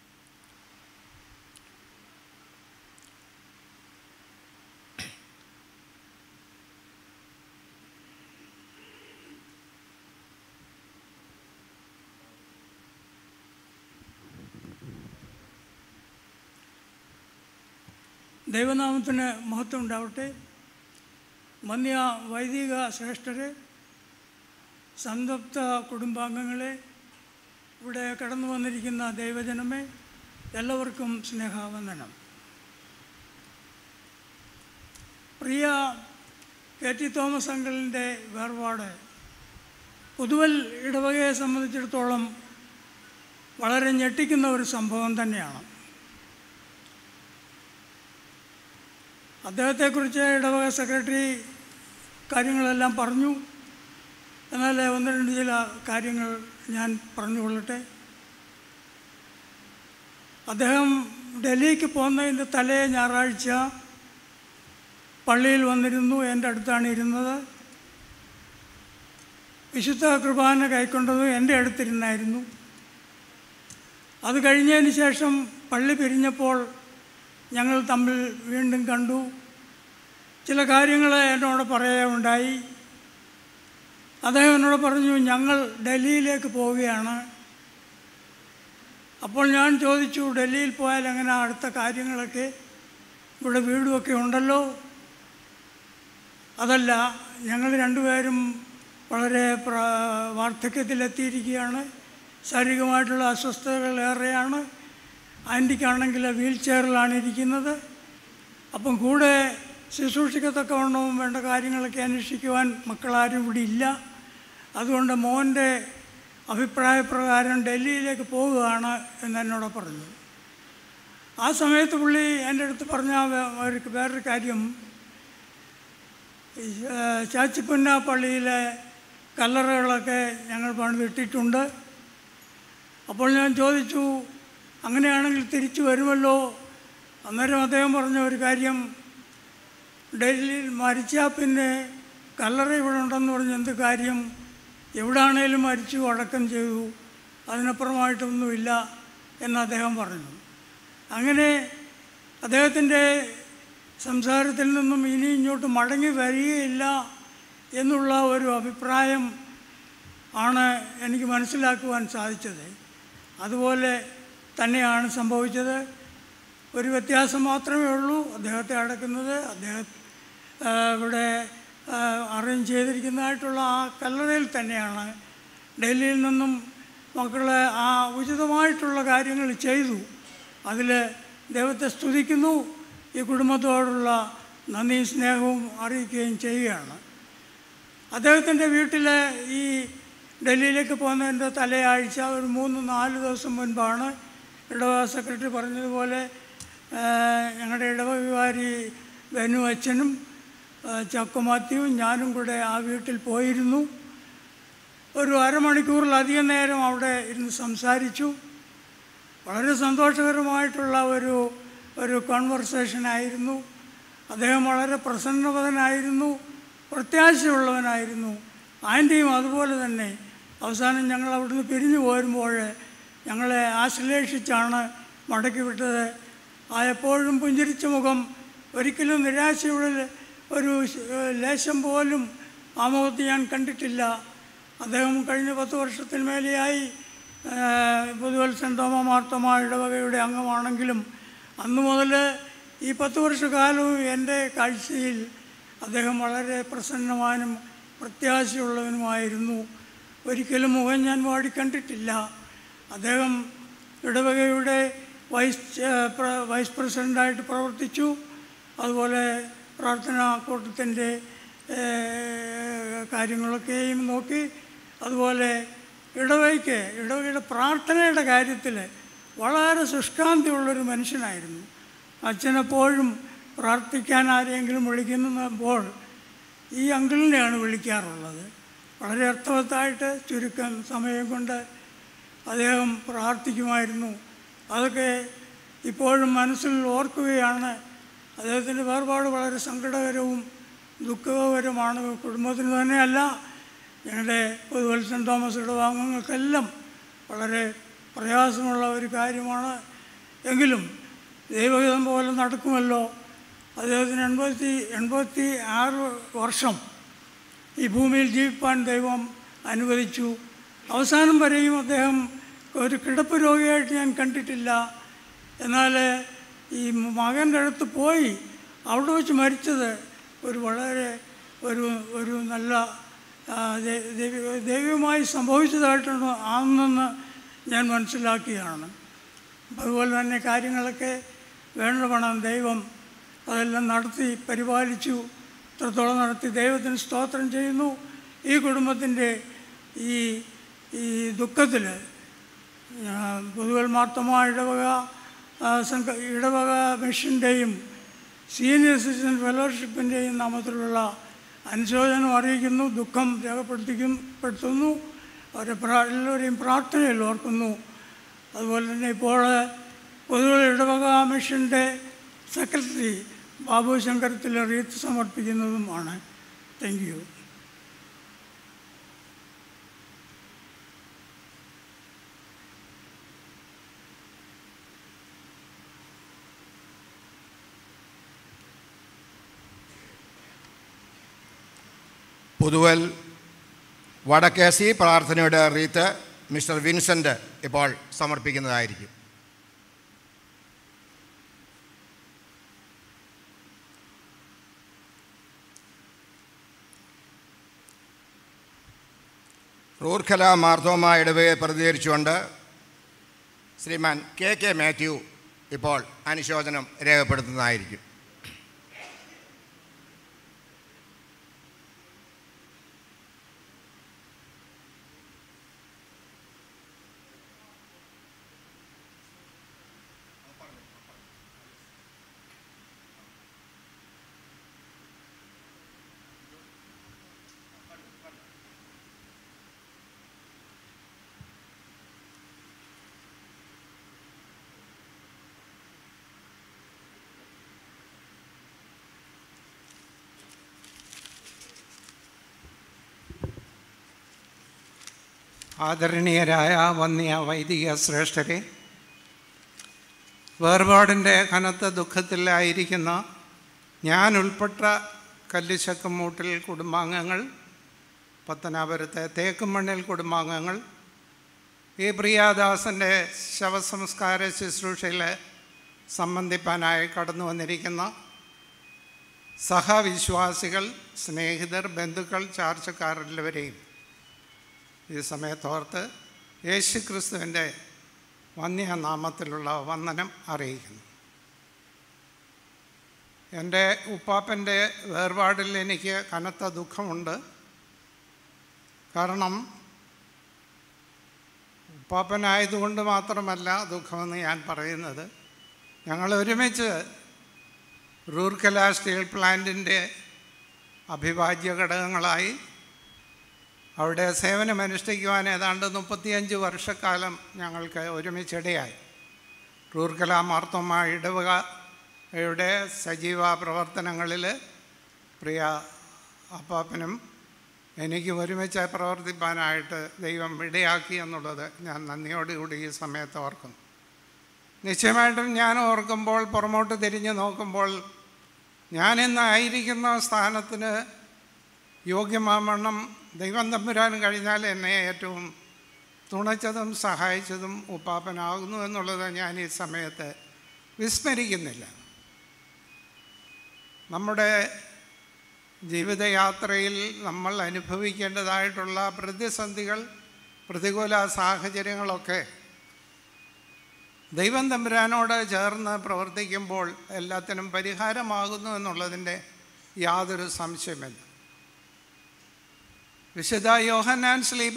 ദൈവനാമത്തിന് മഹത്വം ഉണ്ടാവട്ടെ. വന്യ വൈദിക ശ്രേഷ്ഠരെ, സംതപ്ത കുടുംബാംഗങ്ങളെ, ഇവിടെ കടന്നു വന്നിരിക്കുന്ന ദൈവജനമേ, എല്ലാവർക്കും സ്നേഹവന്ദനം. പ്രിയ കെ ടി തോമസ് അങ്കിളിൻ്റെ വേർപാട് പുതുവൽ ഇടവകയെ സംബന്ധിച്ചിടത്തോളം വളരെ ഞെട്ടിക്കുന്ന ഒരു സംഭവം തന്നെയാണ്. അദ്ദേഹത്തെക്കുറിച്ച് ഇടവക സെക്രട്ടറി കാര്യങ്ങളെല്ലാം പറഞ്ഞു. എന്നാൽ ഒന്ന് രണ്ട് ചില കാര്യങ്ങൾ ഞാൻ പറഞ്ഞുകൊള്ളട്ടെ. അദ്ദേഹം ഡൽഹിക്ക് പോകുന്നതിൻ്റെ തലേ ഞായറാഴ്ച പള്ളിയിൽ വന്നിരുന്നു. എൻ്റെ അടുത്താണ് ഇരുന്നത്. വിശുദ്ധ കുർബാന കൈക്കൊണ്ടതും എൻ്റെ അടുത്തിരുന്നായിരുന്നു. അത് കഴിഞ്ഞതിന് ശേഷം പള്ളി പിരിഞ്ഞപ്പോൾ ഞങ്ങൾ തമ്മിൽ വീണ്ടും കണ്ടു. ചില കാര്യങ്ങൾ എന്നോട് പറയുകയുണ്ടായി. അദ്ദേഹം എന്നോട് പറഞ്ഞു, ഞങ്ങൾ ഡൽഹിയിലേക്ക് പോവുകയാണ്. അപ്പോൾ ഞാൻ ചോദിച്ചു, ഡൽഹിയിൽ പോയാൽ എങ്ങനെ അടുത്ത കാര്യങ്ങളൊക്കെ, ഇവിടെ വീടുമൊക്കെ ഉണ്ടല്ലോ. അതല്ല, ഞങ്ങൾ രണ്ടുപേരും വളരെ വാർദ്ധക്യത്തിലെത്തിയിരിക്കുകയാണ്. ശാരീരികമായിട്ടുള്ള അസ്വസ്ഥതകൾ ഏറെയാണ്. ആൻറ്റിക്കാണെങ്കിൽ വീൽ ചെയറിലാണ് ഇരിക്കുന്നത്. അപ്പം കൂടെ ശുശ്രൂഷിക്കത്തക്കവണ്ണവും വേണ്ട കാര്യങ്ങളൊക്കെ അന്വേഷിക്കുവാൻ മക്കളാരും ഇവിടെ ഇല്ല. അതുകൊണ്ട് മോൻ്റെ അഭിപ്രായപ്രകാരം ഡൽഹിയിലേക്ക് പോവുകയാണ് എന്നെന്നോട് പറഞ്ഞു. ആ സമയത്ത് പുള്ളി എൻ്റെ അടുത്ത് പറഞ്ഞ ഒരു വേറൊരു കാര്യം, ചാച്ചിപ്പുന്ന പള്ളിയിലെ കല്ലറകളൊക്കെ ഞങ്ങൾ പണിതിട്ടിട്ടുണ്ട്. അപ്പോൾ ഞാൻ ചോദിച്ചു, അങ്ങനെയാണെങ്കിൽ തിരിച്ചു വരുമല്ലോ. അന്നേരം അദ്ദേഹം പറഞ്ഞ ഒരു കാര്യം, ഡൽഹിയിൽ മരിച്ചാൽ പിന്നെ കല്ലറ ഇവിടെ ഉണ്ടെന്ന് പറഞ്ഞ് എന്ത് കാര്യം, എവിടാണേലും മരിച്ചു അടക്കം ചെയ്തു, അതിനപ്പുറമായിട്ടൊന്നുമില്ല എന്ന് അദ്ദേഹം പറഞ്ഞു. അങ്ങനെ അദ്ദേഹത്തിൻ്റെ സംസാരത്തിൽ നിന്നും ഇനി ഇങ്ങോട്ട് മടങ്ങി വരികയില്ല എന്നുള്ള ഒരു അഭിപ്രായം ആണ് എനിക്ക് മനസ്സിലാക്കുവാൻ സാധിച്ചത്. അതുപോലെ തന്നെയാണ് സംഭവിച്ചത്. ഒരു വ്യത്യാസം മാത്രമേ ഉള്ളൂ. അദ്ദേഹത്തെ അടക്കുന്നത് അദ്ദേഹം ഇവിടെ അറേഞ്ച് ചെയ്തിരിക്കുന്നതായിട്ടുള്ള ആ കല്ലറയിൽ തന്നെയാണ്. ഡൽഹിയിൽ നിന്നും മക്കളെ ആ ഉചിതമായിട്ടുള്ള കാര്യങ്ങൾ ചെയ്തു. അതിൽ ദൈവത്തെ സ്തുതിക്കുന്നു, ഈ കുടുംബത്തോടുള്ള നന്ദിയും സ്നേഹവും അറിയിക്കുകയും ചെയ്യുകയാണ്. അദ്ദേഹത്തിൻ്റെ വീട്ടിൽ ഈ ഡൽഹിയിലേക്ക് പോകുന്നതിൻ്റെ തലയാഴ്ച ഒരു മൂന്ന് നാല് ദിവസം മുൻപാണ് ഇടവക സെക്രട്ടറി പറഞ്ഞതുപോലെ ഞങ്ങളുടെ ഇടവക വികാരി ബനു അച്ഛനും ചക്കുമാത്തിയും ഞാനും കൂടെ ആ വീട്ടിൽ പോയിരുന്നു. ഒരു അരമണിക്കൂറിലധികം നേരം അവിടെ ഇരുന്ന് സംസാരിച്ചു. വളരെ സന്തോഷകരമായിട്ടുള്ള ഒരു ഒരു കോൺവെർസേഷനായിരുന്നു. അദ്ദേഹം വളരെ പ്രസന്നവതനായിരുന്നു, പ്രത്യാശയുള്ളവനായിരുന്നു. ആൻറ്റിയും അതുപോലെ തന്നെ. അവസാനം ഞങ്ങൾ അവിടുന്ന് പിരിഞ്ഞു പോരുമ്പോൾ ഞങ്ങളെ ആശ്ലേഷിച്ചാണ് മടക്കി വിട്ടത്. ആ എപ്പോഴും പുഞ്ചിരിച്ച മുഖം, ഒരിക്കലും നിരാശയുടെ ഒരു ലേശം പോലും ആ മുഖത്ത് ഞാൻ കണ്ടിട്ടില്ല. അദ്ദേഹം കഴിഞ്ഞ പത്ത് വർഷത്തിന് മേലെയായി പുതുവത്സൻ തോമ മാർത്തോമാ ഇടവകയുടെ അംഗമാണെങ്കിലും അന്നു മുതൽ ഈ പത്ത് വർഷക്കാലവും എൻ്റെ കാഴ്ചയിൽ അദ്ദേഹം വളരെ പ്രസന്നവാനും പ്രത്യാശയുള്ളവനുമായിരുന്നു. ഒരിക്കലും മുഖം ഞാൻ വാടിക്കണ്ടിട്ടില്ല. അദ്ദേഹം ഇടവകയുടെ വൈസ് വൈസ് പ്രസിഡൻ്റായിട്ട് പ്രവർത്തിച്ചു. അതുപോലെ പ്രാർത്ഥനാ കൂട്ടത്തിൻ്റെ കാര്യങ്ങളൊക്കെയും നോക്കി. അതുപോലെ ഇടവകയ്ക്ക് ഇടവകയുടെ പ്രാർത്ഥനയുടെ കാര്യത്തിൽ വളരെ ശുഷ്കാന്തിയുള്ളൊരു മനുഷ്യനായിരുന്നു. അച്ഛനെപ്പോഴും പ്രാർത്ഥിക്കാൻ ആരെങ്കിലും വിളിക്കുമ്പോൾ ഈ അങ്കിളിനെയാണ് വിളിക്കാറുള്ളത്. വളരെ അർത്ഥവത്തായിട്ട് ചുരുക്കം സമയം കൊണ്ട് അദ്ദേഹം പ്രാർത്ഥിക്കുമായിരുന്നു. അതൊക്കെ ഇപ്പോഴും മനസ്സിൽ ഓർക്കുകയാണ്. അദ്ദേഹത്തിൻ്റെ വേർപാട് വളരെ സങ്കടകരവും ദുഃഖകരവുമാണ്. കുടുംബത്തിന് തന്നെയല്ല, ഞങ്ങളുടെ പുതുവത്സൻ തോമസ് ഇടവാംഗങ്ങൾക്കെല്ലാം വളരെ പ്രയാസമുള്ള ഒരു കാര്യമാണ്. എങ്കിലും ദൈവഹിതം പോലെ നടക്കുമല്ലോ. അദ്ദേഹത്തിന് എൺപത്തി എൺപത്തി ആറ് വർഷം ഈ ഭൂമിയിൽ ജീവിപ്പാൻ ദൈവം അനുവദിച്ചു. അവസാനം വരെയും അദ്ദേഹം ഒരു കിടപ്പ് രോഗിയായിട്ട് ഞാൻ കണ്ടിട്ടില്ല. എന്നാൽ ഈ മകൻ്റെ അടുത്ത് പോയി അവിടെ വെച്ച് മരിച്ചത് ഒരു വളരെ ഒരു ഒരു നല്ല ദൈവമായി സംഭവിച്ചതായിട്ടാണ് ആണെന്ന് ഞാൻ മനസ്സിലാക്കിയാണ്. അതുപോലെ തന്നെ കാര്യങ്ങളൊക്കെ വേണ്ടവണ്ണം ദൈവം അതെല്ലാം നടത്തി പരിപാലിച്ചു. ഇത്രത്തോളം നടത്തി ദൈവത്തിന് സ്തോത്രം ചെയ്യുന്നു. ഈ കുടുംബത്തിൻ്റെ ഈ ഈ ദുഃഖത്തിൽ പുതുവൽ മാർത്തോമാ ഇടവക സംഘ ഇടവക മിഷൻ്റെയും സീനിയർ സിറ്റിസൺ ഫെലോഷിപ്പിൻ്റെയും നാമത്തിലുള്ള അനുശോചനം അറിയിക്കുന്നു, ദുഃഖം രേഖപ്പെടുത്തിക്കും പെടുത്തുന്നു. അവരെ എല്ലാവരെയും പ്രാർത്ഥനയിൽ ഓർക്കുന്നു. അതുപോലെ തന്നെ ഇപ്പോൾ പൊതുവെ ഇടവക മിഷൻ്റെ സെക്രട്ടറി ബാബു ശങ്കരത്തിൽ റീത്ത് സമർപ്പിക്കുന്നതുമാണ്. Thank you. പുതുവൽ വടക്കേസി പ്രാർത്ഥനയുടെ റീത്ത് മിസ്റ്റർ വിൻസെൻ്റ് ഇപ്പോൾ സമർപ്പിക്കുന്നതായിരിക്കും. റൂർക്കല മാർത്തോമാ ഇടവകയെ പ്രതികരിച്ചുകൊണ്ട് ശ്രീമാൻ കെ കെ മാത്യു ഇപ്പോൾ അനുശോചനം രേഖപ്പെടുത്തുന്നതായിരിക്കും. ആദരണീയരായ വന്യ വൈദിക ശ്രേഷ്ഠരെ, വേർപാടിൻ്റെ കനത്ത ദുഃഖത്തിലായിരിക്കുന്ന ഞാൻ ഉൾപ്പെട്ട കല്ലിശക്കമ്മൂട്ടിൽ കുടുംബാംഗങ്ങൾ, പത്തനാപുരത്തെ തേക്കുമണ്ണിൽ കുടുംബാംഗങ്ങൾ, ഈ പ്രിയാദാസൻ്റെ ശവസംസ്കാര ശുശ്രൂഷയിൽ സംബന്ധിപ്പാനായി കടന്നു വന്നിരിക്കുന്ന സഹവിശ്വാസികൾ, സ്നേഹിതർ, ബന്ധുക്കൾ, ചാർച്ചക്കാരെല്ലാവരെയും ഈ സമയത്തോർത്ത് യേശു ക്രിസ്തുവിൻ്റെ വന്യനാമത്തിലുള്ള വന്ദനം അറിയിക്കുന്നു. എൻ്റെ ഉപ്പാപ്പൻ്റെ വേർപാടിൽ എനിക്ക് കനത്ത ദുഃഖമുണ്ട്. കാരണം ഉപ്പാപ്പനായതുകൊണ്ട് മാത്രമല്ല ദുഃഖമെന്ന് ഞാൻ പറയുന്നത്, ഞങ്ങൾ ഒരുമിച്ച് റൂർക്കല സ്റ്റീൽ പ്ലാന്റിൻ്റെ അവിഭാജ്യ ഘടകങ്ങളായി അവിടെ സേവനമനുഷ്ഠിക്കുവാൻ ഏതാണ്ട് മുപ്പത്തിയഞ്ച് വർഷക്കാലം ഞങ്ങൾക്ക് ഒരുമിച്ചിടയായി. റൂർക്കല മാർത്തോമ ഇടവകയുടെ സജീവ പ്രവർത്തനങ്ങളിൽ പ്രിയ അപ്പാപ്പനും എനിക്ക് ഒരുമിച്ച് പ്രവർത്തിപ്പാനായിട്ട് ദൈവം ഇടയാക്കി എന്നുള്ളത് ഞാൻ നന്ദിയോടുകൂടി ഈ സമയത്ത് ഓർക്കുന്നു. നിശ്ചയമായിട്ടും ഞാൻ ഓർക്കുമ്പോൾ, പുറമോട്ട് തിരിഞ്ഞ് നോക്കുമ്പോൾ, ഞാനിന്ന് ആയിരിക്കുന്ന സ്ഥാനത്തിന് യോഗ്യമാവണ്ണം ദൈവം തമ്പുരാൻ കഴിഞ്ഞാൽ എന്നെ ഏറ്റവും തുണച്ചതും സഹായിച്ചതും ഉപ്പാപ്പനാകുന്നു എന്നുള്ളത് ഞാൻ ഈ സമയത്ത് വിസ്മരിക്കുന്നില്ല. നമ്മുടെ ജീവിതയാത്രയിൽ നമ്മൾ അനുഭവിക്കേണ്ടതായിട്ടുള്ള പ്രതിസന്ധികൾ, പ്രതികൂല സാഹചര്യങ്ങളൊക്കെ ദൈവം തമ്പുരാനോട് ചേർന്ന് പ്രവർത്തിക്കുമ്പോൾ എല്ലാത്തിനും പരിഹാരമാകുന്നു എന്നുള്ളതിൻ്റെ യാതൊരു സംശയമില്ല. വിശുദ്ധ യോഹന്നാൻ ശ്ലീഹ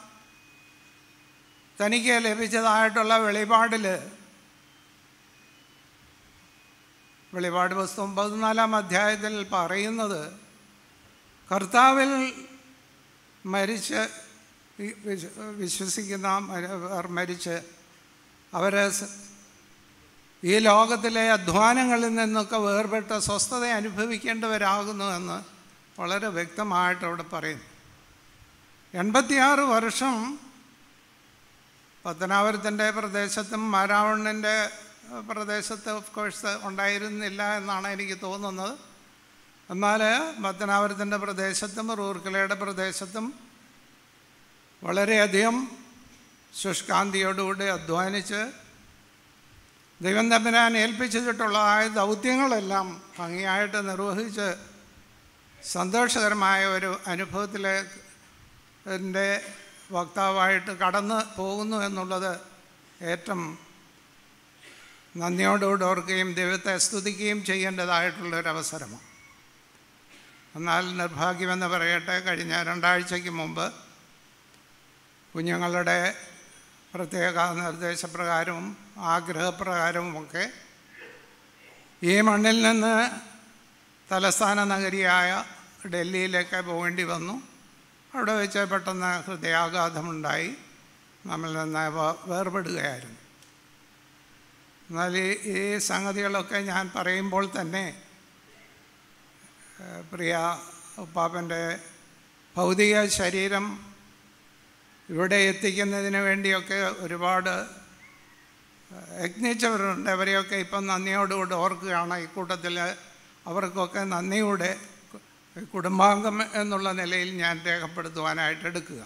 തനിക്ക് ലഭിച്ചതായിട്ടുള്ള വെളിപാടിൽ, വെളിപാട് പുസ്തകം പതിനാലാം അധ്യായത്തിൽ പറയുന്നത്, കർത്താവിൽ മരിച്ച് വിശ്വസിക്കുന്ന മരിച്ച് അവർ ഈ ലോകത്തിലെ അധ്വാനങ്ങളിൽ നിന്നൊക്കെ വേർപെട്ട സ്വസ്ഥത അനുഭവിക്കേണ്ടവരാകുന്നു എന്ന് വളരെ വ്യക്തമായിട്ട് അവിടെ പറയുന്നു. എൺപത്തിയാറ് വർഷം പത്തനാപുരത്തിൻ്റെ പ്രദേശത്തും മാരാവണ്ണിൻ്റെ പ്രദേശത്ത് ഓഫ് കോഴ്സ് ഉണ്ടായിരുന്നില്ല എന്നാണ് എനിക്ക് തോന്നുന്നത്. എന്നാൽ പത്തനാപുരത്തിൻ്റെ പ്രദേശത്തും റൂർക്കലയുടെ പ്രദേശത്തും വളരെയധികം ശുഷ്കാന്തിയോടുകൂടി അധ്വാനിച്ച് ദൈവം തമ്പുരാൻ ഏൽപ്പിച്ചിട്ടുള്ള ആ ദൗത്യങ്ങളെല്ലാം ഭംഗിയായിട്ട് നിർവഹിച്ച് സന്തോഷകരമായ ഒരു അനുഭവത്തിലേക്ക് എൻ്റെ വക്താവായിട്ട് കടന്നു പോകുന്നു എന്നുള്ളത് ഏറ്റവും നന്ദിയോടുകൂടി ഓർക്കുകയും ദൈവത്തെ സ്തുതിക്കുകയും ചെയ്യേണ്ടതായിട്ടുള്ളൊരവസരമാണ്. എന്നാൽ നിർഭാഗ്യമെന്ന് പറയട്ടെ, കഴിഞ്ഞ രണ്ടാഴ്ചയ്ക്ക് മുമ്പ് കുഞ്ഞുങ്ങളുടെ പ്രത്യേക നിർദ്ദേശപ്രകാരവും ആഗ്രഹപ്രകാരവുമൊക്കെ ഈ മണ്ണിൽ നിന്ന് തലസ്ഥാന നഗരിയായ ഡൽഹിയിലേക്ക് പോകേണ്ടി വന്നു. അവിടെ വെച്ച് പെട്ടെന്ന് ഹൃദയാഘാതമുണ്ടായി നമ്മിൽ നിന്ന് വേർപെടുകയായിരുന്നു. എന്നാൽ ഈ സംഗതികളൊക്കെ ഞാൻ പറയുമ്പോൾ തന്നെ പ്രിയ ഉപ്പാപ്പൻ്റെ ഭൗതിക ശരീരം ഇവിടെ എത്തിക്കുന്നതിന് വേണ്ടിയൊക്കെ ഒരുപാട് യത്നിച്ചവരുണ്ട്. അവരെയൊക്കെ ഇപ്പം നന്ദിയോടുകൂടി ഓർക്കുകയാണ്. ഈ കൂട്ടത്തിൽ അവർക്കൊക്കെ നന്ദിയോടെ കുടുംബാംഗം എന്നുള്ള നിലയിൽ ഞാൻ രേഖപ്പെടുത്തുവാനായിട്ട് എടുക്കുക.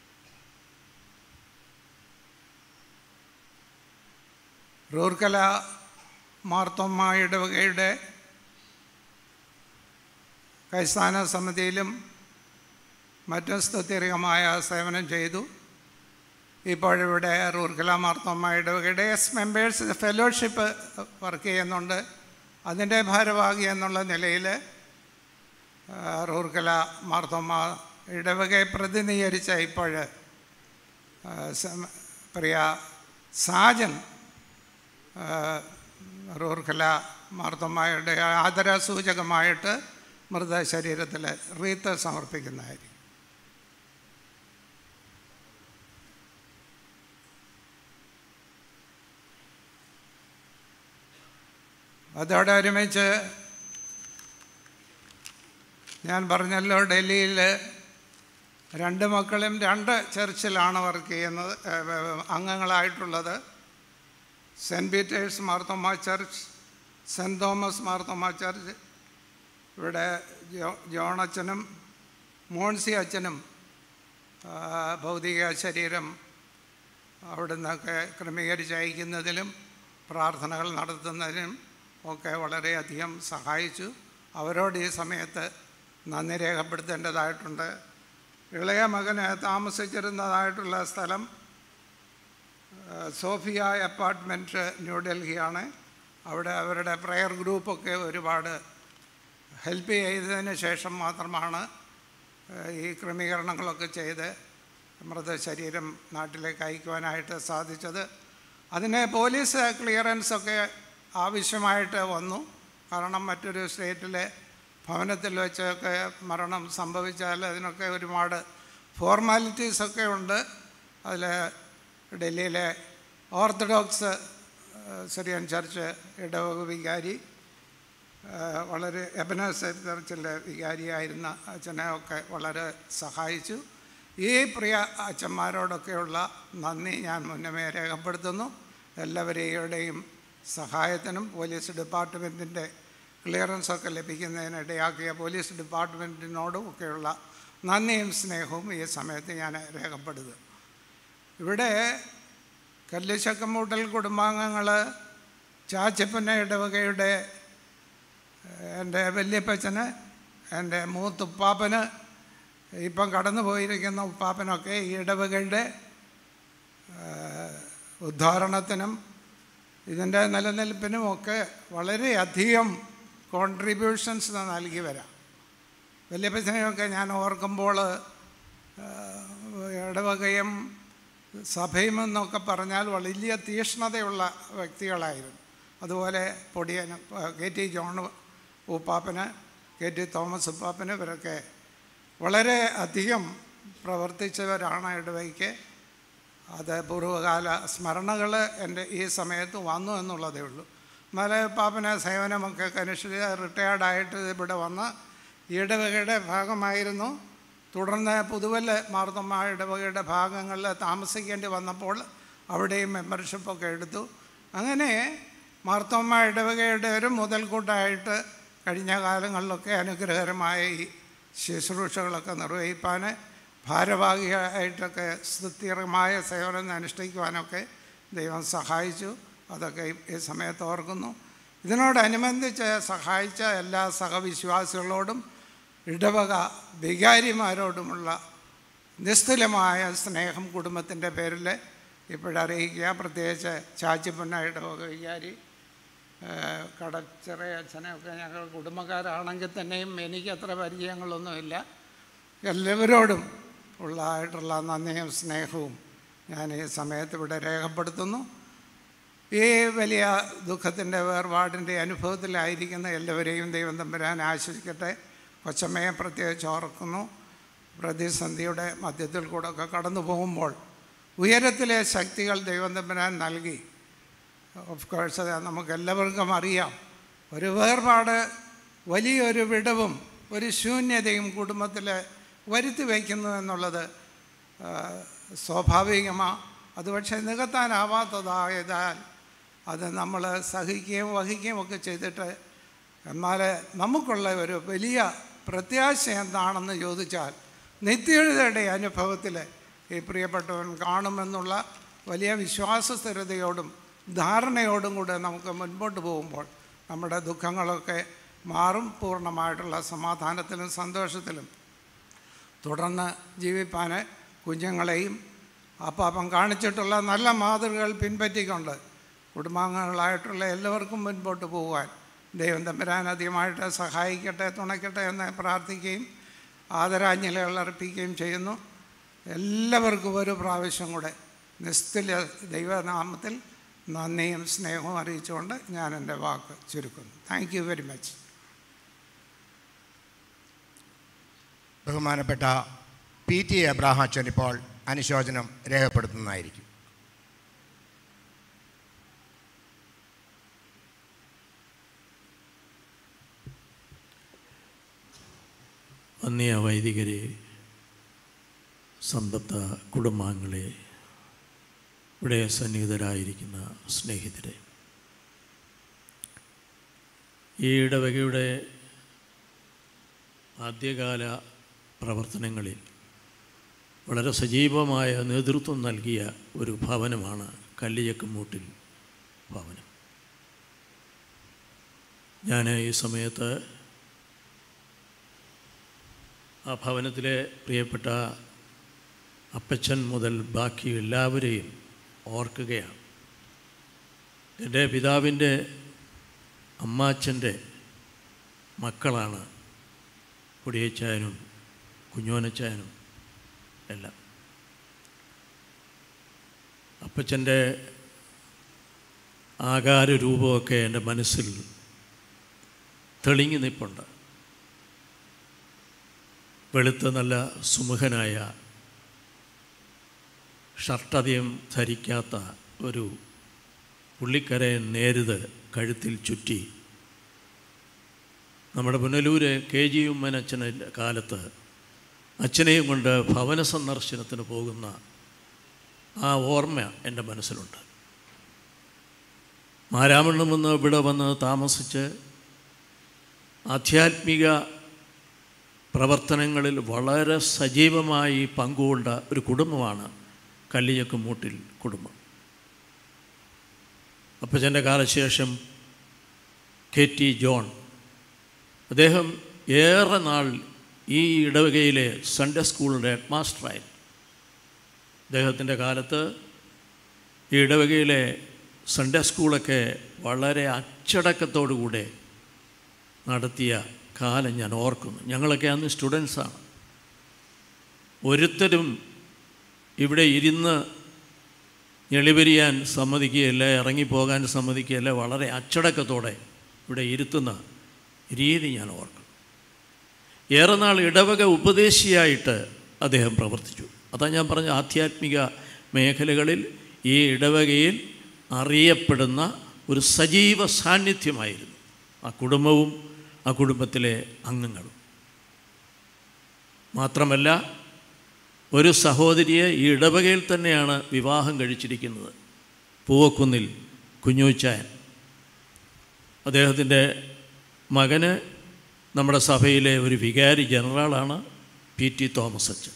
റൂർക്കല മാർത്തോമ ഇടവകയുടെ കൈസ്ഥാന സമിതിയിലും മറ്റും സ്തുത്യർഹമായ സേവനം ചെയ്തു. ഇപ്പോഴിവിടെ റൂർക്കല മാർത്തോമ ഇടവകയുടെ എസ് മെമ്പേഴ്സ് ഫെലോഷിപ്പ് വർക്ക് ചെയ്യുന്നുണ്ട്. അതിൻ്റെ ഭാരവാഹി എന്നുള്ള നിലയിൽ റൂർക്കല മാർത്തോമ ഇടവകയെ പ്രതിനിധീകരിച്ച ഇപ്പോൾ പ്രിയ സാജൻ റൂർക്കല മാർത്തോമയുടെ ആദരസൂചകമായിട്ട് മൃതശരീരത്തിൽ റീത്ത് സമർപ്പിക്കുന്നതായിരിക്കും. അതോടെ ഒരുമിച്ച് ഞാൻ പറഞ്ഞല്ലോ, ഡൽഹിയിൽ രണ്ട് മക്കളും രണ്ട് ചർച്ചിലാണ് വർക്ക് ചെയ്യുന്നത്, അംഗങ്ങളായിട്ടുള്ളത്. Saint peter's Marthoma church, saint Thomas Marthoma church. ഇവിടെ ജോ ജോണച്ചനും മോൺസി അച്ഛനും ഭൗതിക ശരീരം അവിടെ നിന്നൊക്കെ ക്രമീകരിച്ച് അയക്കുന്നതിലും പ്രാർത്ഥനകൾ നടത്തുന്നതിനും ഒക്കെ വളരെയധികം സഹായിച്ചു. അവരോട് ഈ സമയത്ത് നന്ദി രേഖപ്പെടുത്തേണ്ടതായിട്ടുണ്ട്. ഇളയ മകന് താമസിച്ചിരുന്നതായിട്ടുള്ള സ്ഥലം സോഫിയ അപ്പാർട്ട്മെൻറ്റ് ന്യൂഡൽഹിയാണ്. അവിടെ അവരുടെ പ്രെയർ ഗ്രൂപ്പൊക്കെ ഒരുപാട് ഹെൽപ്പ് ചെയ്തതിന് ശേഷം മാത്രമാണ് ഈ ക്രമീകരണങ്ങളൊക്കെ ചെയ്ത് മൃതശരീരം നാട്ടിലേക്ക് അയക്കുവാനായിട്ട് സാധിച്ചത്. അതിന് പോലീസ് ക്ലിയറൻസൊക്കെ ആവശ്യമായിട്ട് വന്നു. കാരണം മറ്റൊരു സ്റ്റേറ്റിലെ ഭവനത്തിൽ വെച്ചൊക്കെ മരണം സംഭവിച്ചാൽ അതിനൊക്കെ ഒരുപാട് ഫോർമാലിറ്റീസൊക്കെ ഉണ്ട്. അതിൽ ഡൽഹിയിലെ ഓർത്തഡോക്സ് സിറിയൻ ചർച്ച് ഇടവക വികാരി, വളരെ എബനേസർ ചർച്ചിലെ വികാരിയായിരുന്ന അച്ഛനെ ഒക്കെ വളരെ സഹായിച്ചു. ഈ പ്രിയ അച്ഛന്മാരോടൊക്കെയുള്ള നന്ദി ഞാൻ മുന്നമേ രേഖപ്പെടുത്തുന്നു. എല്ലാവരെയും സഹായത്തിനും പോലീസ് ഡിപ്പാർട്ട്മെൻറ്റിൻ്റെ ക്ലിയറൻസൊക്കെ ലഭിക്കുന്നതിനിടയാക്കിയ പോലീസ് ഡിപ്പാർട്ട്മെൻറ്റിനോടും ഒക്കെയുള്ള നന്ദിയും സ്നേഹവും ഈ സമയത്ത് ഞാൻ രേഖപ്പെടുത്തുക. ഇവിടെ കല്ലിശക്കമൂട്ടൽ കുടുംബാംഗങ്ങൾ ചാച്ചിപ്പന്ന ഇടവകയുടെ എൻ്റെ വല്യപ്പച്ചന്, എൻ്റെ മൂത്തുപ്പാപ്പന്, ഇപ്പം കടന്നു പോയിരിക്കുന്ന ഉപ്പാപ്പനൊക്കെ ഈ ഇടവകയുടെ ഉദ്ധാരണത്തിനും ഇതിൻ്റെ നിലനിൽപ്പിനുമൊക്കെ വളരെയധികം കോൺട്രിബ്യൂഷൻസ് നൽകി വരാം. വല്യപ്പച്ചനെയൊക്കെ ഞാൻ ഓർക്കുമ്പോൾ ഇടവകയും സഭയും എന്നൊക്കെ പറഞ്ഞാൽ വലിയ തീക്ഷ്ണതയുള്ള വ്യക്തികളായിരുന്നു. അതുപോലെ പൊടിയന് കെ ടി ജോൺ ഉപ്പാപ്പന്, കെ ടി തോമസ് ഉപ്പാപ്പന്, ഇവരൊക്കെ വളരെ അധികം പ്രവർത്തിച്ചവരാണ് ഇടവകയ്ക്ക്. അത് പൂർവ്വകാല സ്മരണകൾ എൻ്റെ ഈ സമയത്ത് വന്നു എന്നുള്ളതേ ഉള്ളൂ. മലയപ്പാപ്പന സേവനമൊക്കെ കനിഷ്ഠ റിട്ടയർഡായിട്ട് ഇവിടെ വന്ന് ഇടവകയുടെ ഭാഗമായിരുന്നു. തുടർന്ന് പുതുവല്ല മാർത്തോമ ഇടവകയുടെ ഭാഗങ്ങളിൽ താമസിക്കേണ്ടി വന്നപ്പോൾ അവിടെയും മെമ്പർഷിപ്പൊക്കെ എടുത്തു. അങ്ങനെ മാർത്തോമ ഇടവകയുടെ ഒരു മുതൽക്കൂട്ടായിട്ട് കഴിഞ്ഞ കാലങ്ങളിലൊക്കെ അനുഗ്രഹകരമായ ഈ ശുശ്രൂഷകളൊക്കെ നിർവഹിപ്പാൻ, ഭാരവാഹിയായിട്ടൊക്കെ സ്തുത്യർഹമായ സേവനം അനുഷ്ഠിക്കുവാനൊക്കെ ദൈവം സഹായിച്ചു. അതൊക്കെ ഈ സമയത്ത് ഓർക്കുന്നു. ഇതിനോടനുബന്ധിച്ച് സഹായിച്ച എല്ലാ സഹവിശ്വാസികളോടും ഇടവക വികാരിമാരോടുമുള്ള നിസ്തുലമായ സ്നേഹം കുടുംബത്തിൻ്റെ പേരിൽ ഇപ്പോഴറിയിക്കുക. പ്രത്യേകിച്ച് ചാച്ചിപ്പന്ന ഇടവക വികാരി, കടച്ചിറ അച്ഛനെയൊക്കെ ഞങ്ങൾ കുടുംബക്കാരാണെങ്കിൽ തന്നെയും എനിക്കത്ര പരിചയങ്ങളൊന്നുമില്ല. എല്ലാവരോടും ഉള്ളതായിട്ടുള്ള നന്ദിയും സ്നേഹവും ഞാൻ ഈ സമയത്ത് ഇവിടെ രേഖപ്പെടുത്തുന്നു. ഈ വലിയ ദുഃഖത്തിൻ്റെ വേർപാടിൻ്റെ അനുഭവത്തിലായിരിക്കുന്ന എല്ലാവരെയും ദൈവം തമ്പുരാൻ ആശ്വസിക്കട്ടെ. കൊച്ചമ്മയെ പ്രത്യേകിച്ച് ഓർക്കുന്നു. പ്രതിസന്ധിയുടെ മധ്യത്തിൽ കൂടെ ഒക്കെ കടന്നു പോകുമ്പോൾ ഉയരത്തിലെ ശക്തികൾ ദൈവം തമ്പുരാൻ നൽകി. ഓഫ് കോഴ്സ് നമുക്കെല്ലാവർക്കും അറിയാം, ഒരു വേർപാട് വലിയൊരു വിടവും ഒരു ശൂന്യതയും കുടുംബത്തിൽ വരുത്തി വയ്ക്കുന്നു എന്നുള്ളത് സ്വാഭാവികമാണ്. അത് പക്ഷേ നികത്താനാവാത്തതായതാൽ അത് നമ്മൾ സഹിക്കുകയും വഹിക്കുകയും ഒക്കെ ചെയ്തിട്ട്, എന്നാൽ നമുക്കുള്ള ഒരു വലിയ പ്രത്യാശ എന്താണെന്ന് ചോദിച്ചാൽ നിത്യതയുടെ അനുഭവത്തിൽ ഈ പ്രിയപ്പെട്ടവൻ കാണുമെന്നുള്ള വലിയ വിശ്വാസസ്ഥിരതയോടും ധാരണയോടും കൂടെ നമുക്ക് മുൻപോട്ട് പോകുമ്പോൾ നമ്മുടെ ദുഃഖങ്ങളൊക്കെ മാറും. പൂർണ്ണമായിട്ടുള്ള സമാധാനത്തിലും സന്തോഷത്തിലും തുടർന്ന് ജീവിപ്പാൻ കുഞ്ഞുങ്ങളെയും അപ്പാപ്പൻ കാണിച്ചിട്ടുള്ള നല്ല മാതൃകകൾ പിൻപറ്റിക്കൊണ്ട് കുടുംബാംഗങ്ങളായിട്ടുള്ള എല്ലാവർക്കും മുൻപോട്ട് പോകുവാൻ ദൈവം തമ്പുരാൻ അധികമായിട്ട് സഹായിക്കട്ടെ, തുണയ്ക്കട്ടെ എന്ന് പ്രാർത്ഥിക്കുകയും ആദരാഞ്ജലികൾ അർപ്പിക്കുകയും ചെയ്യുന്നു. എല്ലാവർക്കും ഒരു പ്രാവശ്യം കൂടെ നിസ്തുല ദൈവനാമത്തിൽ നന്ദിയും സ്നേഹവും അറിയിച്ചുകൊണ്ട് ഞാൻ എൻ്റെ വാക്ക് ചുരുക്കുന്നു. Thank you very much. ബഹുമാനപ്പെട്ട പി ടി എബ്രാഹാച്ചൻ ഇപ്പോൾ അനുശോചനം രേഖപ്പെടുത്തുന്നതായിരിക്കും. വന്യ വൈദികരെ, സമ്പത്ത കുടുംബാംഗങ്ങളെ, ഇവിടെ സന്നിഹിതരായിരിക്കുന്ന സ്നേഹിതരെ, ഈ ഇടവകയുടെ ആദ്യകാല പ്രവർത്തനങ്ങളിൽ വളരെ സജീവമായ നേതൃത്വം നൽകിയ ഒരു ഭവനമാണ് കല്ലിയക്കുമൂട്ടിൽ ഭവനം. ഞാൻ ഈ സമയത്ത് ആ ഭവനത്തിലെ പ്രിയപ്പെട്ട അപ്പച്ചൻ മുതൽ ബാക്കി എല്ലാവരെയും ഓർക്കുകയാണ്. എൻ്റെ പിതാവിൻ്റെ അമ്മാച്ചൻ്റെ മക്കളാണ് കൊടിയച്ചായനും കുഞ്ഞോനച്ചായനും എല്ലാം. അപ്പച്ചൻ്റെ ആകാര രൂപമൊക്കെ എൻ്റെ മനസ്സിൽ തെളിഞ്ഞു നിൽപ്പുണ്ട്. വെളുത്ത നല്ല സുമുഖനായ, ഷർട്ടധികം ധരിക്കാത്ത ഒരു പുള്ളിക്കരയൻ നേരുത് കഴുത്തിൽ ചുറ്റി നമ്മുടെ പുനലൂര് കെ ജി ഉമ്മൻ അച്ഛൻ്റെ കാലത്ത് അച്ഛനെയും കൊണ്ട് ഭവന സന്ദർശനത്തിന് പോകുന്ന ആ ഓർമ്മ എൻ്റെ മനസ്സിലുണ്ട്. മാരാമണ്ണം വന്ന് ഇവിടെ വന്ന് താമസിച്ച് ആധ്യാത്മിക പ്രവർത്തനങ്ങളിൽ വളരെ സജീവമായി പങ്കുകൊണ്ട ഒരു കുടുംബമാണ് കല്ലിയക്കുമൂട്ടിൽ കുടുംബം. അപ്പച്ചൻ്റെ കാലശേഷം കെ ടി ജോൺ, അദ്ദേഹം ഏറെ നാൾ ഈ ഇടവകയിലെ സൺഡേ സ്കൂളിൻ്റെ ഹെഡ് മാസ്റ്ററായി. അദ്ദേഹത്തിൻ്റെ കാലത്ത് ഈ ഇടവകയിലെ സൺഡേ സ്കൂളൊക്കെ വളരെ അച്ചടക്കത്തോടുകൂടെ നടത്തിയ കാലം ഞാൻ ഓർക്കുന്നു. ഞങ്ങളൊക്കെ അന്ന് സ്റ്റുഡൻസാണ്. ഒരുത്തരും ഇവിടെ ഇരുന്ന് ഞെളിവരിയാൻ സമ്മതിക്കുകയല്ല, ഇറങ്ങിപ്പോകാൻ സമ്മതിക്കുകയല്ല. വളരെ അച്ചടക്കത്തോടെ ഇവിടെ ഇരുത്തുന്ന രീതി ഞാൻ ഓർക്കുന്നു. ഏറെ നാൾ ഇടവക ഉപദേശിയായിട്ട് അദ്ദേഹം പ്രവർത്തിച്ചു. അതാണ് ഞാൻ പറഞ്ഞ ആധ്യാത്മിക മേഖലകളിൽ ഈ ഇടവകയിൽ അറിയപ്പെടുന്ന ഒരു സജീവ സാന്നിധ്യമായിരുന്നു ആ കുടുംബവും ആ കുടുംബത്തിലെ അംഗങ്ങളും. മാത്രമല്ല, ഒരു സഹോദരിയെ ഈ ഇടവകയിൽ തന്നെയാണ് വിവാഹം കഴിച്ചിരിക്കുന്നത്, പൂവക്കുന്നിൽ കുഞ്ഞൂച്ചായൻ. അദ്ദേഹത്തിൻ്റെ മകന് നമ്മുടെ സഭയിലെ ഒരു വികാരി ജനറലാണ് പി ടി തോമസ് അച്ഛൻ.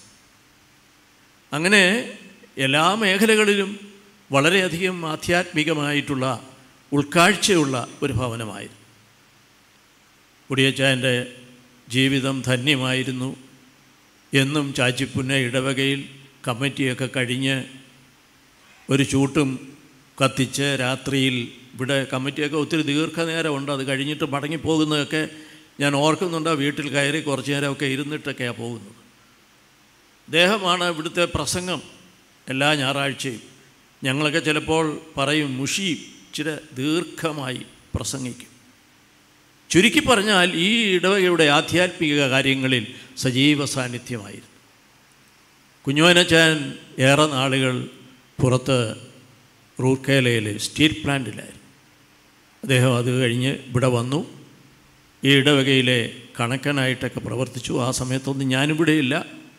അങ്ങനെ എല്ലാ മേഖലകളിലും വളരെയധികം ആധ്യാത്മികമായിട്ടുള്ള ഉൾക്കാഴ്ചയുള്ള ഒരു ഭവനമായിരുന്നു. കുടിയച്ചായൻ്റെ ജീവിതം ധന്യമായിരുന്നു. എന്നും ചാച്ചിപ്പുന്ന ഇടവകയിൽ കമ്മിറ്റിയൊക്കെ കഴിഞ്ഞ് ഒരു ചൂട്ടും കത്തിച്ച് രാത്രിയിൽ ഇവിടെ കമ്മിറ്റിയൊക്കെ ഒത്തിരി ദീർഘനേരമുണ്ട്. അത് കഴിഞ്ഞിട്ട് മടങ്ങിപ്പോകുന്നതൊക്കെ ഞാൻ ഓർക്കുന്നുണ്ട്. വീട്ടിൽ കയറി കുറച്ച് നേരമൊക്കെ ഇരുന്നിട്ടൊക്കെയാണ് പോകുന്നത്. അദ്ദേഹമാണ് ഇവിടുത്തെ പ്രസംഗം എല്ലാ ഞായറാഴ്ചയും. ഞങ്ങളൊക്കെ ചിലപ്പോൾ പറയും മുഷി ഇച്ചിരി ദീർഘമായി പ്രസംഗിക്കും. ചുരുക്കി പറഞ്ഞാൽ ഈ ഇടവകയുടെ ആധ്യാത്മിക കാര്യങ്ങളിൽ സജീവ സാന്നിധ്യമായിരുന്നു. കുഞ്ഞോനച്ചാൻ ഏറെ നാളുകൾ പുറത്ത് റൂർക്കേലയിൽ സ്റ്റീൽ പ്ലാന്റിലായിരുന്നു. അദ്ദേഹം അത് കഴിഞ്ഞ് ഇവിടെ വന്നു. ഈ ഇടവകയിലെ കണക്കനായിട്ടൊക്കെ പ്രവർത്തിച്ചു. ആ സമയത്തൊന്നും ഞാനിവിടെയില്ല.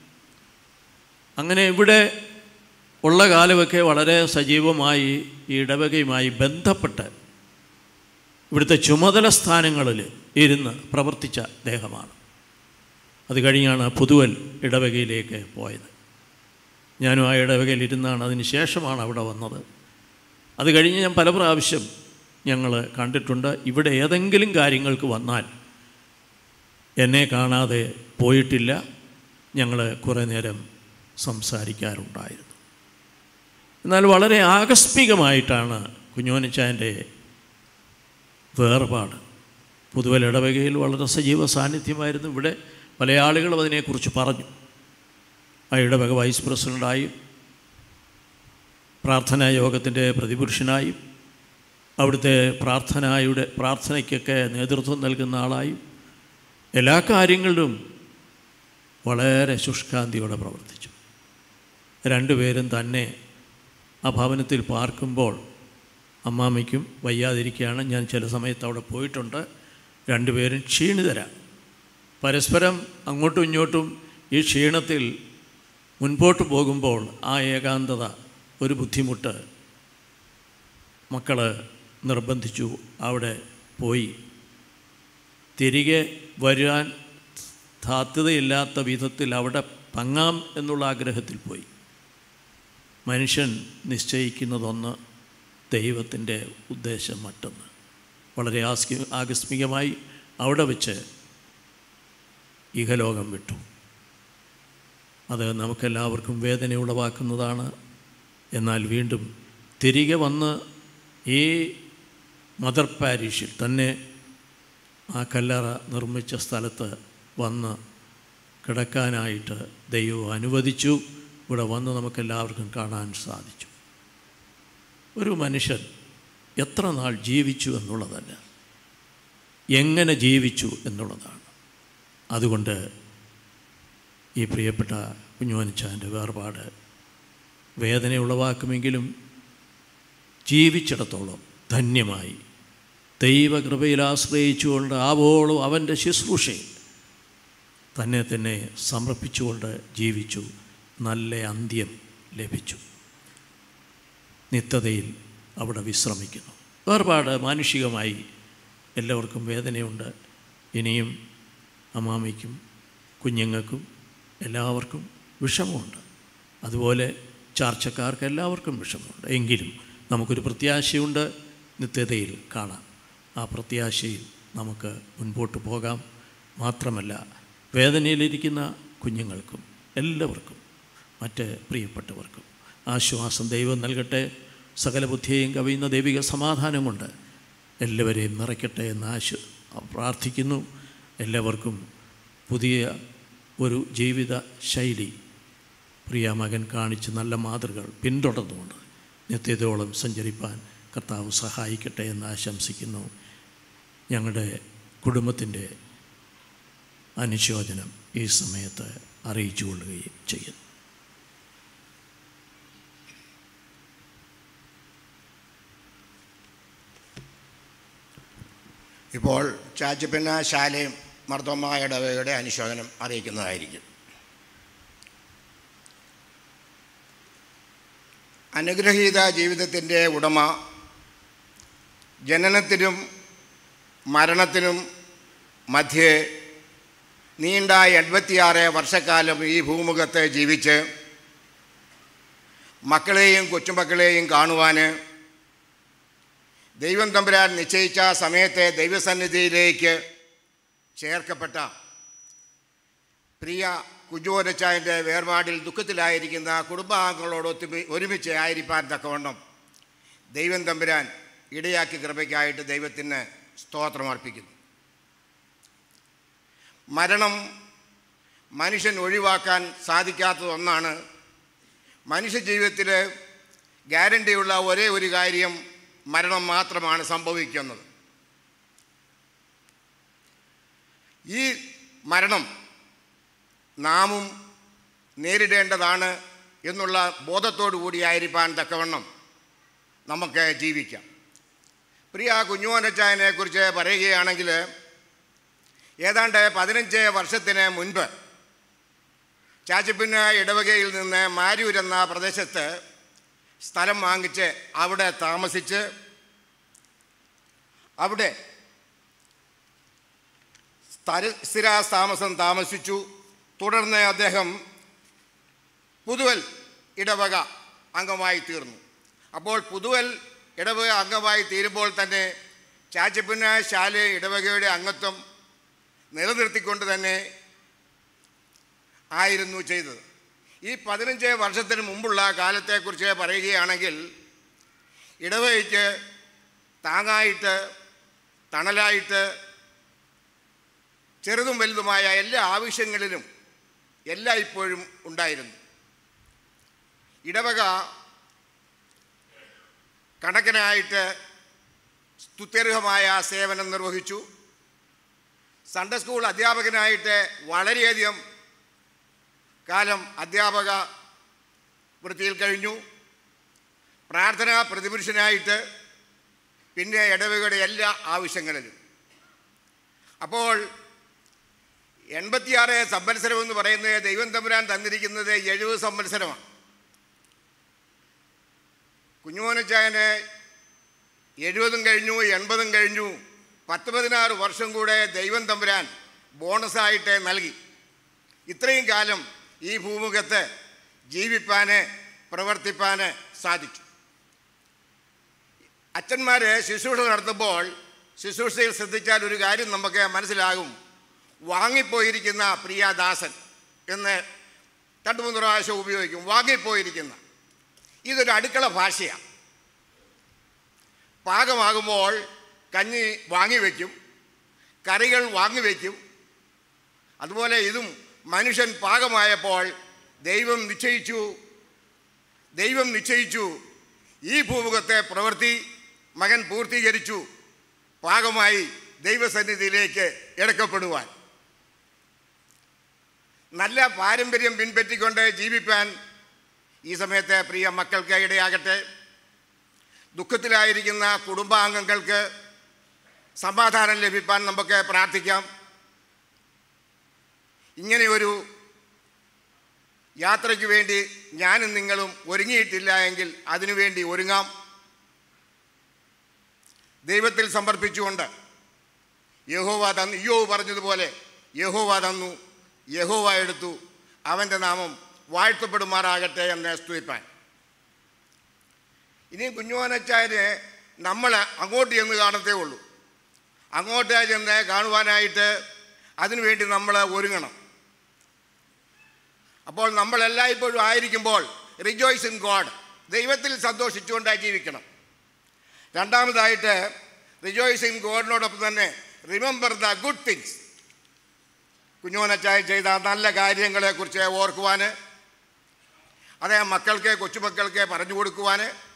അങ്ങനെ ഇവിടെ ഉള്ള കാലമൊക്കെ വളരെ സജീവമായി ഈ ഇടവകയുമായി ബന്ധപ്പെട്ട് ഇവിടുത്തെ ചുമതല സ്ഥാനങ്ങളിൽ ഇരുന്ന് പ്രവർത്തിച്ച അദ്ദേഹമാണ്. അത് കഴിഞ്ഞാണ് പുതുവൽ ഇടവകയിലേക്ക് പോയത്. ഞാനും ആ ഇടവകയിൽ ഇരുന്നാണ് അതിന് ശേഷമാണ് അവിടെ വന്നത്. അത് കഴിഞ്ഞ് ഞാൻ പല പ്രാവശ്യം ഞങ്ങൾ കണ്ടിട്ടുണ്ട്. ഇവിടെ ഏതെങ്കിലും കാര്യങ്ങൾക്ക് വന്നാൽ എന്നെ കാണാതെ പോയിട്ടില്ല. ഞങ്ങൾ കുറേ നേരം സംസാരിക്കാറുണ്ടായിരുന്നു. എന്നാൽ വളരെ ആകസ്മികമായിട്ടാണ് കുഞ്ഞോനച്ചായൻ്റെ വേർപാട്. പുതുവൽ ഇടവകയിൽ വളരെ സജീവ സാന്നിധ്യമായിരുന്നു. ഇവിടെ പല ആളുകളും അതിനെക്കുറിച്ച് പറഞ്ഞു. ആ ഇടവക വൈസ് പ്രസിഡൻ്റായും പ്രാർത്ഥനാ യോഗത്തിൻ്റെ പ്രതിപുരുഷനായും അവിടുത്തെ പ്രാർത്ഥനയുടെ പ്രാർത്ഥനയ്ക്കൊക്കെ നേതൃത്വം നൽകുന്ന ആളായും എല്ലാ കാര്യങ്ങളിലും വളരെ ശുഷ്കാന്തിയോടെ പ്രവർത്തിച്ചു. രണ്ടുപേരും തന്നെ ആ ഭവനത്തിൽ പാർക്കുമ്പോൾ അമ്മാമ്മയ്ക്കും വയ്യാതിരിക്കുകയാണ്. ഞാൻ ചില സമയത്ത് അവിടെ പോയിട്ടുണ്ട്. രണ്ടുപേരും ക്ഷീണിതരാണ്. പരസ്പരം അങ്ങോട്ടും ഇങ്ങോട്ടും ഈ ക്ഷീണത്തിൽ മുൻപോട്ട് പോകുമ്പോൾ ആ ഏകാന്തത ഒരു ബുദ്ധിമുട്ട് മക്കൾ നിർബന്ധിച്ചു. അവിടെ പോയി തിരികെ വരാൻ സാധ്യതയില്ലാത്ത വിധത്തിൽ അവിടെ പങ്ങാം എന്നുള്ള ആഗ്രഹത്തിൽ പോയി. മനുഷ്യൻ നിശ്ചയിക്കുന്നതൊന്ന്, ദൈവത്തിൻ്റെ ഉദ്ദേശം മറ്റൊന്ന്. വളരെ ആസ്കി ആകസ്മികമായി അവിടെ വെച്ച് ഇഹലോകം വിട്ടു. അത് നമുക്കെല്ലാവർക്കും വേദന ഉളവാക്കുന്നതാണ്. എന്നാൽ വീണ്ടും തിരികെ വന്ന് ഈ മദർ പാരിഷിൽ തന്നെ ആ കല്ലറ നിർമ്മിച്ച സ്ഥലത്ത് വന്ന് കിടക്കാനായിട്ട് ദൈവം അനുവദിച്ചു. ഇവിടെ വന്ന് നമുക്കെല്ലാവർക്കും കാണാൻ സാധിച്ചു. ഒരു മനുഷ്യൻ എത്ര നാൾ ജീവിച്ചു എന്നുള്ളതല്ല, എങ്ങനെ ജീവിച്ചു എന്നുള്ളതാണ്. അതുകൊണ്ട് ഈ പ്രിയപ്പെട്ട കുഞ്ഞുമനിച്ചാൻ്റെ വേർപാട് വേദന ഉളവാക്കുമെങ്കിലും ജീവിച്ചിടത്തോളം ധന്യമായി ദൈവകൃപയിൽ ആശ്രയിച്ചുകൊണ്ട് ആവോളം അവൻ്റെ ശുശ്രൂഷയിൽ തന്നെ തന്നെ സമർപ്പിച്ചുകൊണ്ട് ജീവിച്ചു. നല്ല അന്ത്യം ലഭിച്ചു. നിത്യതയിൽ അവിടെ വിശ്രമിക്കുന്നു. വേർപാട് മാനുഷികമായി എല്ലാവർക്കും വേദനയുണ്ട്. ഇനിയും അമ്മാമ്മയ്ക്കും കുഞ്ഞുങ്ങൾക്കും എല്ലാവർക്കും വിഷമമുണ്ട്. അതുപോലെ ചാർച്ചക്കാർക്ക് എല്ലാവർക്കും വിഷമമുണ്ട്. എങ്കിലും നമുക്കൊരു പ്രത്യാശയുണ്ട്, നിത്യതയിൽ കാണാം. ആ പ്രത്യാശയിൽ നമുക്ക് മുൻപോട്ട് പോകാം. മാത്രമല്ല, വേദനയിലിരിക്കുന്ന കുഞ്ഞുങ്ങൾക്കും എല്ലാവർക്കും മറ്റ് പ്രിയപ്പെട്ടവർക്കും ആശ്വാസം ദൈവം നൽകട്ടെ. സകല ബുദ്ധിയെയും കവിയുന്ന ദൈവിക സമാധാനം കൊണ്ട് എല്ലാവരെയും നിറയ്ക്കട്ടെ എന്ന് ആശു പ്രാർത്ഥിക്കുന്നു. എല്ലാവർക്കും പുതിയ ഒരു ജീവിത ശൈലി പ്രിയ മകൻ കാണിച്ച് നല്ല മാതൃകൾ പിന്തുടർന്നുകൊണ്ട് നിത്യതയോളം സഞ്ചരിപ്പാൻ കർത്താവ് സഹായിക്കട്ടെ എന്ന് ആശംസിക്കുന്നു. ഞങ്ങളുടെ കുടുംബത്തിൻ്റെ അനുശോചനം ഈ സമയത്ത് അറിയിച്ചു കൊള്ളുകയും ചെയ്യുന്നു. ഇപ്പോൾ ചാച്ചിപ്പിന്ന ശാലയും മർദ്ദമായ ഇടവകയുടെ അനുശോചനം അറിയിക്കുന്നതായിരിക്കും. അനുഗ്രഹീത ജീവിതത്തിൻ്റെ ഉടമ, ജനനത്തിനും മരണത്തിനും മധ്യേ നീണ്ട എൺപത്തിയാറ് വർഷക്കാലം ഈ ഭൂമുഖത്ത് ജീവിച്ച് മക്കളെയും കൊച്ചുമക്കളെയും കാണുവാൻ ദൈവം തമ്പുരാൻ നിശ്ചയിച്ച സമയത്തെ ദൈവസന്നിധിയിലേക്ക് ചേർക്കപ്പെട്ട പ്രിയ കുജോരച്ചായൻ്റെ വേർപാടിൽ ദുഃഖത്തിലായിരിക്കുന്ന കുടുംബാംഗങ്ങളോട് ഒത്തുമി ഒരുമിച്ച് ആയിരിക്കാൻ തക്കവണ്ണം ദൈവം തമ്പുരാൻ ഇടയാക്കി കൃപയ്ക്കായിട്ട് ദൈവത്തിന് സ്തോത്രമർപ്പിക്കുന്നു. മരണം മനുഷ്യൻ ഒഴിവാക്കാൻ സാധിക്കാത്തതൊന്നാണ്. മനുഷ്യ ജീവിതത്തിൽ ഗ്യാരണ്ടിയുള്ള ഒരേ ഒരു കാര്യം മരണം മാത്രമാണ് സംഭവിക്കുന്നത്. ഈ മരണം നാമും നേരിടേണ്ടതാണ് എന്നുള്ള ബോധത്തോടു കൂടിയായിരിക്കാൻ തക്കവണ്ണം നമുക്ക് ജീവിക്കാം. പ്രിയ കുഞ്ഞുമോനച്ചായനെ കുറിച്ച് പറയുകയാണെങ്കിൽ ഏതാണ്ട് പതിനഞ്ച് വർഷത്തിന് മുൻപ് ചാച്ചിപ്പിന്ന ഇടവകയിൽ നിന്ന് മാരൂർ എന്ന പ്രദേശത്ത് സ്ഥലം വാങ്ങിച്ച് അവിടെ താമസിച്ച് അവിടെ സ്ഥിരതാമസം താമസിച്ചു. തുടർന്ന് അദ്ദേഹം പുതുവൽ ഇടവക അംഗമായി തീർന്നു. അപ്പോൾ പുതുവൽ ഇടവക അംഗമായി തീരുമ്പോൾ തന്നെ ചാച്ചിപ്പിന്ന ശാല ഇടവകയുടെ അംഗത്വം നിലനിർത്തിക്കൊണ്ട് തന്നെ ആയിരുന്നു ചെയ്തത്. ഈ പതിനഞ്ച് വർഷത്തിന് മുമ്പുള്ള കാലത്തെക്കുറിച്ച് പറയുകയാണെങ്കിൽ ഇടവകയ്ക്ക് താങ്ങായിട്ട് തണലായിട്ട് ചെറുതും വലുതുമായ എല്ലാ ആവശ്യങ്ങളിലും എല്ലാ ഇപ്പോഴും ഉണ്ടായിരുന്നു. ഇടവക കണക്കിനായിട്ട് സ്തുത്യർഹമായ സേവനം നിർവഹിച്ചു. സൺഡേ സ്കൂൾ അധ്യാപകനായിട്ട് വളരെയധികം കാലം അധ്യാപക വൃത്തിയിൽ കഴിഞ്ഞു. പ്രാർത്ഥനാ പ്രതിപുരുഷനായിട്ട് പിന്നെ ഇടവകയുടെ എല്ലാ ആവശ്യങ്ങളിലും. അപ്പോൾ എൺപത്തിയാറ് സംവത്സരം എന്ന് പറയുന്നത് ദൈവം തമ്പുരാൻ തന്നിരിക്കുന്നത് എഴുപത് സംവത്സരമാണ്. കുഞ്ഞുമോനച്ചായന് എഴുപതും കഴിഞ്ഞു, എൺപതും കഴിഞ്ഞു. പത്ത് പതിനാറ് വർഷം കൂടെ ദൈവം തമ്പുരാൻ ബോണസായിട്ട് നൽകി. ഇത്രയും കാലം ഈ ഭൂമുഖത്ത് ജീവിപ്പാൻ പ്രവർത്തിപ്പാൻ സാധിച്ചു. അച്ഛന്മാർ ശുശ്രൂഷ നടത്തുമ്പോൾ ശുശ്രൂഷയിൽ ശ്രദ്ധിച്ചാൽ ഒരു കാര്യം നമുക്ക് മനസ്സിലാകും. വാങ്ങിപ്പോയിരിക്കുന്ന പ്രിയദാസൻ എന്ന് രണ്ട് മൂന്ന് പ്രാവശ്യം ഉപയോഗിക്കും. വാങ്ങിപ്പോയിരിക്കുന്ന ഇതൊരു അടുക്കള ഭാഷയാണ്. പാകമാകുമ്പോൾ കഞ്ഞി വാങ്ങിവെക്കും, കറികൾ വാങ്ങിവെക്കും. അതുപോലെ ഇതും മനുഷ്യൻ പാകമായപ്പോൾ ദൈവം നിശ്ചയിച്ചു ദൈവം നിശ്ചയിച്ചു ഈ ഭൂമുഖത്തെ പ്രവൃത്തി മകൻ പൂർത്തീകരിച്ചു, പാകമായി ദൈവസന്നിധിയിലേക്ക് എടുക്കപ്പെടുവാൻ. നല്ല പാരമ്പര്യം പിൻപറ്റിക്കൊണ്ട് ജീവിപ്പാൻ ഈ സമയത്ത് പ്രിയ മക്കൾക്ക് ഇടയാകട്ടെ. ദുഃഖത്തിലായിരിക്കുന്ന കുടുംബാംഗങ്ങൾക്ക് സമാധാനം ലഭിപ്പാൻ നമുക്ക് പ്രാർത്ഥിക്കാം. ഇങ്ങനെയൊരു യാത്രയ്ക്ക് വേണ്ടി ഞാനും നിങ്ങളും ഒരുങ്ങിയിട്ടില്ല എങ്കിൽ അതിനുവേണ്ടി ഒരുങ്ങാം. ദൈവത്തിൽ സമർപ്പിച്ചുകൊണ്ട് യഹോവ തന്നു, ഇയ്യോബ് പറഞ്ഞതുപോലെ യഹോവ തന്നു, യഹോവ എടുത്തു, അവൻ്റെ നാമം വാഴ്ത്തപ്പെടുമാറാകട്ടെ എന്ന് സ്തുതിപ്പാൻ. ഇനി കുഞ്ഞുമോനച്ചായനെ നമ്മൾ അങ്ങോട്ട് ചെന്ന് കാണത്തേ ഉള്ളൂ. അങ്ങോട്ട് ചെന്ന് കാണുവാനായിട്ട് അതിനുവേണ്ടി നമ്മൾ ഒരുങ്ങണം. അപ്പോൾ നമ്മളെല്ലായ്പ്പോഴും ആയിരിക്കുമ്പോൾ റിജോയ്സ് ഇൻ ഗോഡ്, ദൈവത്തിൽ സന്തോഷിച്ചുകൊണ്ട് ജീവിക്കണം. രണ്ടാമതായിട്ട് റിജോയ്സ് ഇൻ ഗോഡിനോടൊപ്പം തന്നെ റിമെമ്പർ ദ ഗുഡ് തിങ്സ്, കുഞ്ഞോനച്ചായ ചെയ്ത നല്ല കാര്യങ്ങളെക്കുറിച്ച് ഓർക്കുവാൻ, അതേ മക്കൾക്ക് കൊച്ചുമക്കൾക്ക് പറഞ്ഞു കൊടുക്കുവാൻ,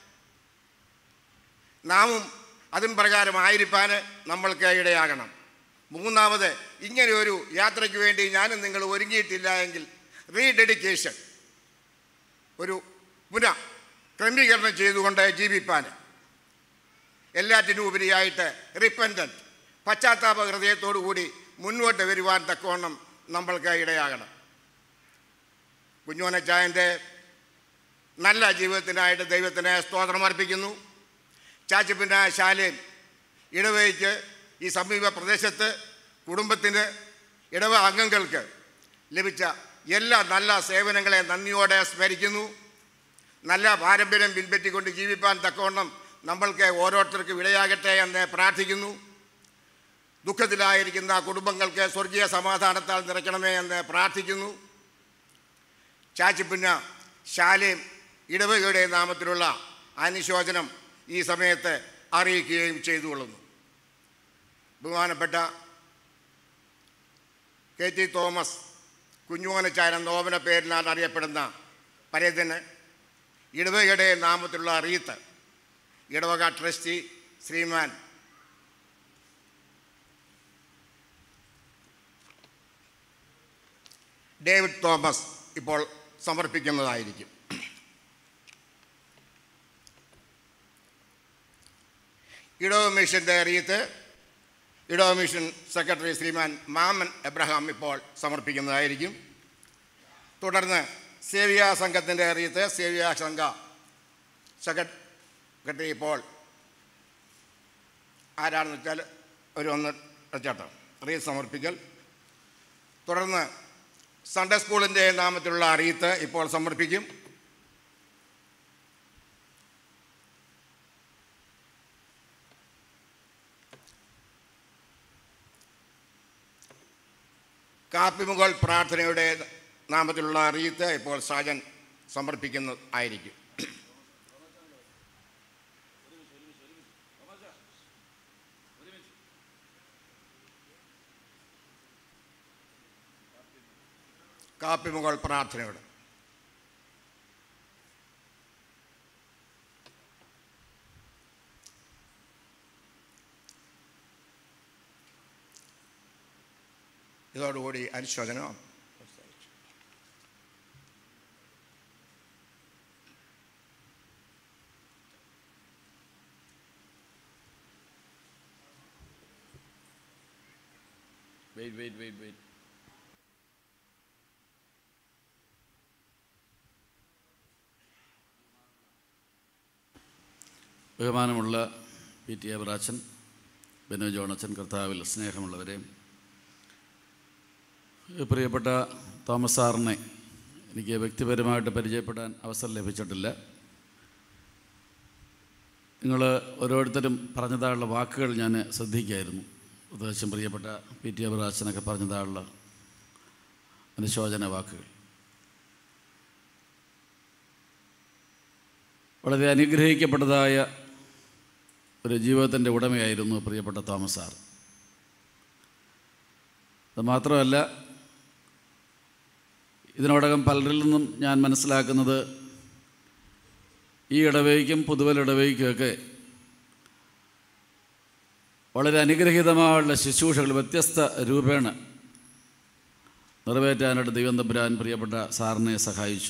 നാമും അതിൻ പ്രകാരമായിരിക്കാൻ നമ്മൾക്ക് ഇടയാകണം. മൂന്നാമത്, ഇങ്ങനെ ഒരു യാത്രയ്ക്ക് വേണ്ടി ഞാനും നിങ്ങൾ ഒരുങ്ങിയിട്ടില്ല എങ്കിൽ റീഡെഡിക്കേഷൻ, ഒരു പുനഃ ക്രമീകരണം ചെയ്തുകൊണ്ട് ജീവിപ്പാൻ, എല്ലാറ്റിനും ഉപരിയായിട്ട് റിപ്പൻറ്റൻറ്റ്, പശ്ചാത്താപ ഹൃദയത്തോടു കൂടി മുന്നോട്ട് വരുവാൻ തക്കവണ്ണം നമ്മൾക്ക് ഇടയാകണം. കുഞ്ഞോനച്ചായൻ്റെ നല്ല ജീവിതത്തിനായിട്ട് ദൈവത്തിന് സ്തോത്രം അർപ്പിക്കുന്നു. ചാച്ചിപ്പിന്ന ശാലേൻ ഇടവയ്ക്ക് ഈ സമീപ പ്രദേശത്ത് കുടുംബത്തിന് ഇടവ അംഗങ്ങൾക്ക് ലഭിച്ച എല്ലാ നല്ല സേവനങ്ങളെ നന്ദിയോടെ സ്മരിക്കുന്നു. നല്ല പാരമ്പര്യം പിൻപറ്റിക്കൊണ്ട് ജീവിപ്പാൻ തക്കവണ്ണം നമ്മൾക്ക് ഓരോരുത്തർക്കും ഇടയാകട്ടെ എന്ന് പ്രാർത്ഥിക്കുന്നു. ദുഃഖത്തിലായിരിക്കുന്ന കുടുംബങ്ങൾക്ക് സ്വർഗീയ സമാധാനത്താൽ നിറയ്ക്കണമേ എന്ന് പ്രാർത്ഥിക്കുന്നു. ചാച്ചിപ്പിന്ന ശാലേം ഇടവകയുടെ നാമത്തിലുള്ള അനുശോചനം ഈ സമയത്ത് അറിയിക്കുകയും ചെയ്തുകൊള്ളുന്നു. ബഹുമാനപ്പെട്ട കെ ടി തോമസ് കുഞ്ഞുമോനച്ചായൻ എന്ന ഓമന പേരിനാൽ അറിയപ്പെടുന്ന പരേതന് ഇടവകയുടെ നാമത്തിലുള്ള റീത്ത് ഇടവക ട്രസ്റ്റി ശ്രീമാൻ ഡേവിഡ് തോമസ് ഇപ്പോൾ സമർപ്പിക്കുന്നതായിരിക്കും. ഇടവ മിഷൻ്റെ റീത്ത് ഇടവ mission secretary Shriman Mammen Abraham ഇപ്പോൾ സമർപ്പിക്കുന്നതായിരിക്കും. തുടർന്ന് സേവിയാ സംഘത്തിൻ്റെ റീത്ത് സേവിയാ സംഘ സെക്രട്ടറി ഇപ്പോൾ ആരാണെന്ന് വെച്ചാൽ ഒരു ഒന്ന് വെച്ചാട്ടോ റീത്ത് സമർപ്പിക്കൽ. തുടർന്ന് സൺഡേ സ്കൂളിൻ്റെ നാമത്തിലുള്ള റീത്ത് ഇപ്പോൾ സമർപ്പിക്കും. കാപ്പിമുകൾ പ്രാർത്ഥനയുടെ നാമത്തിലുള്ള റീത്ത് ഇപ്പോൾ സാജൻ സമർപ്പിക്കുന്നത് ആയിരിക്കും. കാപ്പിമുകൾ പ്രാർത്ഥനയുടെ ഇതോടുകൂടി അനുശോചനം വെയിറ്റ് വെയിറ്റ് വെയിറ്റ് വെയിറ്റ് ബഹുമാനമുള്ള പി ടി എബ്രാച്ചൻ, ബെനോ ജോണച്ചൻ, കർത്താവിൽ സ്നേഹമുള്ളവരെ, പ്രിയപ്പെട്ട തോമസ് സാറിനെ എനിക്ക് വ്യക്തിപരമായിട്ട് പരിചയപ്പെടാൻ അവസരം ലഭിച്ചിട്ടില്ല. നിങ്ങൾ ഓരോരുത്തരും പറഞ്ഞതായുള്ള വാക്കുകൾ ഞാൻ ശ്രദ്ധിക്കുകയായിരുന്നു. പ്രത്യേകിച്ചും പ്രിയപ്പെട്ട പി ടി എബ്രാച്ചനൊക്കെ പറഞ്ഞതായുള്ള അനുശോചന വാക്കുകൾ. വളരെ അനുഗ്രഹിക്കപ്പെട്ടതായ ഒരു ജീവിതത്തിൻ്റെ ഉടമയായിരുന്നു പ്രിയപ്പെട്ട തോമസ് സാർ. അത് മാത്രമല്ല, ഇതിനോടകം പലരിൽ നിന്നും ഞാൻ മനസ്സിലാക്കുന്നത് ഈ ഇടവയ്ക്കും പുതുവൽ ഇടവയ്ക്കുമൊക്കെ വളരെ അനുഗ്രഹീതമായുള്ള ശുശ്രൂഷകൾ വ്യത്യസ്ത രൂപേണ നിറവേറ്റാനായിട്ട് ദൈവം തമ്പുരാൻ പ്രിയപ്പെട്ട സാറിനെ സഹായിച്ചു.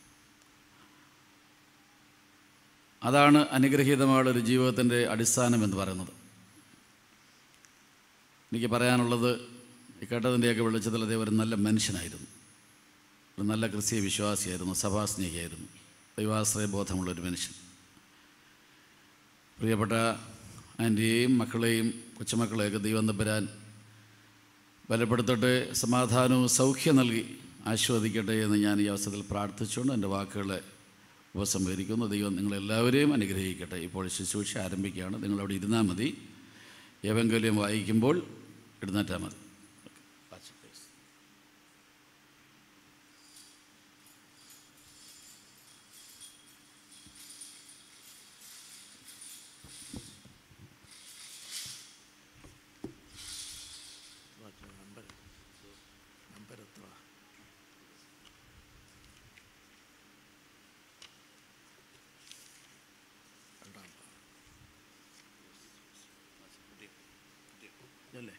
അതാണ് അനുഗ്രഹീതമായുള്ളൊരു ജീവിതത്തിൻ്റെ അടിസ്ഥാനം എന്ന് പറയുന്നത്. എനിക്ക് പറയാനുള്ളത്, ഈ കേട്ടതിൻ്റെയൊക്കെ വെളിച്ചത്തിൽ അദ്ദേഹം ഒരു നല്ല മനുഷ്യനായിരുന്നു, ഒരു നല്ല ക്രിസ്തീയ വിശ്വാസിയായിരുന്നു, സഭാസ്നേഹിയായിരുന്നു, ദൈവാശ്രയ ബോധമുള്ളൊരു മനുഷ്യൻ. പ്രിയപ്പെട്ട ആൻ്റിയെയും മക്കളെയും കൊച്ചുമക്കളെയൊക്കെ ദൈവം തമ്പുരാൻ ബലപ്പെടുത്തട്ടെ, സമാധാനവും സൗഖ്യം നൽകി ആശീർവദിക്കട്ടെ എന്ന് ഞാൻ ഈ അവസരത്തിൽ പ്രാർത്ഥിച്ചുകൊണ്ട് എൻ്റെ വാക്കുകളെ ഉപസംഹരിക്കുന്നു. ദൈവം നിങ്ങളെല്ലാവരെയും അനുഗ്രഹിക്കട്ടെ. ഇപ്പോൾ ശുശ്രൂഷ ആരംഭിക്കുകയാണ്. നിങ്ങളവിടെ ഇരുന്നാൽ മതി. ഏവെങ്കിലും വായിക്കുമ്പോൾ എഴുന്നേറ്റാൽ മതി. അല്ലേ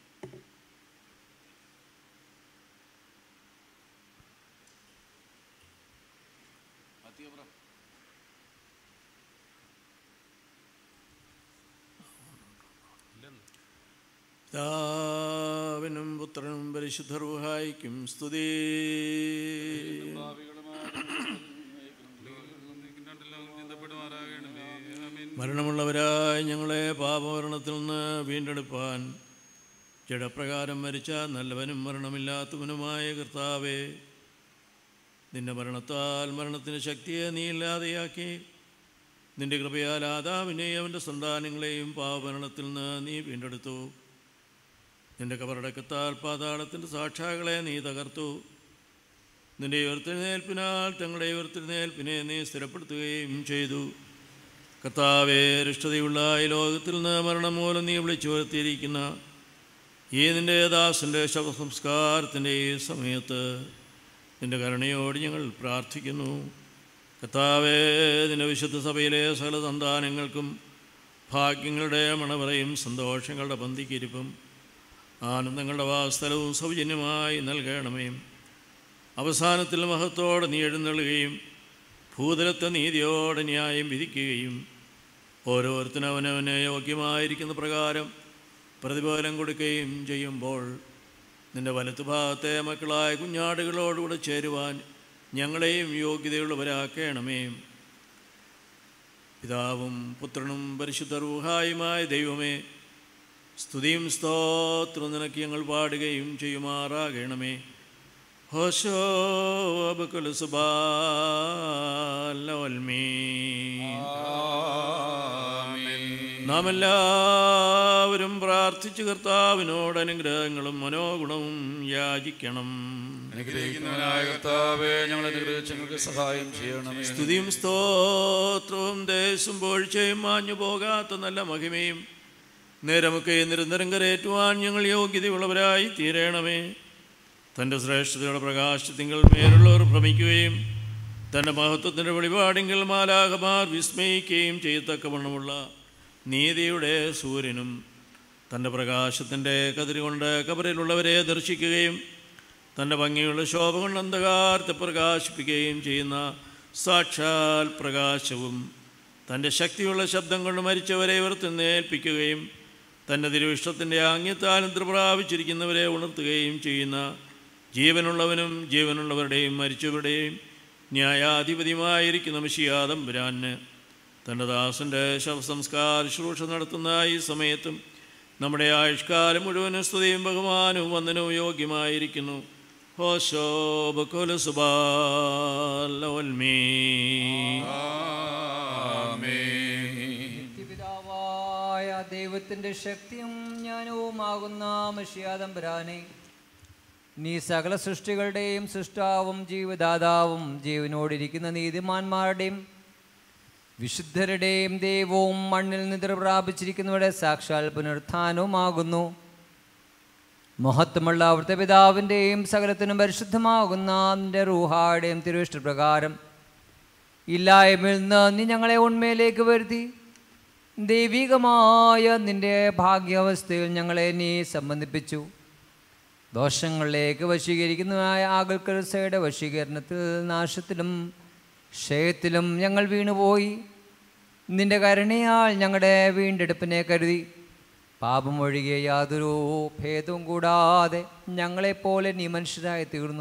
പിതാവിനും പുത്രനും പരിശുദ്ധ റൂഹായിക്കും സ്തുതി. മരണമുള്ളവരായി ഞങ്ങളെ പാപമരണത്തിൽ നിന്ന് വീണ്ടെടുപ്പാൻ ജഡപ്രകാരം മരിച്ച നല്ലവനും മരണമില്ലാത്തവനുമായ കർത്താവേ, നിന്റെ മരണത്താൽ മരണത്തിൻ്റെ ശക്തിയെ നീ ഇല്ലാതെയാക്കി നിന്റെ കൃപയാൽ ആദാമിനെയും അവൻ്റെ സന്താനങ്ങളെയും പാപമരണത്തിൽ നിന്ന് നീ വീണ്ടെടുത്തു. നിന്റെ കബറടക്കത്താൽ പാതാളത്തിൻ്റെ സാക്ഷാകളെ നീ തകർത്തു. നിന്റെ ഉയർത്തെഴുന്നേൽപ്പിനാൽ തങ്ങളുടെ ഉയർത്തെഴുന്നേൽപ്പിനെ നീ സ്ഥിരപ്പെടുത്തുകയും ചെയ്തു. കർത്താവേ, രക്ഷതയുള്ള ഈ ലോകത്തിൽ നിന്ന് മരണം മൂലം നീ വിളിച്ചു വരുത്തിയിരിക്കുന്ന ഈ നിൻ്റെ ദാസൻ്റെ ശവസംസ്കാരത്തിൻ്റെ ഈ സമയത്ത് നിൻ്റെ കരുണയോട് ഞങ്ങൾ പ്രാർത്ഥിക്കുന്നു. കർത്താവേ, നിൻ്റെ വിശുദ്ധ സഭയിലെ സകല സന്താനങ്ങൾക്കും ഭാഗ്യങ്ങളുടെ മണവറയും സന്തോഷങ്ങളുടെ പന്തിക്കിരിപ്പും ആനന്ദങ്ങളുടെ വാസ്ഥലവും സൗജന്യമായി നൽകണമേ. അവസാനത്തിൽ മഹത്തോടെ നീ എഴുന്നള്ളുകയും ഭൂതലത്തെ നീതിയോടെ ന്യായം വിധിക്കുകയും ഓരോരുത്തരും അവനവന് യോഗ്യമായിരിക്കുന്ന പ്രകാരം പ്രതിഫലം കൊടുക്കുകയും ചെയ്യുമ്പോൾ നിൻ്റെ വലത്തുഭാഗത്തെ മക്കളായ കുഞ്ഞാടുകളോടുകൂടെ ചേരുവാൻ ഞങ്ങളെയും യോഗ്യതയുള്ളവരാക്കണമേ. പിതാവും പുത്രനും പരിശുദ്ധ റൂഹായുമായ ദൈവമേ, സ്തുതിയും സ്തോത്രവും നിനക്ക് ഞങ്ങൾ പാടുകയും ചെയ്യുമാറാകണമേ. ഹോശോ ബകുൽ സുബാലവൽമീ. നാം എല്ലാവരും പ്രാർത്ഥിച്ച് കർത്താവിനോട് അനുഗ്രഹങ്ങളും മനോഗുണവും യാചിക്കണം. അനുഗ്രഹിക്കുന്നവനായ കർത്താവേ, ഞങ്ങളെ അനുഗ്രഹിച്ച് ഞങ്ങൾക്ക് സഹായം ചെയ്യണമേ. സ്തുതിയും സ്തോത്രവും ദേശം പോഴ്ചയും മാഞ്ഞു പോകാത്ത നല്ല മഹിമയും നേരമൊക്കെ നിരന്തരം കരയേറ്റുവാൻ ഞങ്ങൾ യോഗ്യതയുള്ളവരായി തീരണമേ. തൻ്റെ ശ്രേഷ്ഠതയുടെ പ്രകാശത്തിങ്കിൽ മേലുള്ളവർ ഭ്രമിക്കുകയും തൻ്റെ മഹത്വത്തിൻ്റെ വെളിപാടിങ്കിൽ മാലാഖമാർ വിസ്മയിക്കുകയും ചെയ്യത്തക്കവണ്ണമുള്ള നീതിയുടെ സൂര്യനും തൻ്റെ പ്രകാശത്തിൻ്റെ കതിരുകൊണ്ട് കബറിലുള്ളവരെ ദർശിക്കുകയും തൻ്റെ ഭംഗിയുള്ള ശോഭ കൊണ്ട് അന്ധകാരത്തെ പ്രകാശിപ്പിക്കുകയും ചെയ്യുന്ന സാക്ഷാൽ പ്രകാശവും തൻ്റെ ശക്തിയുള്ള ശബ്ദം കൊണ്ട് മരിച്ചവരെ ഉയർത്തെഴുന്നേൽപ്പിക്കുകയും തൻ്റെ തിരുവിഷ്ടത്തിൻ്റെ ആംഗ്യത്താലും പ്രാപിച്ചിരിക്കുന്നവരെ ഉണർത്തുകയും ചെയ്യുന്ന ജീവനുള്ളവനും ജീവനുള്ളവരുടെയും മരിച്ചവരുടെയും ന്യായാധിപതിയുമായിരിക്കുന്ന മിശിഹാ തമ്പുരാന് തൻ്റെ ദാസൻ്റെ ശവസംസ്കാര ശുശ്രൂഷ നടത്തുന്ന ഈ സമയത്തും നമ്മുടെ ആയുഷ്കാലം മുഴുവനും സ്തുതിയും ബഹുമാനവും വന്ദനവും യോഗ്യമായിരിക്കുന്നു. ഹോശോ ബക്കുല സുബാലോൽമീ. പിതാവായ ദൈവത്തിൻ്റെ ശക്തിയും ജ്ഞാനവുമാകുന്ന മശിയാതമ്പുരാനെ, നീ സകല സൃഷ്ടികളുടെയും സൃഷ്ടാവും ജീവദാതാവും ജീവനോടിരിക്കുന്ന നീതിമാന്മാരുടെയും വിശുദ്ധരുടെയും ദൈവവും മണ്ണിൽ നിദ്ര പ്രാപിച്ചിരിക്കുന്നവരുടെ സാക്ഷാൽ പുനരുത്ഥാനവുമാകുന്നു. മഹത്വമുള്ള അവിടുത്തെ പിതാവിൻ്റെയും സകലത്തിനും പരിശുദ്ധമാകുന്ന നിൻ്റെ റൂഹായുടെയും തിരുവിഷ്ടപ്രകാരം ഇല്ലായ്മയിൽ നിന്ന് നീ ഞങ്ങളെ ഉണ്മയിലേക്ക് വരുത്തി ദൈവികമായ നിൻ്റെ ഭാഗ്യാവസ്ഥയിൽ ഞങ്ങളെ നീ സംബന്ധിപ്പിച്ചു. ദോഷങ്ങളിലേക്ക് വശീകരിക്കുന്നതായ ആകൽക്കരസയുടെ വശീകരണത്തിൽ നാശത്തിലും ക്ഷയത്തിലും ഞങ്ങൾ വീണുപോയി. നിൻ്റെ കരുണയാൽ ഞങ്ങളുടെ വീണ്ടെടുപ്പിനെ കരുതി പാപം ഒഴികെ യാതൊരു ഭേദവും കൂടാതെ ഞങ്ങളെപ്പോലെ നീ മനുഷ്യരായി തീർന്നു.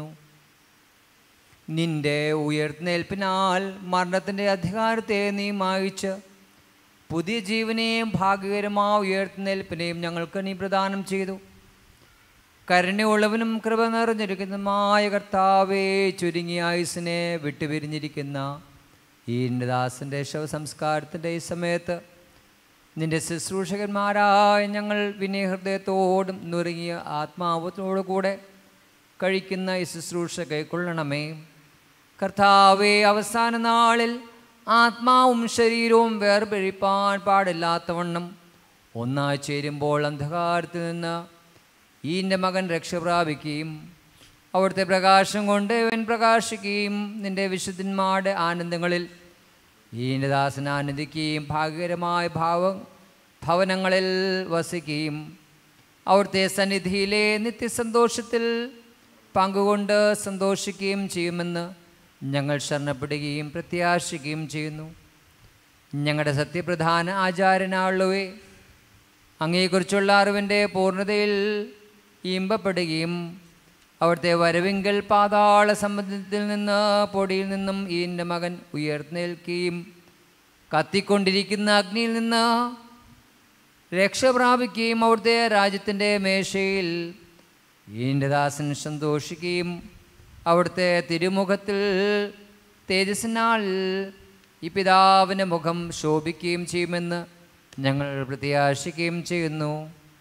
നിൻ്റെ ഉയർത്തേൽപ്പിനാൽ മരണത്തിൻ്റെ അധികാരത്തെ നീ മായിച്ച് പുതിയ ജീവനെയും ഭാഗ്യകരമായ ഉയർത്തേൽപ്പിനെയും ഞങ്ങൾക്ക് നീ പ്രദാനം ചെയ്തു. കരുണയുള്ളവനും കൃപ നിറഞ്ഞിരിക്കുന്നതുമായ കർത്താവേ, ചുരുങ്ങിയ ആയുസ്സിനെ വിട്ടുപിരിഞ്ഞിരിക്കുന്ന ഈ നിൻ്റെ ദാസൻ്റെ ശവസംസ്കാരത്തിൻ്റെ ഈ സമയത്ത് നിൻ്റെ ശുശ്രൂഷകന്മാരായ ഞങ്ങൾ വിനയഹൃദയത്തോടും നുറുങ്ങിയ ആത്മാവത്തോടു കൂടെ കഴിക്കുന്ന ഈ ശുശ്രൂഷ കൈക്കൊള്ളണമേ. കർത്താവേ, അവസാന നാളിൽ ആത്മാവും ശരീരവും വേർപിരിപ്പാൻ പാടില്ലാത്തവണ്ണം ഒന്നായി ചേരുമ്പോൾ അന്ധകാരത്തിൽ നിന്ന് ഈ എൻ്റെ മകൻ രക്ഷ പ്രാപിക്കുകയും അവിടുത്തെ പ്രകാശം കൊണ്ട് ഇവൻ പ്രകാശിക്കുകയും നിൻ്റെ വിശുദ്ധന്മാരുടെ ആനന്ദങ്ങളിൽ ഈ എൻ്റെ ദാസൻ ആനന്ദിക്കുകയും ഭാഗ്യകരമായ ഭാവ ഭവനങ്ങളിൽ വസിക്കുകയും അവിടുത്തെ സന്നിധിയിലെ നിത്യസന്തോഷത്തിൽ പങ്കുകൊണ്ട് സന്തോഷിക്കുകയും ചെയ്യുമെന്ന് ഞങ്ങൾ ശരണപ്പെടുകയും പ്രത്യാശിക്കുകയും ചെയ്യുന്നു. ഞങ്ങളുടെ സത്യപ്രധാന ആചാര്യനാളുവേ, അങ്ങയെക്കുറിച്ചുള്ള അറിവിൻ്റെ പൂർണ്ണതയിൽ ഇമ്പപ്പെടുകയും അവിടുത്തെ വരവിങ്കൽ പാതാള സംബന്ധത്തിൽ നിന്ന് പൊടിയിൽ നിന്നും ഈ എൻ്റെ മകൻ ഉയർന്നേൽക്കുകയും കത്തിക്കൊണ്ടിരിക്കുന്ന അഗ്നിയിൽ നിന്ന് രക്ഷ പ്രാപിക്കുകയും അവിടുത്തെ രാജ്യത്തിൻ്റെ മേശയിൽ ഈ എൻ്റെ ദാസൻ സന്തോഷിക്കുകയും അവിടുത്തെ തിരുമുഖത്തിൽ തേജസ്സിനാൽ ഈ പിതാവിൻ്റെ മുഖം ശോഭിക്കുകയും ചെയ്യുമെന്ന് ഞങ്ങൾ പ്രത്യാശിക്കുകയും ചെയ്യുന്നു.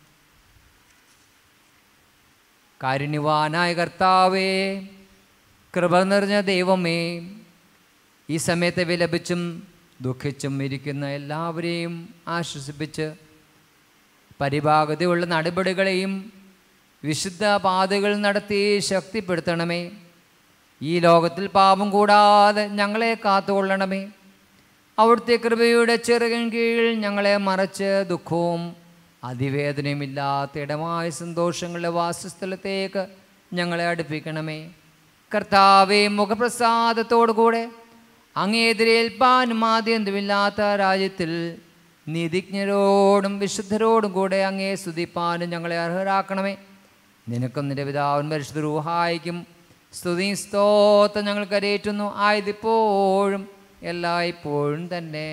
കാരുണ്യവാനായ കർത്താവേ, കൃപ നിറഞ്ഞ ദൈവമേ, ഈ സമയത്ത് വിലപിച്ചും ദുഃഖിച്ചും ഇരിക്കുന്ന എല്ലാവരെയും ആശ്വസിപ്പിച്ച് പരിഭാഗതയുള്ള നടപടികളെയും വിശുദ്ധ പാതകൾ നടത്തി ശക്തിപ്പെടുത്തണമേ. ഈ ലോകത്തിൽ പാപം കൂടാതെ ഞങ്ങളെ കാത്തുകൊള്ളണമേ. അവിടുത്തെ കൃപയുടെ ചെറുകിൻ കീഴിൽ ഞങ്ങളെ മറച്ച് ദുഃഖവും അതിവേദനയുമില്ലാത്ത ഇടമായ സന്തോഷങ്ങളുടെ വാസസ്ഥലത്തേക്ക് ഞങ്ങളെ അടുപ്പിക്കണമേ. കർത്താവേ, മുഖപ്രസാദത്തോടുകൂടെ അങ്ങേ എതിരേൽപ്പാനും ആദ്യന്തമില്ലാത്ത രാജ്യത്തിൽ നീതിജ്ഞരോടും വിശുദ്ധരോടും കൂടെ അങ്ങേ സ്തുതിപ്പാനും ഞങ്ങളെ അർഹരാക്കണമേ. നിനക്കും നിന്റെ പിതാവിനും പരിശുദ്ധ റൂഹായിക്കും സ്തുതി സ്തോത്രം ഞങ്ങൾ കരയേറ്റുന്നു, ആയതിപ്പോഴും എല്ലായ്പ്പോഴും തന്നെ.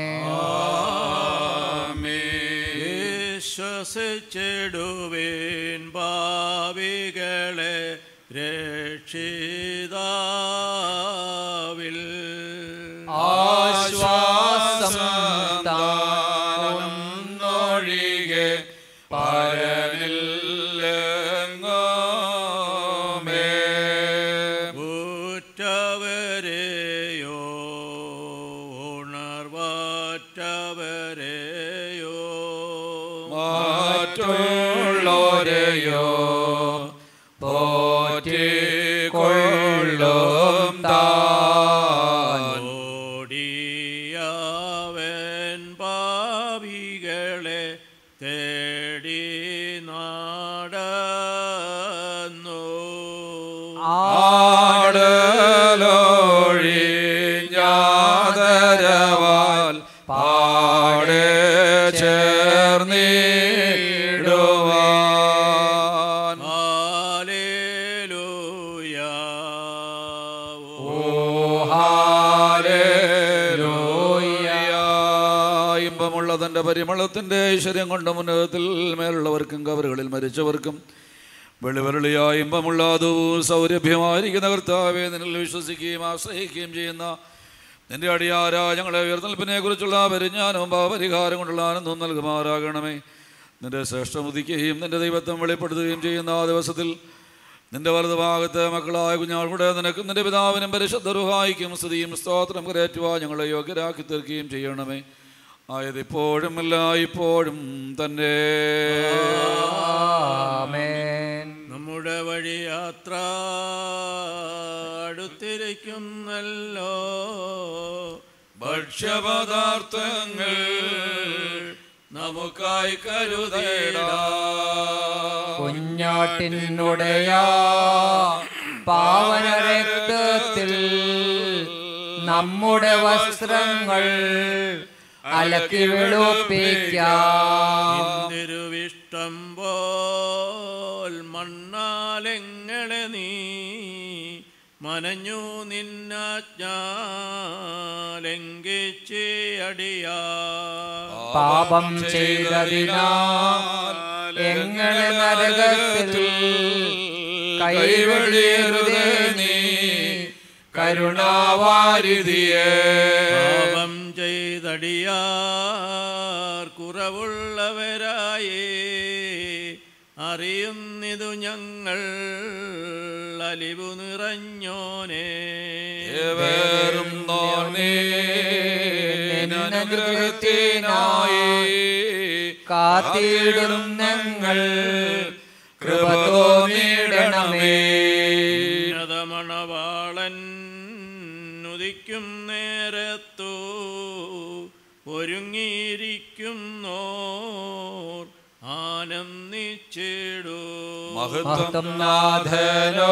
വിശ്വസിച്ചിടുവേൻ ഭാവികളെ രക്ഷിതാവിൽ ആശ്വാസം താനൊഴികെ പരനില്ലെങ്ങോമേ. ഊറ്റവരെയോ ഉണർവാറ്റവരെയോ മറ്റുള്ളവരെയോ പോറ്റിക്കൊള്ളും താൻ. ഓടിയവൻ പാപികളെ തേടി നടന്നു. ആടലൊഴിഞ്ഞാദരവാൽ പാടെ ചേർന്നിടുവാൻ. ഹല്ലേലൂയ. ഓ ഹല്ലേലൂയ. നിന്റെ പരിമളത്തിൻ്റെ ഐശ്വര്യം കൊണ്ട് ഉന്നതത്തിൽ മേലുള്ളവർക്കും കവറുകളിൽ മരിച്ചവർക്കും വെളിവെളിയായ ഇമ്പമുള്ള അതും സൗരഭ്യമായിരിക്കുന്ന കർത്താവെ നിന്നിൽ വിശ്വസിക്കുകയും ആശ്രയിക്കുകയും ചെയ്യുന്ന നിന്റെ അടിയാരാ ഞങ്ങളെ ഉയർത്തൽപ്പിനെ കുറിച്ചുള്ള പരിജ്ഞാനവും ഭാവപരിഹാരം കൊണ്ടുള്ള ആനന്ദവും നൽകുമാറാകണമേ. നിന്റെ ശ്രേഷ്ഠമുദിക്കുകയും നിന്റെ ദൈവത്വം വെളിപ്പെടുത്തുകയും ചെയ്യുന്ന ആ ദിവസത്തിൽ നിന്റെ വലതുഭാഗത്ത് മക്കളായ കുഞ്ഞാൾക്കൂടെ നിനക്കും നിന്റെ പിതാവിനും പരിശുദ്ധ റുഹായിക്കും സ്തുതിയും സ്തോത്രം കരേറ്റുവാ ഞങ്ങളെ യോഗ്യരാക്കി തീർക്കുകയും ചെയ്യണമേ. ആയത് ഇപ്പോഴും അല്ല ഇപ്പോഴും തന്നെ. നമ്മുടെ വഴിയാത്ര അടുത്തിരിക്കുന്നല്ലോ, ഭക്ഷ്യപദാർത്ഥങ്ങൾ നമുക്കായി കരുതേടാം. കുഞ്ഞാട്ടിനുടയ പാവന രക്തത്തിൽ നമ്മുടെ വസ്ത്രങ്ങൾ അലക്കി വെളുപ്പിക്കാം. തിരുവിഷ്ടം പോൽ മണ്ണാലെങ്ങളെ നീ മനഞ്ഞു നിന്നാജ്ഞാലംഘിച്ച് അടിയാ. പാപം ചെയ്തതിനാൽ എങ്ങളെ നരകത്തിൽ കൈവെടിയരുതേ നീ കരുണാവാരിധിയേ. പാപം ചെയ്തടിയാർ കുറവുള്ളവരായേ അറിയുന്നിതു ഞങ്ങൾ അലിവു നിറഞ്ഞോനെ. ഏവരും അനുഗ്രഹത്തിനായി കാത്തിടും ഞങ്ങൾ കൃപ തോന്നിടണമേ. മണവാളൻ ഉദിക്കും നേരത്തു ഒരുങ്ങിയിരിക്കുന്നോർ ആനന്ദിച്ചിടൂ. മഹത്വം നാഥനോ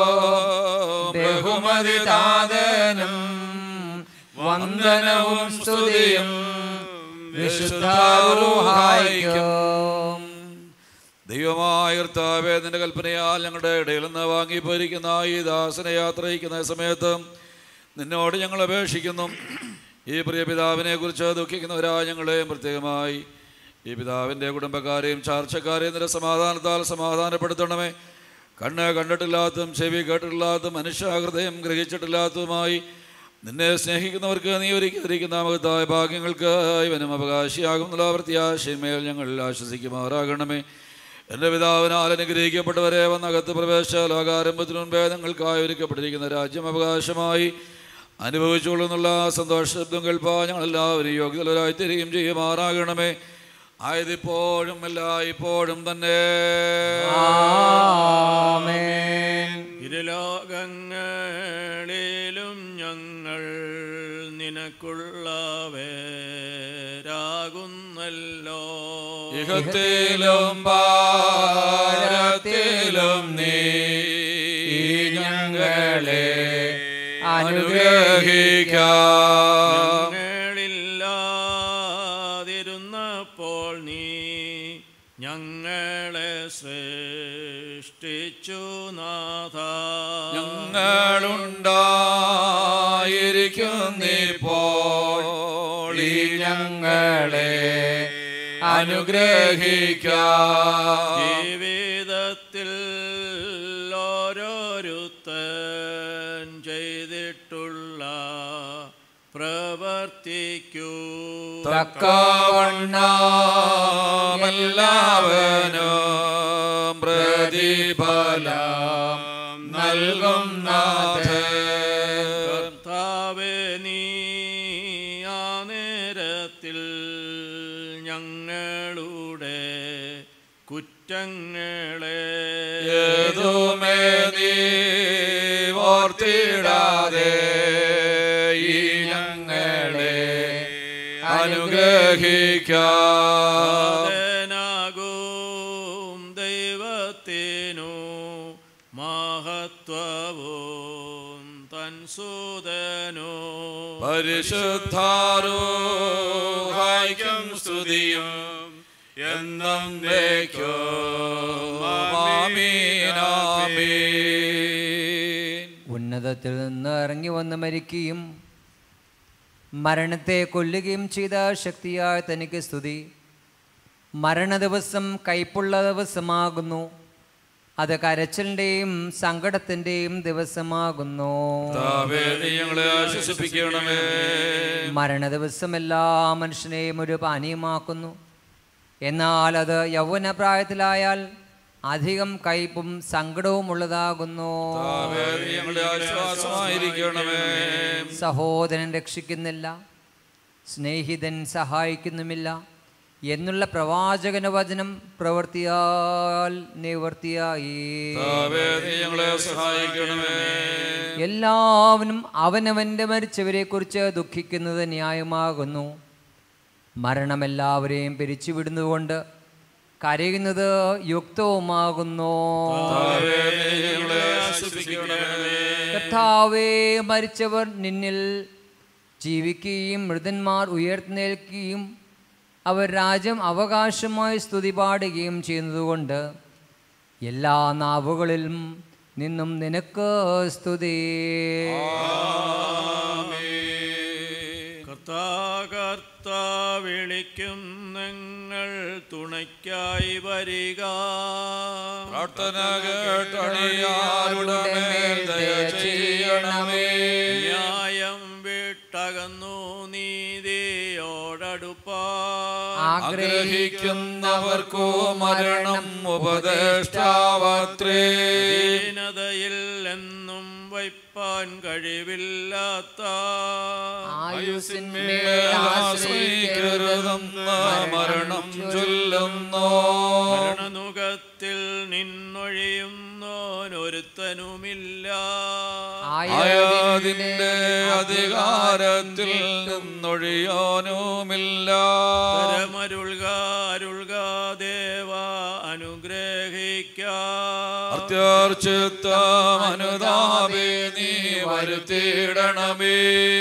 ബഹുമതി താതനും വന്ദനവും സ്തുതിയും വിശുദ്ധാരൂഹായിക്കും. ദൈവമായ കർത്താവേ, നിന്റെ കൽപ്പനയാൽ ഞങ്ങളുടെ ഇടയിൽ നിന്ന് വാങ്ങിപ്പോയിരിക്കുന്ന ഈ ദാസനെ യാത്രയിക്കുന്ന സമയത്ത് നിന്നോട് ഞങ്ങൾ അപേക്ഷിക്കുന്നു. ഈ പ്രിയ പിതാവിനെ കുറിച്ച് ദുഃഖിക്കുന്നവരായ ഞങ്ങളെയും പ്രത്യേകമായി ഈ പിതാവിൻ്റെ കുടുംബക്കാരെയും ചാർച്ചക്കാരെയും നിന്റെ സമാധാനത്താൽ സമാധാനപ്പെടുത്തണമേ. കണ്ണ് കണ്ടിട്ടില്ലാത്തതും ചെവി കേട്ടിട്ടില്ലാത്തതും മനുഷ്യഹൃദയം ഗ്രഹിച്ചിട്ടില്ലാത്തതുമായി നിന്നെ സ്നേഹിക്കുന്നവർക്ക് നീ ഒരുക്കിയിരിക്കുന്ന മഹത്തായ ഭാഗ്യങ്ങൾക്ക് ഇവനും അവകാശിയാകുന്നുള്ള പ്രത്യാശയമേൽ ഞങ്ങൾ ആശ്വസിക്കുമാറാകണമേ. എൻ്റെ പിതാവിനാൽ അനുഗ്രഹിക്കപ്പെട്ടവരെ വന്നകത്ത് പ്രവേശ ലോകാരംഭത്തിനു മുൻപേ ഞങ്ങൾക്കായി ഒരുക്കപ്പെട്ടിരിക്കുന്ന രാജ്യം അവകാശമായി അനുഭവിച്ചുകൊള്ളുന്നുള്ള സന്തോഷശബ്ദം കേൾപ്പാൻ ഞങ്ങളെല്ലാവരും യോഗ്യതരായി തീരുകയും ചെയ്യുമാറാകണമേ. ആയതിപ്പോഴും എല്ലായ്പ്പോഴും തന്നെ. ഇരുലോകങ്ങളിലും ഞങ്ങൾ നിനക്കുള്ളവരാകുന്നല്ലോ. ഇഹത്തിലും പാരത്തിലും നീ ഞങ്ങളെ അനുഗ്രഹിക്കാം. ഞങ്ങളില്ലാതിരുന്നപ്പോൾ നീ ഞങ്ങളെ സൃഷ്ടിച്ചു നാഥ. ഞങ്ങളുണ്ടായിരിക്കുന്നിപ്പോൾ ഞങ്ങളെ അനുഗ്രഹിക്കാം. ജീവിതത്തിൽ ഓരോരുത്തൻ ചെയ്തിട്ടുള്ള പ്രവർത്തിക്കൂ തക്കവണ്ണമെല്ലാവനും പ്രതിഫലം നൽകും കർത്താവേ, നീ ആ നേരത്തിൽ ഞങ്ങളുടെ കുറ്റങ്ങളെ ഏതുമേ നീ ഓർത്തിടാതെ ഈ ഞങ്ങളെ അനുഗ്രഹിക്കാം. ദൈവത്തിനു മഹത്വവും തൻ സുതനോ പരിശുദ്ധാരൂഹായിക്കും സ്തുതിയും എന്നും ഉന്നതത്തിൽ നിന്ന് ഇറങ്ങി വന്ന് മരിക്കുകയും മരണത്തെ കൊല്ലുകയും ചെയ്ത ശക്തിയായ തനിക്ക് സ്തുതി. മരണദിവസം കയ്പുള്ള ദിവസമാകുന്നു, അത് കരച്ചിലിൻ്റെയും സങ്കടത്തിൻ്റെയും ദിവസമാകുന്നു. മരണദിവസം എല്ലാ മനുഷ്യനെയും ഒരു പാനീയമാക്കുന്നു. എന്നാൽ അത് യൗവന പ്രായത്തിലായാൽ അധികം കയ്പും സങ്കടവും ഉള്ളതാകുന്നു. സഹോദരൻ രക്ഷിക്കുന്നില്ല, സ്നേഹിതൻ സഹായിക്കുന്നുമില്ല എന്നുള്ള പ്രവാചകന വചനം പ്രവൃത്തിയാൽ നിവർത്തിയായി. എല്ലാവരും അവനവൻ്റെ മരിച്ചവരെ കുറിച്ച് ദുഃഖിക്കുന്നത് ന്യായമാകുന്നു. മരണം എല്ലാവരെയും പിരിച്ചുവിടുന്നതുകൊണ്ട് കരയുന്നത് യുക്തവുമാകുന്നു. കർത്താവേ, മരിച്ചവർ നിന്നിൽ ജീവിക്കുകയും മൃതന്മാർ ഉയർത്തെഴുന്നേൽക്കുകയും അവർ രാജ്യം അവകാശമായി സ്തുതി പാടുകയും ചെയ്യുന്നതുകൊണ്ട് എല്ലാ നാവുകളിലും നിന്നും നിനക്ക് സ്തുതി. കർത്താ വിളിക്കും നിങ്ങൾ തുണയ്ക്കായി വരിക. പ്രാർത്ഥന കേട്ടണിയാരുടെ മേൽ ദയ ചെയ്യണമേ. ന്യായം വിട്ടകന്നു നീതിയോടടുപ്പാ ആഗ്രഹിക്കുന്നവർക്കു മരണം ഉപദേഷ്ടാവത്രേ. ദീനതയിൽ എന്നും വയ്പാൻ കഴിവില്ലാത്ത ആയുസിന്മേലാശ്രയിക്കരുതെന്ന് മരണം ചൊല്ലുന്നു. മരണനുഖത്തിൽ നിന്നൊഴിയുന്നോനൊരുത്തനുമില്ല. ആയതിന്റെ അധികാരത്തിൽ നിന്നൊഴിയാനുമില്ല. തരമരുൾക അരുൾക ദേവ അനുഗ്രഹിക്ക. അത്യാർച്ചിത്തം അനുതാപേ നീ വരുത്തിയിടണമേ.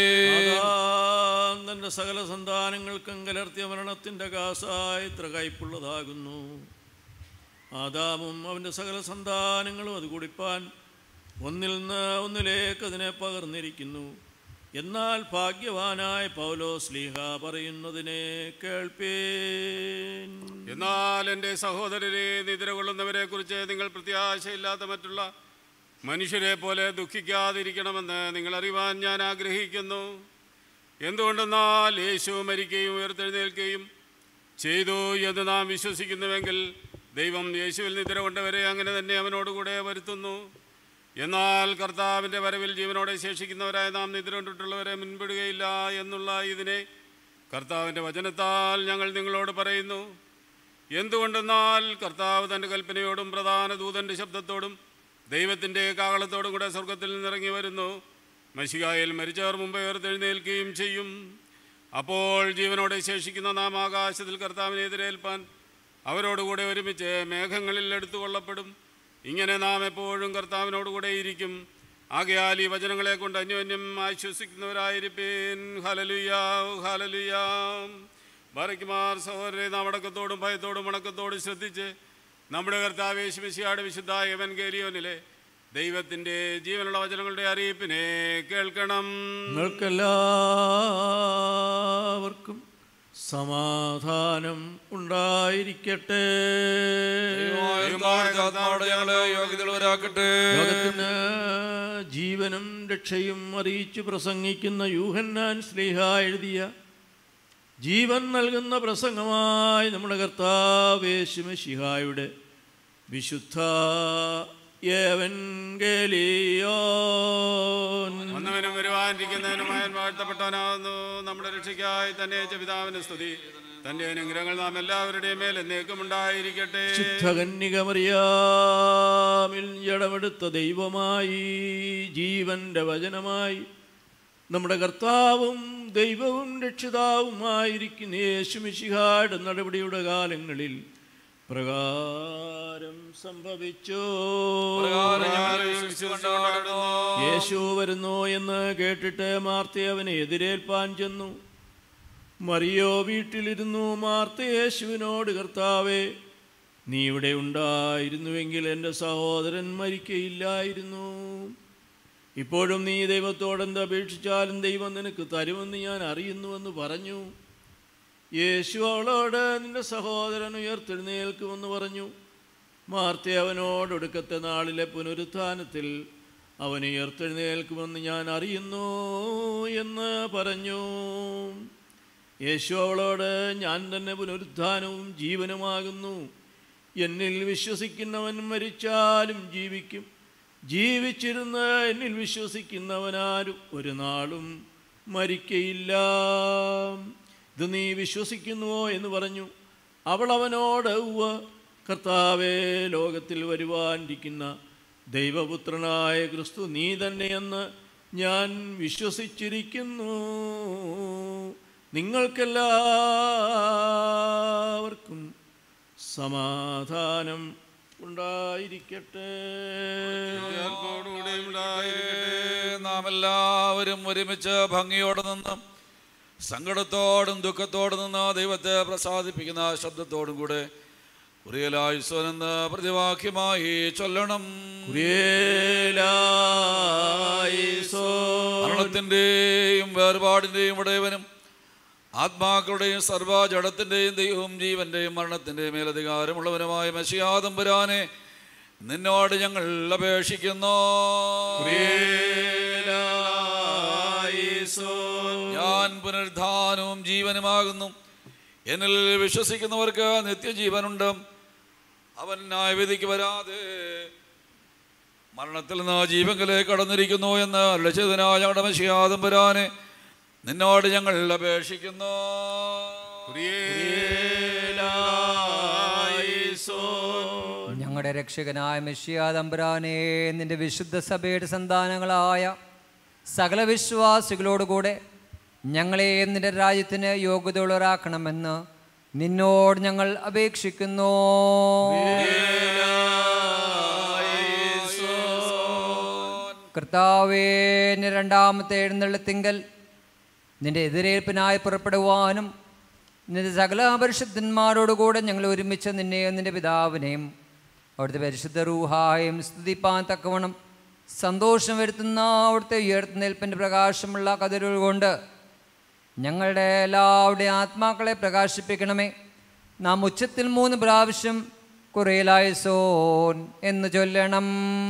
തന്റെ സകല സന്താനങ്ങൾക്കും കലർത്തിയ മരണത്തിന്റെ കാസായി ഇത്ര കയ്പുള്ളതാകുന്നു. ആദാമും അവന്റെ സകല സന്താനങ്ങളും അത് കുടിപ്പാൻ ഒന്നിൽ നിന്ന് ഒന്നിലേക്ക് അതിനെ പകർന്നിരിക്കുന്നു. എന്നാൽ ഭാഗ്യവാനായ പൗലോസ് ശ്ലീഹ പറയുന്നതിനെ കേൾപ്പീൻ. എന്നാൽ എൻ്റെ സഹോദരരെ, നിദ്ര കൊള്ളുന്നവരെ കുറിച്ച് നിങ്ങൾ പ്രത്യാശയില്ലാത്ത മറ്റുള്ള മനുഷ്യരെ പോലെ ദുഃഖിക്കാതിരിക്കണമെന്ന് നിങ്ങൾ അറിവാൻ ഞാൻ ആഗ്രഹിക്കുന്നു. എന്തുകൊണ്ടെന്നാൽ യേശു മരിക്കുകയും ഉയർത്തെഴുന്നേൽക്കുകയും ചെയ്തു എന്ന് നാം വിശ്വസിക്കുന്നുവെങ്കിൽ ദൈവം യേശുവിൽ നിദ്ര കൊണ്ടവരെ അങ്ങനെ തന്നെ അവനോടുകൂടെ വരുത്തുന്നു. എന്നാൽ കർത്താവിൻ്റെ വരവിൽ ജീവനോടെ ശേഷിക്കുന്നവരായ നാം നിദ്ര കൊണ്ടിട്ടുള്ളവരെ മുൻപിടുകയില്ല എന്നുള്ള ഇതിനെ കർത്താവിൻ്റെ വചനത്താൽ ഞങ്ങൾ നിങ്ങളോട് പറയുന്നു. എന്തുകൊണ്ടെന്നാൽ കർത്താവ് തൻ്റെ കൽപ്പനയോടും പ്രധാന ദൂതൻ്റെ ശബ്ദത്തോടും ദൈവത്തിൻ്റെ കാഹളത്തോടും കൂടെ സ്വർഗത്തിൽ നിന്നിറങ്ങി വരുന്നു. മശിഹായിൽ മരിച്ചവർ മുമ്പ് ഉയർത്തെഴുന്നേൽക്കുകയും ചെയ്യും. അപ്പോൾ ജീവനോടെ ശേഷിക്കുന്ന നാം ആകാശത്തിൽ കർത്താവിനെ എതിരേൽപ്പാൻ അവരോടുകൂടെ ഒരുമിച്ച് മേഘങ്ങളിൽ എടുത്തു കൊള്ളപ്പെടും. ഇങ്ങനെ നാം എപ്പോഴും കർത്താവിനോടുകൂടെ ഇരിക്കും. ആകയാൽ ഈ വചനങ്ങളെ കൊണ്ട് അന്യോന്യം ആശ്വസിക്കുന്നവരായിരിപ്പീൻ. ഹല്ലേലൂയാ, ഹല്ലേലൂയാ. ബാരക്കുമാർ സഹോദരരെ, നാം അടക്കത്തോടും ഭയത്തോടും വണക്കത്തോടും ശ്രദ്ധിച്ച് നമ്മുടെ കർത്താവ് യേശു മിശിഹായുടെ വിശുദ്ധ എവൻഗേലിയോനിലെ ദൈവത്തിൻ്റെ ജീവനുള്ള വചനങ്ങളുടെ അറിയിപ്പിനെ കേൾക്കണം. നിങ്ങൾക്കെല്ലാവർക്കും സമാധാനം ഉണ്ടായിരിക്കട്ടെ. ലോകത്തിന് ജീവനും രക്ഷയും അറിയിച്ചു പ്രസംഗിക്കുന്ന യൂഹന്നാൻ ശ്ലീഹ എഴുതിയ ജീവൻ നൽകുന്ന പ്രസംഗമായി നമ്മുടെ കർത്താവ് യേശു മിശിഹായുടെ വിശുദ്ധ വന്നവനും വരുവാനിരിക്കുന്നതിനുമായ വാഴ്ത്തപ്പെട്ടവനാകുന്നു. നമ്മുടെ രക്ഷയ്ക്കായി തന്നെ പിതാവിന് സ്തുതി. തന്റെ അനുഗ്രഹങ്ങൾ നാം എല്ലാവരുടെയും മേൽ എന്നേക്കും ഉണ്ടായിരിക്കട്ടെ. ശുദ്ധകന്യക മറിയാമിൽ ജഡമെടുത്ത ദൈവമായി ജീവന്റെ വചനമായി നമ്മുടെ കർത്താവും ദൈവവും രക്ഷിതാവുമായിരിക്കുന്ന യേശു മിശിഹായുടെ നടപടിയുടെ കാലങ്ങളിൽ പ്രകാരം സംഭവിച്ചു. യേശു വരുന്നു എന്ന് കേട്ടിട്ട് മാർത്ത അവനെ എതിരേൽപ്പാൻ ചെന്നു. മറിയോ വീട്ടിലിരുന്നു. മാർത്ത യേശുവിനോട്, കർത്താവേ, നീ ഇവിടെ ഉണ്ടായിരുന്നുവെങ്കിൽ എൻ്റെ സഹോദരൻ മരിക്കയില്ലായിരുന്നു. ഇപ്പോഴും നീ ദൈവത്തോടെന്ത് അപേക്ഷിച്ചാലും ദൈവം നിനക്ക് തരുമെന്ന് ഞാൻ അറിയുന്നുവെന്ന് പറഞ്ഞു. യേശു അവളോട് നിന്റെ സഹോദരൻ ഉയർത്തെഴുന്നേൽക്കുമെന്ന് പറഞ്ഞു. മാർത്ത അവനോട് ഒടുക്കത്തെ നാളിലെ പുനരുത്ഥാനത്തിൽ അവൻ ഉയർത്തെഴുന്നേൽക്കുമെന്ന് ഞാൻ അറിയുന്നു എന്ന് പറഞ്ഞു. യേശു അവളോട് ഞാൻ തന്നെ പുനരുത്ഥാനവും ജീവനുമാകുന്നു. എന്നിൽ വിശ്വസിക്കുന്നവൻ മരിച്ചാലും ജീവിക്കും. ജീവിച്ചിരുന്ന് എന്നിൽ വിശ്വസിക്കുന്നവനാരും ഒരു നാളും മരിക്കയില്ല. ഇത് നീ വിശ്വസിക്കുന്നുവോ എന്ന് പറഞ്ഞു. അവൾ അവനോട് ഉവ്വ് കർത്താവേ, ലോകത്തിൽ വരുവാനിരിക്കുന്ന ദൈവപുത്രനായ ക്രിസ്തു നീ തന്നെയെന്ന് ഞാൻ വിശ്വസിച്ചിരിക്കുന്നു. നിങ്ങൾക്കെല്ലാവർക്കും സമാധാനം ഉണ്ടായിരിക്കട്ടെ. നാം എല്ലാവരും ഒരുമിച്ച് ഭംഗിയോടെ നിന്നും സങ്കടത്തോടും ദുഃഖത്തോടും നിന്ന് ദൈവത്തെ പ്രസാദിപ്പിക്കുന്ന ശബ്ദത്തോടും കൂടെ കുറിയലായുസ്വനെന്ന് പ്രതിവാക്യമായി ചൊല്ലണം. മരണത്തിൻ്റെയും വേർപാടിൻ്റെയും ഉടയവനും ആത്മാക്കളുടെയും സർവ്വജഡത്തിൻ്റെയും ദൈവവും ജീവൻ്റെയും മരണത്തിൻ്റെയും മേലധികാരമുള്ളവനുമായ മെശിഹാ തമ്പുരാനെ നിന്നോട് ഞങ്ങൾ അപേക്ഷിക്കുന്നു. ഞാൻ പുനരുദ്ധാനവും ജീവനുമാകുന്നു. എന്നിൽ വിശ്വസിക്കുന്നവർക്ക് നിത്യജീവനുണ്ട്. അവൻ ന്യായവിധിക്ക് വരാതെ മരണത്തിൽ നിന്ന് ജീവങ്കിലേക്ക് കടന്നിരിക്കുന്നു എന്ന് അരുളിച്ചതിനായ ഞങ്ങളുടെ മെശിഹാ തമ്പുരാനെ നിന്നോട് ഞങ്ങൾ അപേക്ഷിക്കുന്നു. ഞങ്ങളുടെ രക്ഷകനായ മെശിഹാ തമ്പുരാനെ, നിന്റെ വിശുദ്ധ സഭയുടെ സന്താനങ്ങളായ സകല വിശ്വാസികളോടുകൂടെ ഞങ്ങളെ നിന്റെ രാജ്യത്തിന് യോഗ്യതയുള്ളവരാക്കണമെന്ന് നിന്നോട് ഞങ്ങൾ അപേക്ഷിക്കുന്നു. കർത്താവേ, നിന്റെ രണ്ടാമത്തെ എഴുന്നള്ളത്തിങ്കൽ നിന്റെ എതിരേൽപ്പിനായി പുറപ്പെടുവാനും നിന്റെ സകല പരിശുദ്ധന്മാരോടുകൂടെ ഞങ്ങൾ ഒരുമിച്ച് നിന്നെയും നിന്റെ പിതാവിനെയും അവിടുത്തെ പരിശുദ്ധ റൂഹായും സ്തുതിപ്പാൻ തക്കവണ്ണം സന്തോഷം വരുത്തുന്ന അവിടുത്തെ ഉയർത്തുന്നേൽപ്പിൻ്റെ പ്രകാശമുള്ള കതിരുകൾ കൊണ്ട് ഞങ്ങളുടെ എല്ലാവരുടെയും ആത്മാക്കളെ പ്രകാശിപ്പിക്കണമേ. നാം ഉച്ചത്തിൽ മൂന്ന് പ്രാവശ്യം കുറിയലായുസോൻ എന്ന് ചൊല്ലണം.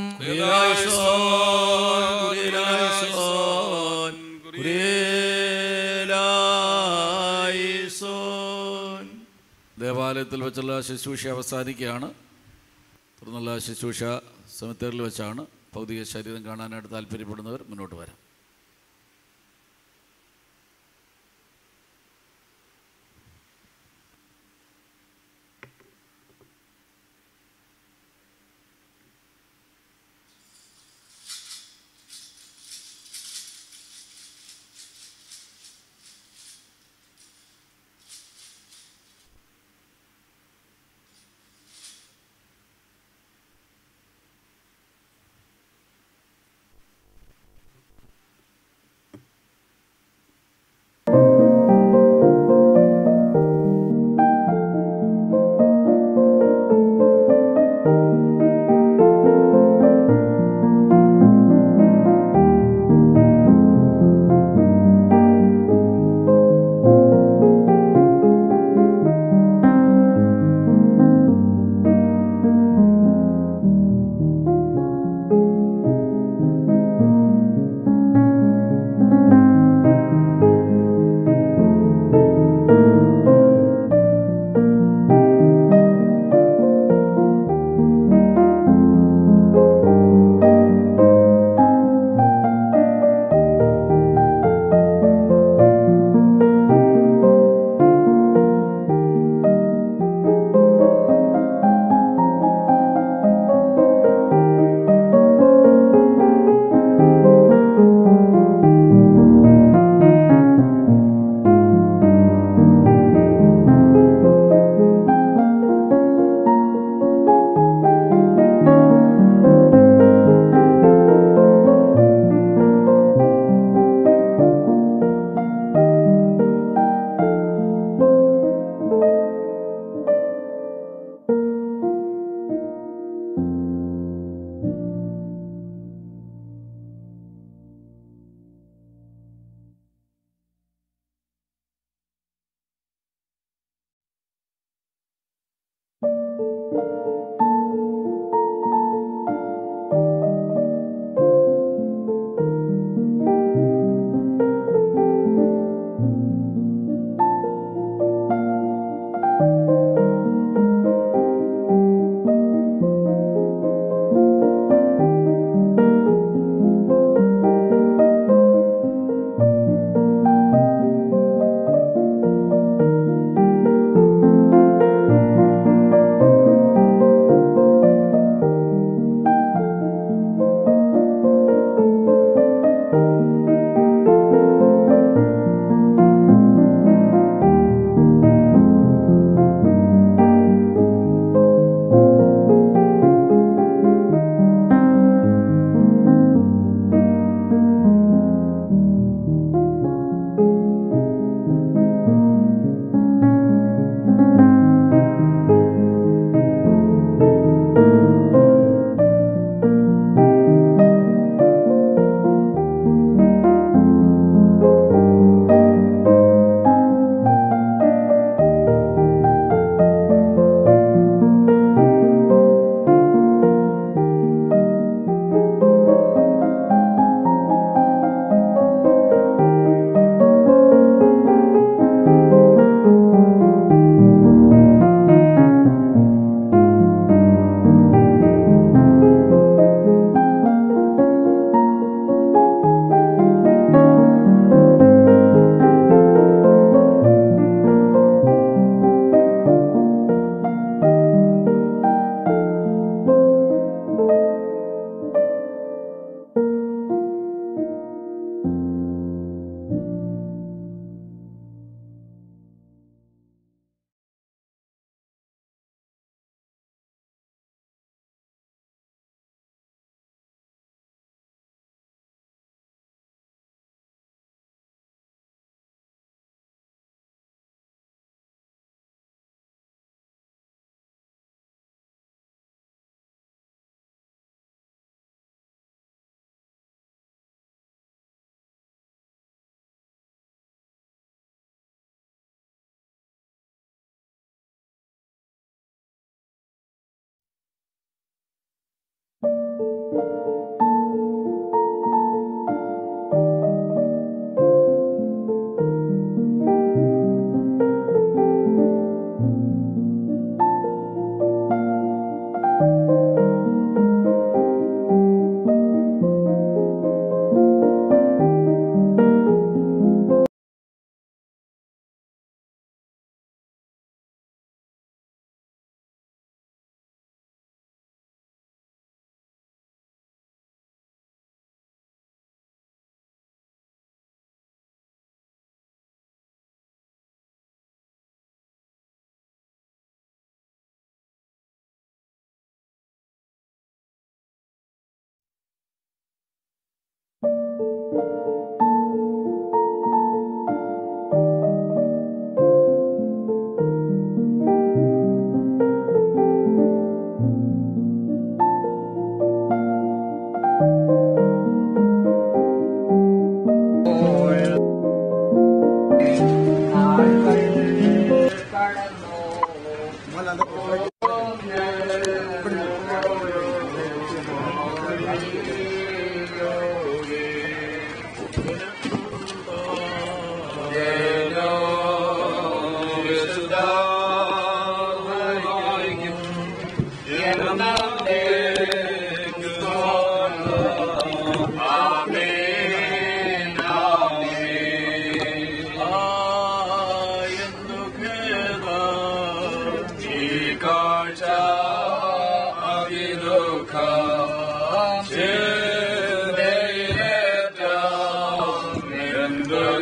ദേവാലയത്തിൽ വെച്ചുള്ള ശുശ്രൂഷ അവസാനിക്കുകയാണ്. തുടർന്നുള്ള ശുശ്രൂഷ സെമിത്തേറിൽ വെച്ചാണ്. ഭൗതിക ശരീരം കാണാനായിട്ട് താല്പര്യപ്പെടുന്നവർ മുന്നോട്ട് വരാം.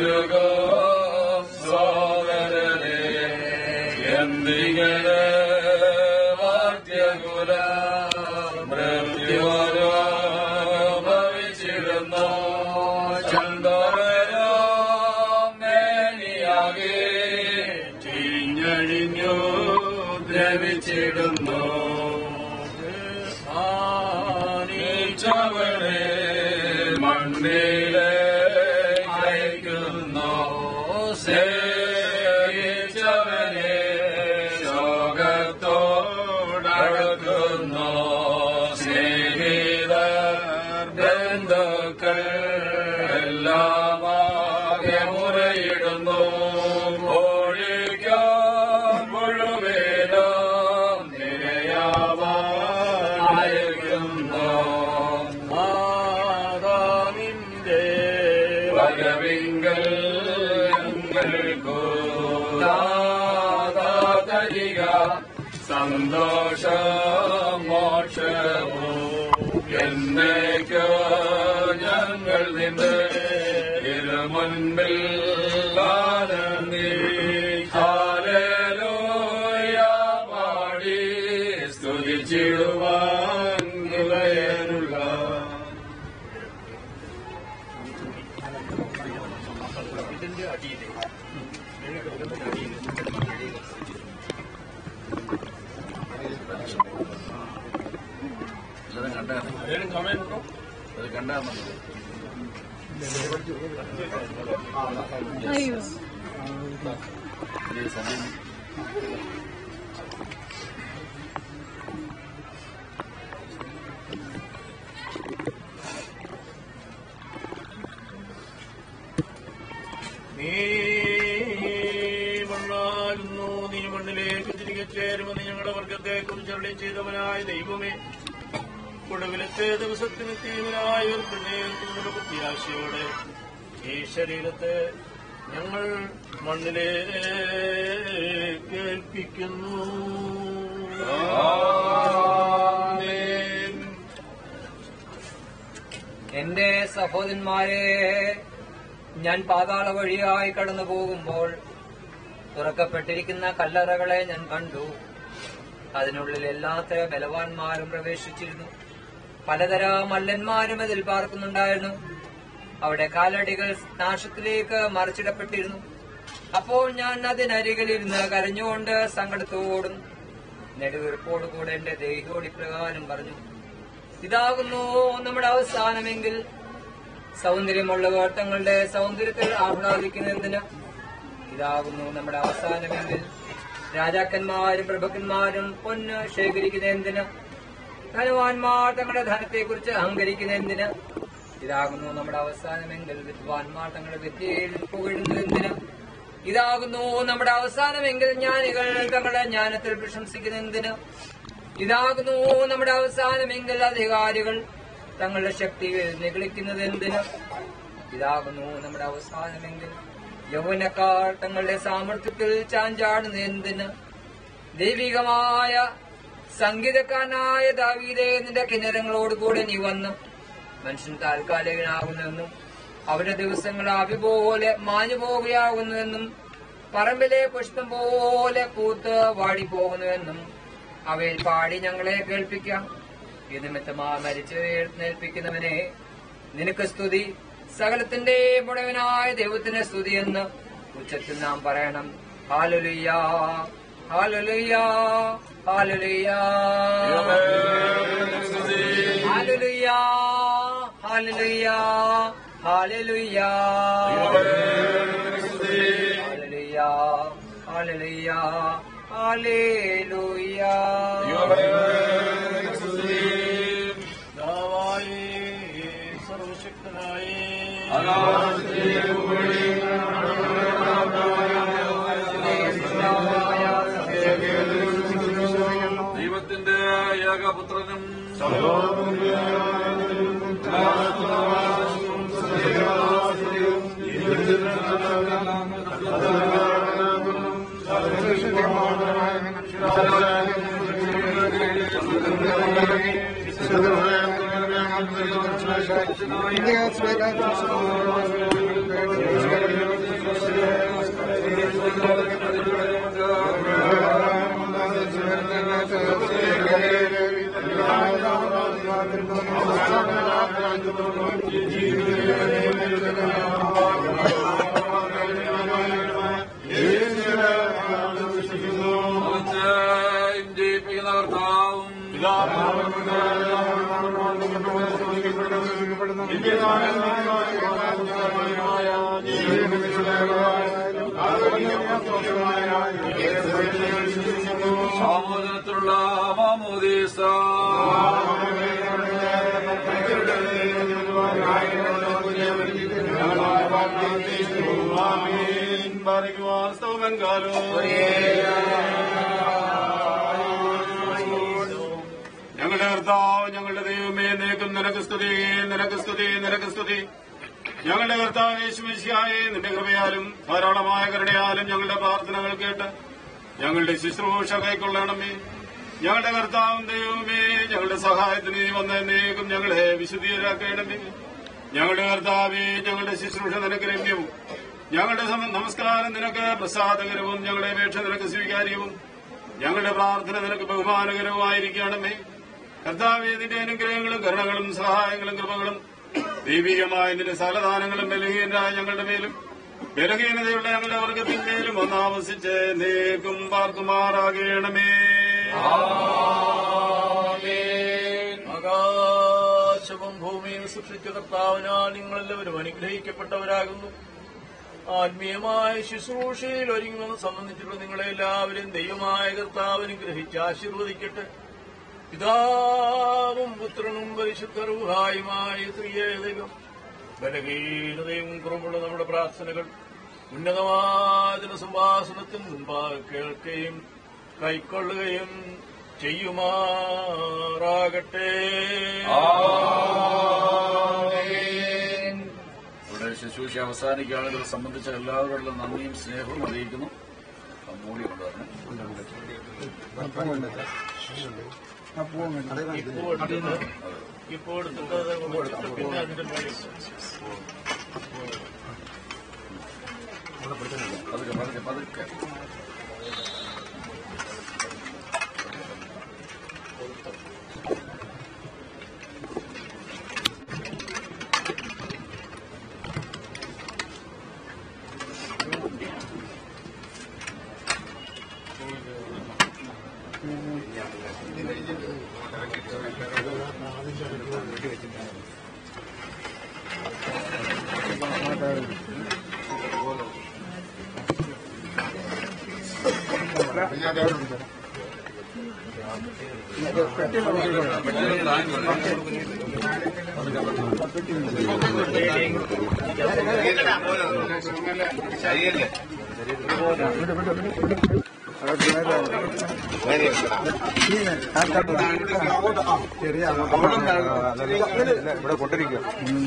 ഉരുകും സോദരനെ എന്തിങ്ങനെ വാദ്യകുല മൃത്യുവരോ ഭവിച്ചിടുന്നു ചന്ദനോ മേനിയാകെ ചീഞ്ഞഴിഞ്ഞു ദ്രവിച്ചിടുന്നു ആനീച്ചവനെ മണ്ണിലെ അയക്കുന്നു സേവിച്ചവനെ ലോകത്തോടടുക്കുന്നു സ്നേഹിതർ ബന്ധുക്കൾ എല്ലാമാകെ മുറയിടുന്നു ഒഴിക്കാൻ മുഴുവേദം നിരയാവായിരിക്കുന്നു ആദാമിന്റെ വരവിങ്കൽ ഞങ്ങൾക്കു തരിക സന്തോഷം മോക്ഷവും എന്നേക്കോ ഞങ്ങൾ നിന്റെ ഇരുമുൻപിൽ ആനന്ദി ഹല്ലേലൂയ പാടി സ്തുതിച്ചിടുവാൻ നിലയനുള്ള ഇതിന്റെ അടിയിലെ കണ്ടാണോ അത് കണ്ടാണോ അയ്യോ നീ മണ്ണാകുന്നു നീ മണ്ണിലേക്ക് തിരികെ ചേരുമെന്ന് ഞങ്ങളുടെ വർഗത്തെ കുറിച്ച് അരുളി ചെയ്തവനായ ദൈവമേ ഒടുവിലത്തെ ദിവസത്തിന് തീവനായ ഒരു പ്രണയത്തിനുള്ള പ്രത്യാശയോടെ ഈ ശരീരത്തെ ഞങ്ങൾ മണ്ണിലേക്ക് ഏൽപ്പിക്കുന്നു. എന്റെ സഹോദരന്മാരെ, ഞാൻ പാതാള വഴിയായി കടന്നു പോകുമ്പോൾ തുറക്കപ്പെട്ടിരിക്കുന്ന കല്ലറകളെ ഞാൻ കണ്ടു. അതിനുള്ളിൽ എല്ലാത്തരം ബലവാന്മാരും പ്രവേശിച്ചിരുന്നു. പലതര മല്ലന്മാരും അതിൽ പാർക്കുന്നുണ്ടായിരുന്നു. അവിടെ കാലടികൾ നാശത്തിലേക്ക് മറിച്ചിടപ്പെട്ടിരുന്നു. അപ്പോൾ ഞാൻ അതിനരികിലിരുന്ന് കരഞ്ഞുകൊണ്ട് സങ്കടത്തോടും നെടുവീർപ്പോടുകൂടെ എന്റെ ദേഹിയോട് ഇപ്രകാരം പറഞ്ഞു: ഇതാകുന്നു നമ്മുടെ അവസാനമെങ്കിൽ. സൗന്ദര്യമുള്ളവർ തങ്ങളുടെ സൗന്ദര്യത്തിൽ ആഹ്ലാദിക്കുന്നതിന് ഇതാകുന്നു നമ്മുടെ അവസാനമെങ്കിൽ. രാജാക്കന്മാരും പ്രഭുക്കന്മാരും പൊന്ന് ശേഖരിക്കുന്നതിന്, ധനവാന്മാർ തങ്ങളുടെ ധനത്തെക്കുറിച്ച് അഹങ്കരിക്കുന്നതിന് ഇതാകുന്നു നമ്മുടെ അവസാനമെങ്കിൽ. വിദ്വാൻമാർ തങ്ങളുടെ വിദ്യയിൽ പുകഴുന്നതിന് ഇതാകുന്നു നമ്മുടെ അവസാനമെങ്കിൽ. ജ്ഞാനികൾ തങ്ങളുടെ ജ്ഞാനത്തിൽ പ്രശംസിക്കുന്നതിന് ഇതാകുന്നു നമ്മുടെ അവസാനമെങ്കിൽ. അധികാരികൾ തങ്ങളുടെ ശക്തിയിൽ നിഗളിക്കുന്നതെന്തിന് ഇതാകുന്നു നമ്മുടെ അവസാനമെങ്കിൽ. യൗവനക്കാർ തങ്ങളുടെ സാമർത്ഥ്യത്തിൽ ചാഞ്ചാടുന്നതെന്തിന്. ദൈവികമായ സംഗീതക്കാരനായ ദാവീദേ, നിന്റെ കിന്നരങ്ങളോടുകൂടെ നീ വന്നു. മനുഷ്യൻ താൽക്കാലികനാകുന്നുവെന്നും അവരുടെ ദിവസങ്ങൾ ആവി പോലെ മാഞ്ഞു പോവുകയാകുന്നുവെന്നും പറമ്പിലെ പുഷ്പം പോലെ പൂത്ത് വാടിപ്പോകുന്നുവെന്നും അവയിൽ പാടി ഞങ്ങളെ കേൾപ്പിക്കാം. ഈ നിമിത്തമാ മരിച്ചു എഴുന്നേൽപ്പിക്കുന്നവനെ നിനക്ക് സ്തുതി, സകലത്തിന്റെ മുഴുവനായ ദൈവത്തിന് സ്തുതി എന്ന് ഉച്ചത്തിൽ നാം പറയണം. Hallelujah, hallelujah, hallelujah, hallelujah, hallelujah, hallelujah, hallelujah, hallelujah, hallelujah. സർവശക്തനായ ദൈവത്തിന്റെ ഏകപുത്രനും ും സാമൂഹ്യത്തിലുള്ള മാമോദീസ ഞങ്ങളുടെ കർത്താവ് ഞങ്ങളുടെ ദൈവമേ നിനക്കും നിനക്ക് സ്തുതി നിനക്ക് സ്തുതി നിനക്ക് സ്തുതി. ഞങ്ങളുടെ കർത്താവ് യേശുമിശിഹായേ, നിന്റെ കൃപയാലും ധാരാളമായ കരുണയാലും ഞങ്ങളുടെ പ്രാർത്ഥനകൾ കേട്ട് ഞങ്ങളുടെ ശുശ്രൂഷ കൈക്കൊള്ളണമേ. ഞങ്ങളുടെ കർത്താവും ദൈവമേ, ഞങ്ങളുടെ സഹായത്തിന് നീ വന്ന എന്നേക്കും ഞങ്ങളെ വിശുദ്ധീകരാക്കണമേ. ഞങ്ങളുടെ കർത്താവേ, ഞങ്ങളുടെ ശുശ്രൂഷ നിനക്ക് രമ്യവും ഞങ്ങളുടെ നമസ്കാരം നിനക്ക് പ്രസാദകരവും ഞങ്ങളുടെ അപേക്ഷ നിനക്ക് സ്വീകാര്യവും ഞങ്ങളുടെ പ്രാർത്ഥന നിനക്ക് ബഹുമാനകരവുമായിരിക്കണമേ. കർത്താവേ, നിന്റെ അനുഗ്രഹങ്ങളും കരുണകളും സഹായങ്ങളും കൃപകളും ദൈവികമായ നിന്റെ സകലദാനങ്ങളും ബലഹീനരായ ഞങ്ങളുടെ മേലും ബലഹീനതയുള്ള ഞങ്ങളുടെ വർഗത്തിന്മേലും ഒന്നാവസിച്ച് നീക്കും പാർക്കുമാറാകണമേ. ആകാശവും ഭൂമിയും സൃഷ്ടിച്ച കർത്താവിനാൽ നിങ്ങളെല്ലാവരും അനുഗ്രഹിക്കപ്പെട്ടവരാകുന്നു. ആത്മീയമായ ശുശ്രൂഷയിൽ ഒരുങ്ങുന്നത് സംബന്ധിച്ചുള്ള നിങ്ങളെല്ലാവരും ദൈവമായ കർത്താവ് അനുഗ്രഹിച്ച് ആശീർവദിക്കട്ടെ. പിതാവും പുത്രനും പരിശുദ്ധ റൂഹായുമായ ത്രിയേകദൈവം ബലഹീനതയും കുറവുള്ള നമ്മുടെ പ്രാർത്ഥനകൾ ഉന്നതമായ സംഭാഷണത്തിന് മുമ്പാകെ കേൾക്കുകയും കൈക്കൊള്ളുകയും ചെയ്യുമാറാകട്ടെ. ഇവിടെ ശുശ്രൂഷ അവസാനിക്കുകയാണെങ്കിൽ സംബന്ധിച്ച എല്ലാവരോടുള്ള നന്ദിയും സ്നേഹവും അറിയിക്കുന്നു. മൂടി കൊണ്ടുവരണം. ഇപ്പോൾ എടുത്തിട്ട് പിന്നെ അതിന്റെ പതുക്കെ പതുക്കെ പതുക്കെ ശരിയല്ലേ? ഇവിടെ കൊണ്ടിരിക്കുക.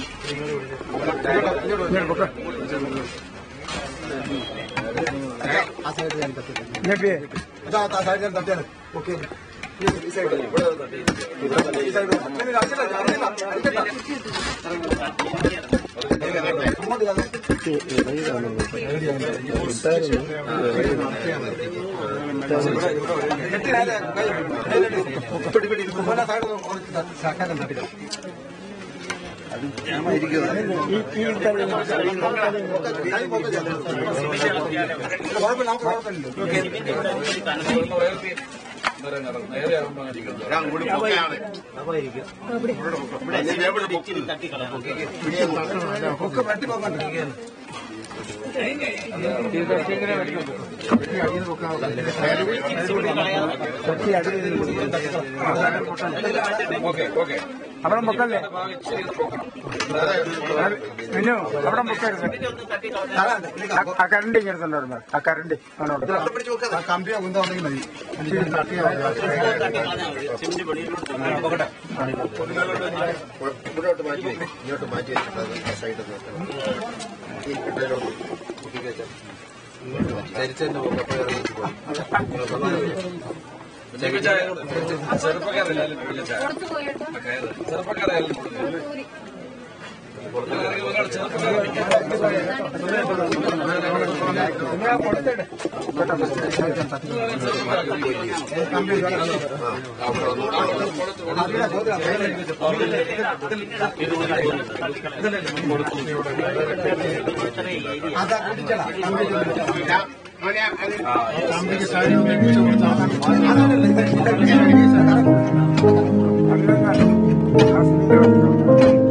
ഓക്കെ ഈ സൈഡ് ഈ സൈഡ് അവിടെ മുക്കല്ലേ മിന്നു അവിടെ മുക്കരുത്. ആ കരണ്ട് ഇങ്ങനെ തന്നെ ആ കരണ്ട് ആ കമ്പി ഉണ്ടെങ്കിൽ മതി. ഇങ്ങോട്ട് മാറ്റി ഇങ്ങോട്ട് മാറ്റി സൈഡിൽ ധരിച്ചതിന്റെ അതാ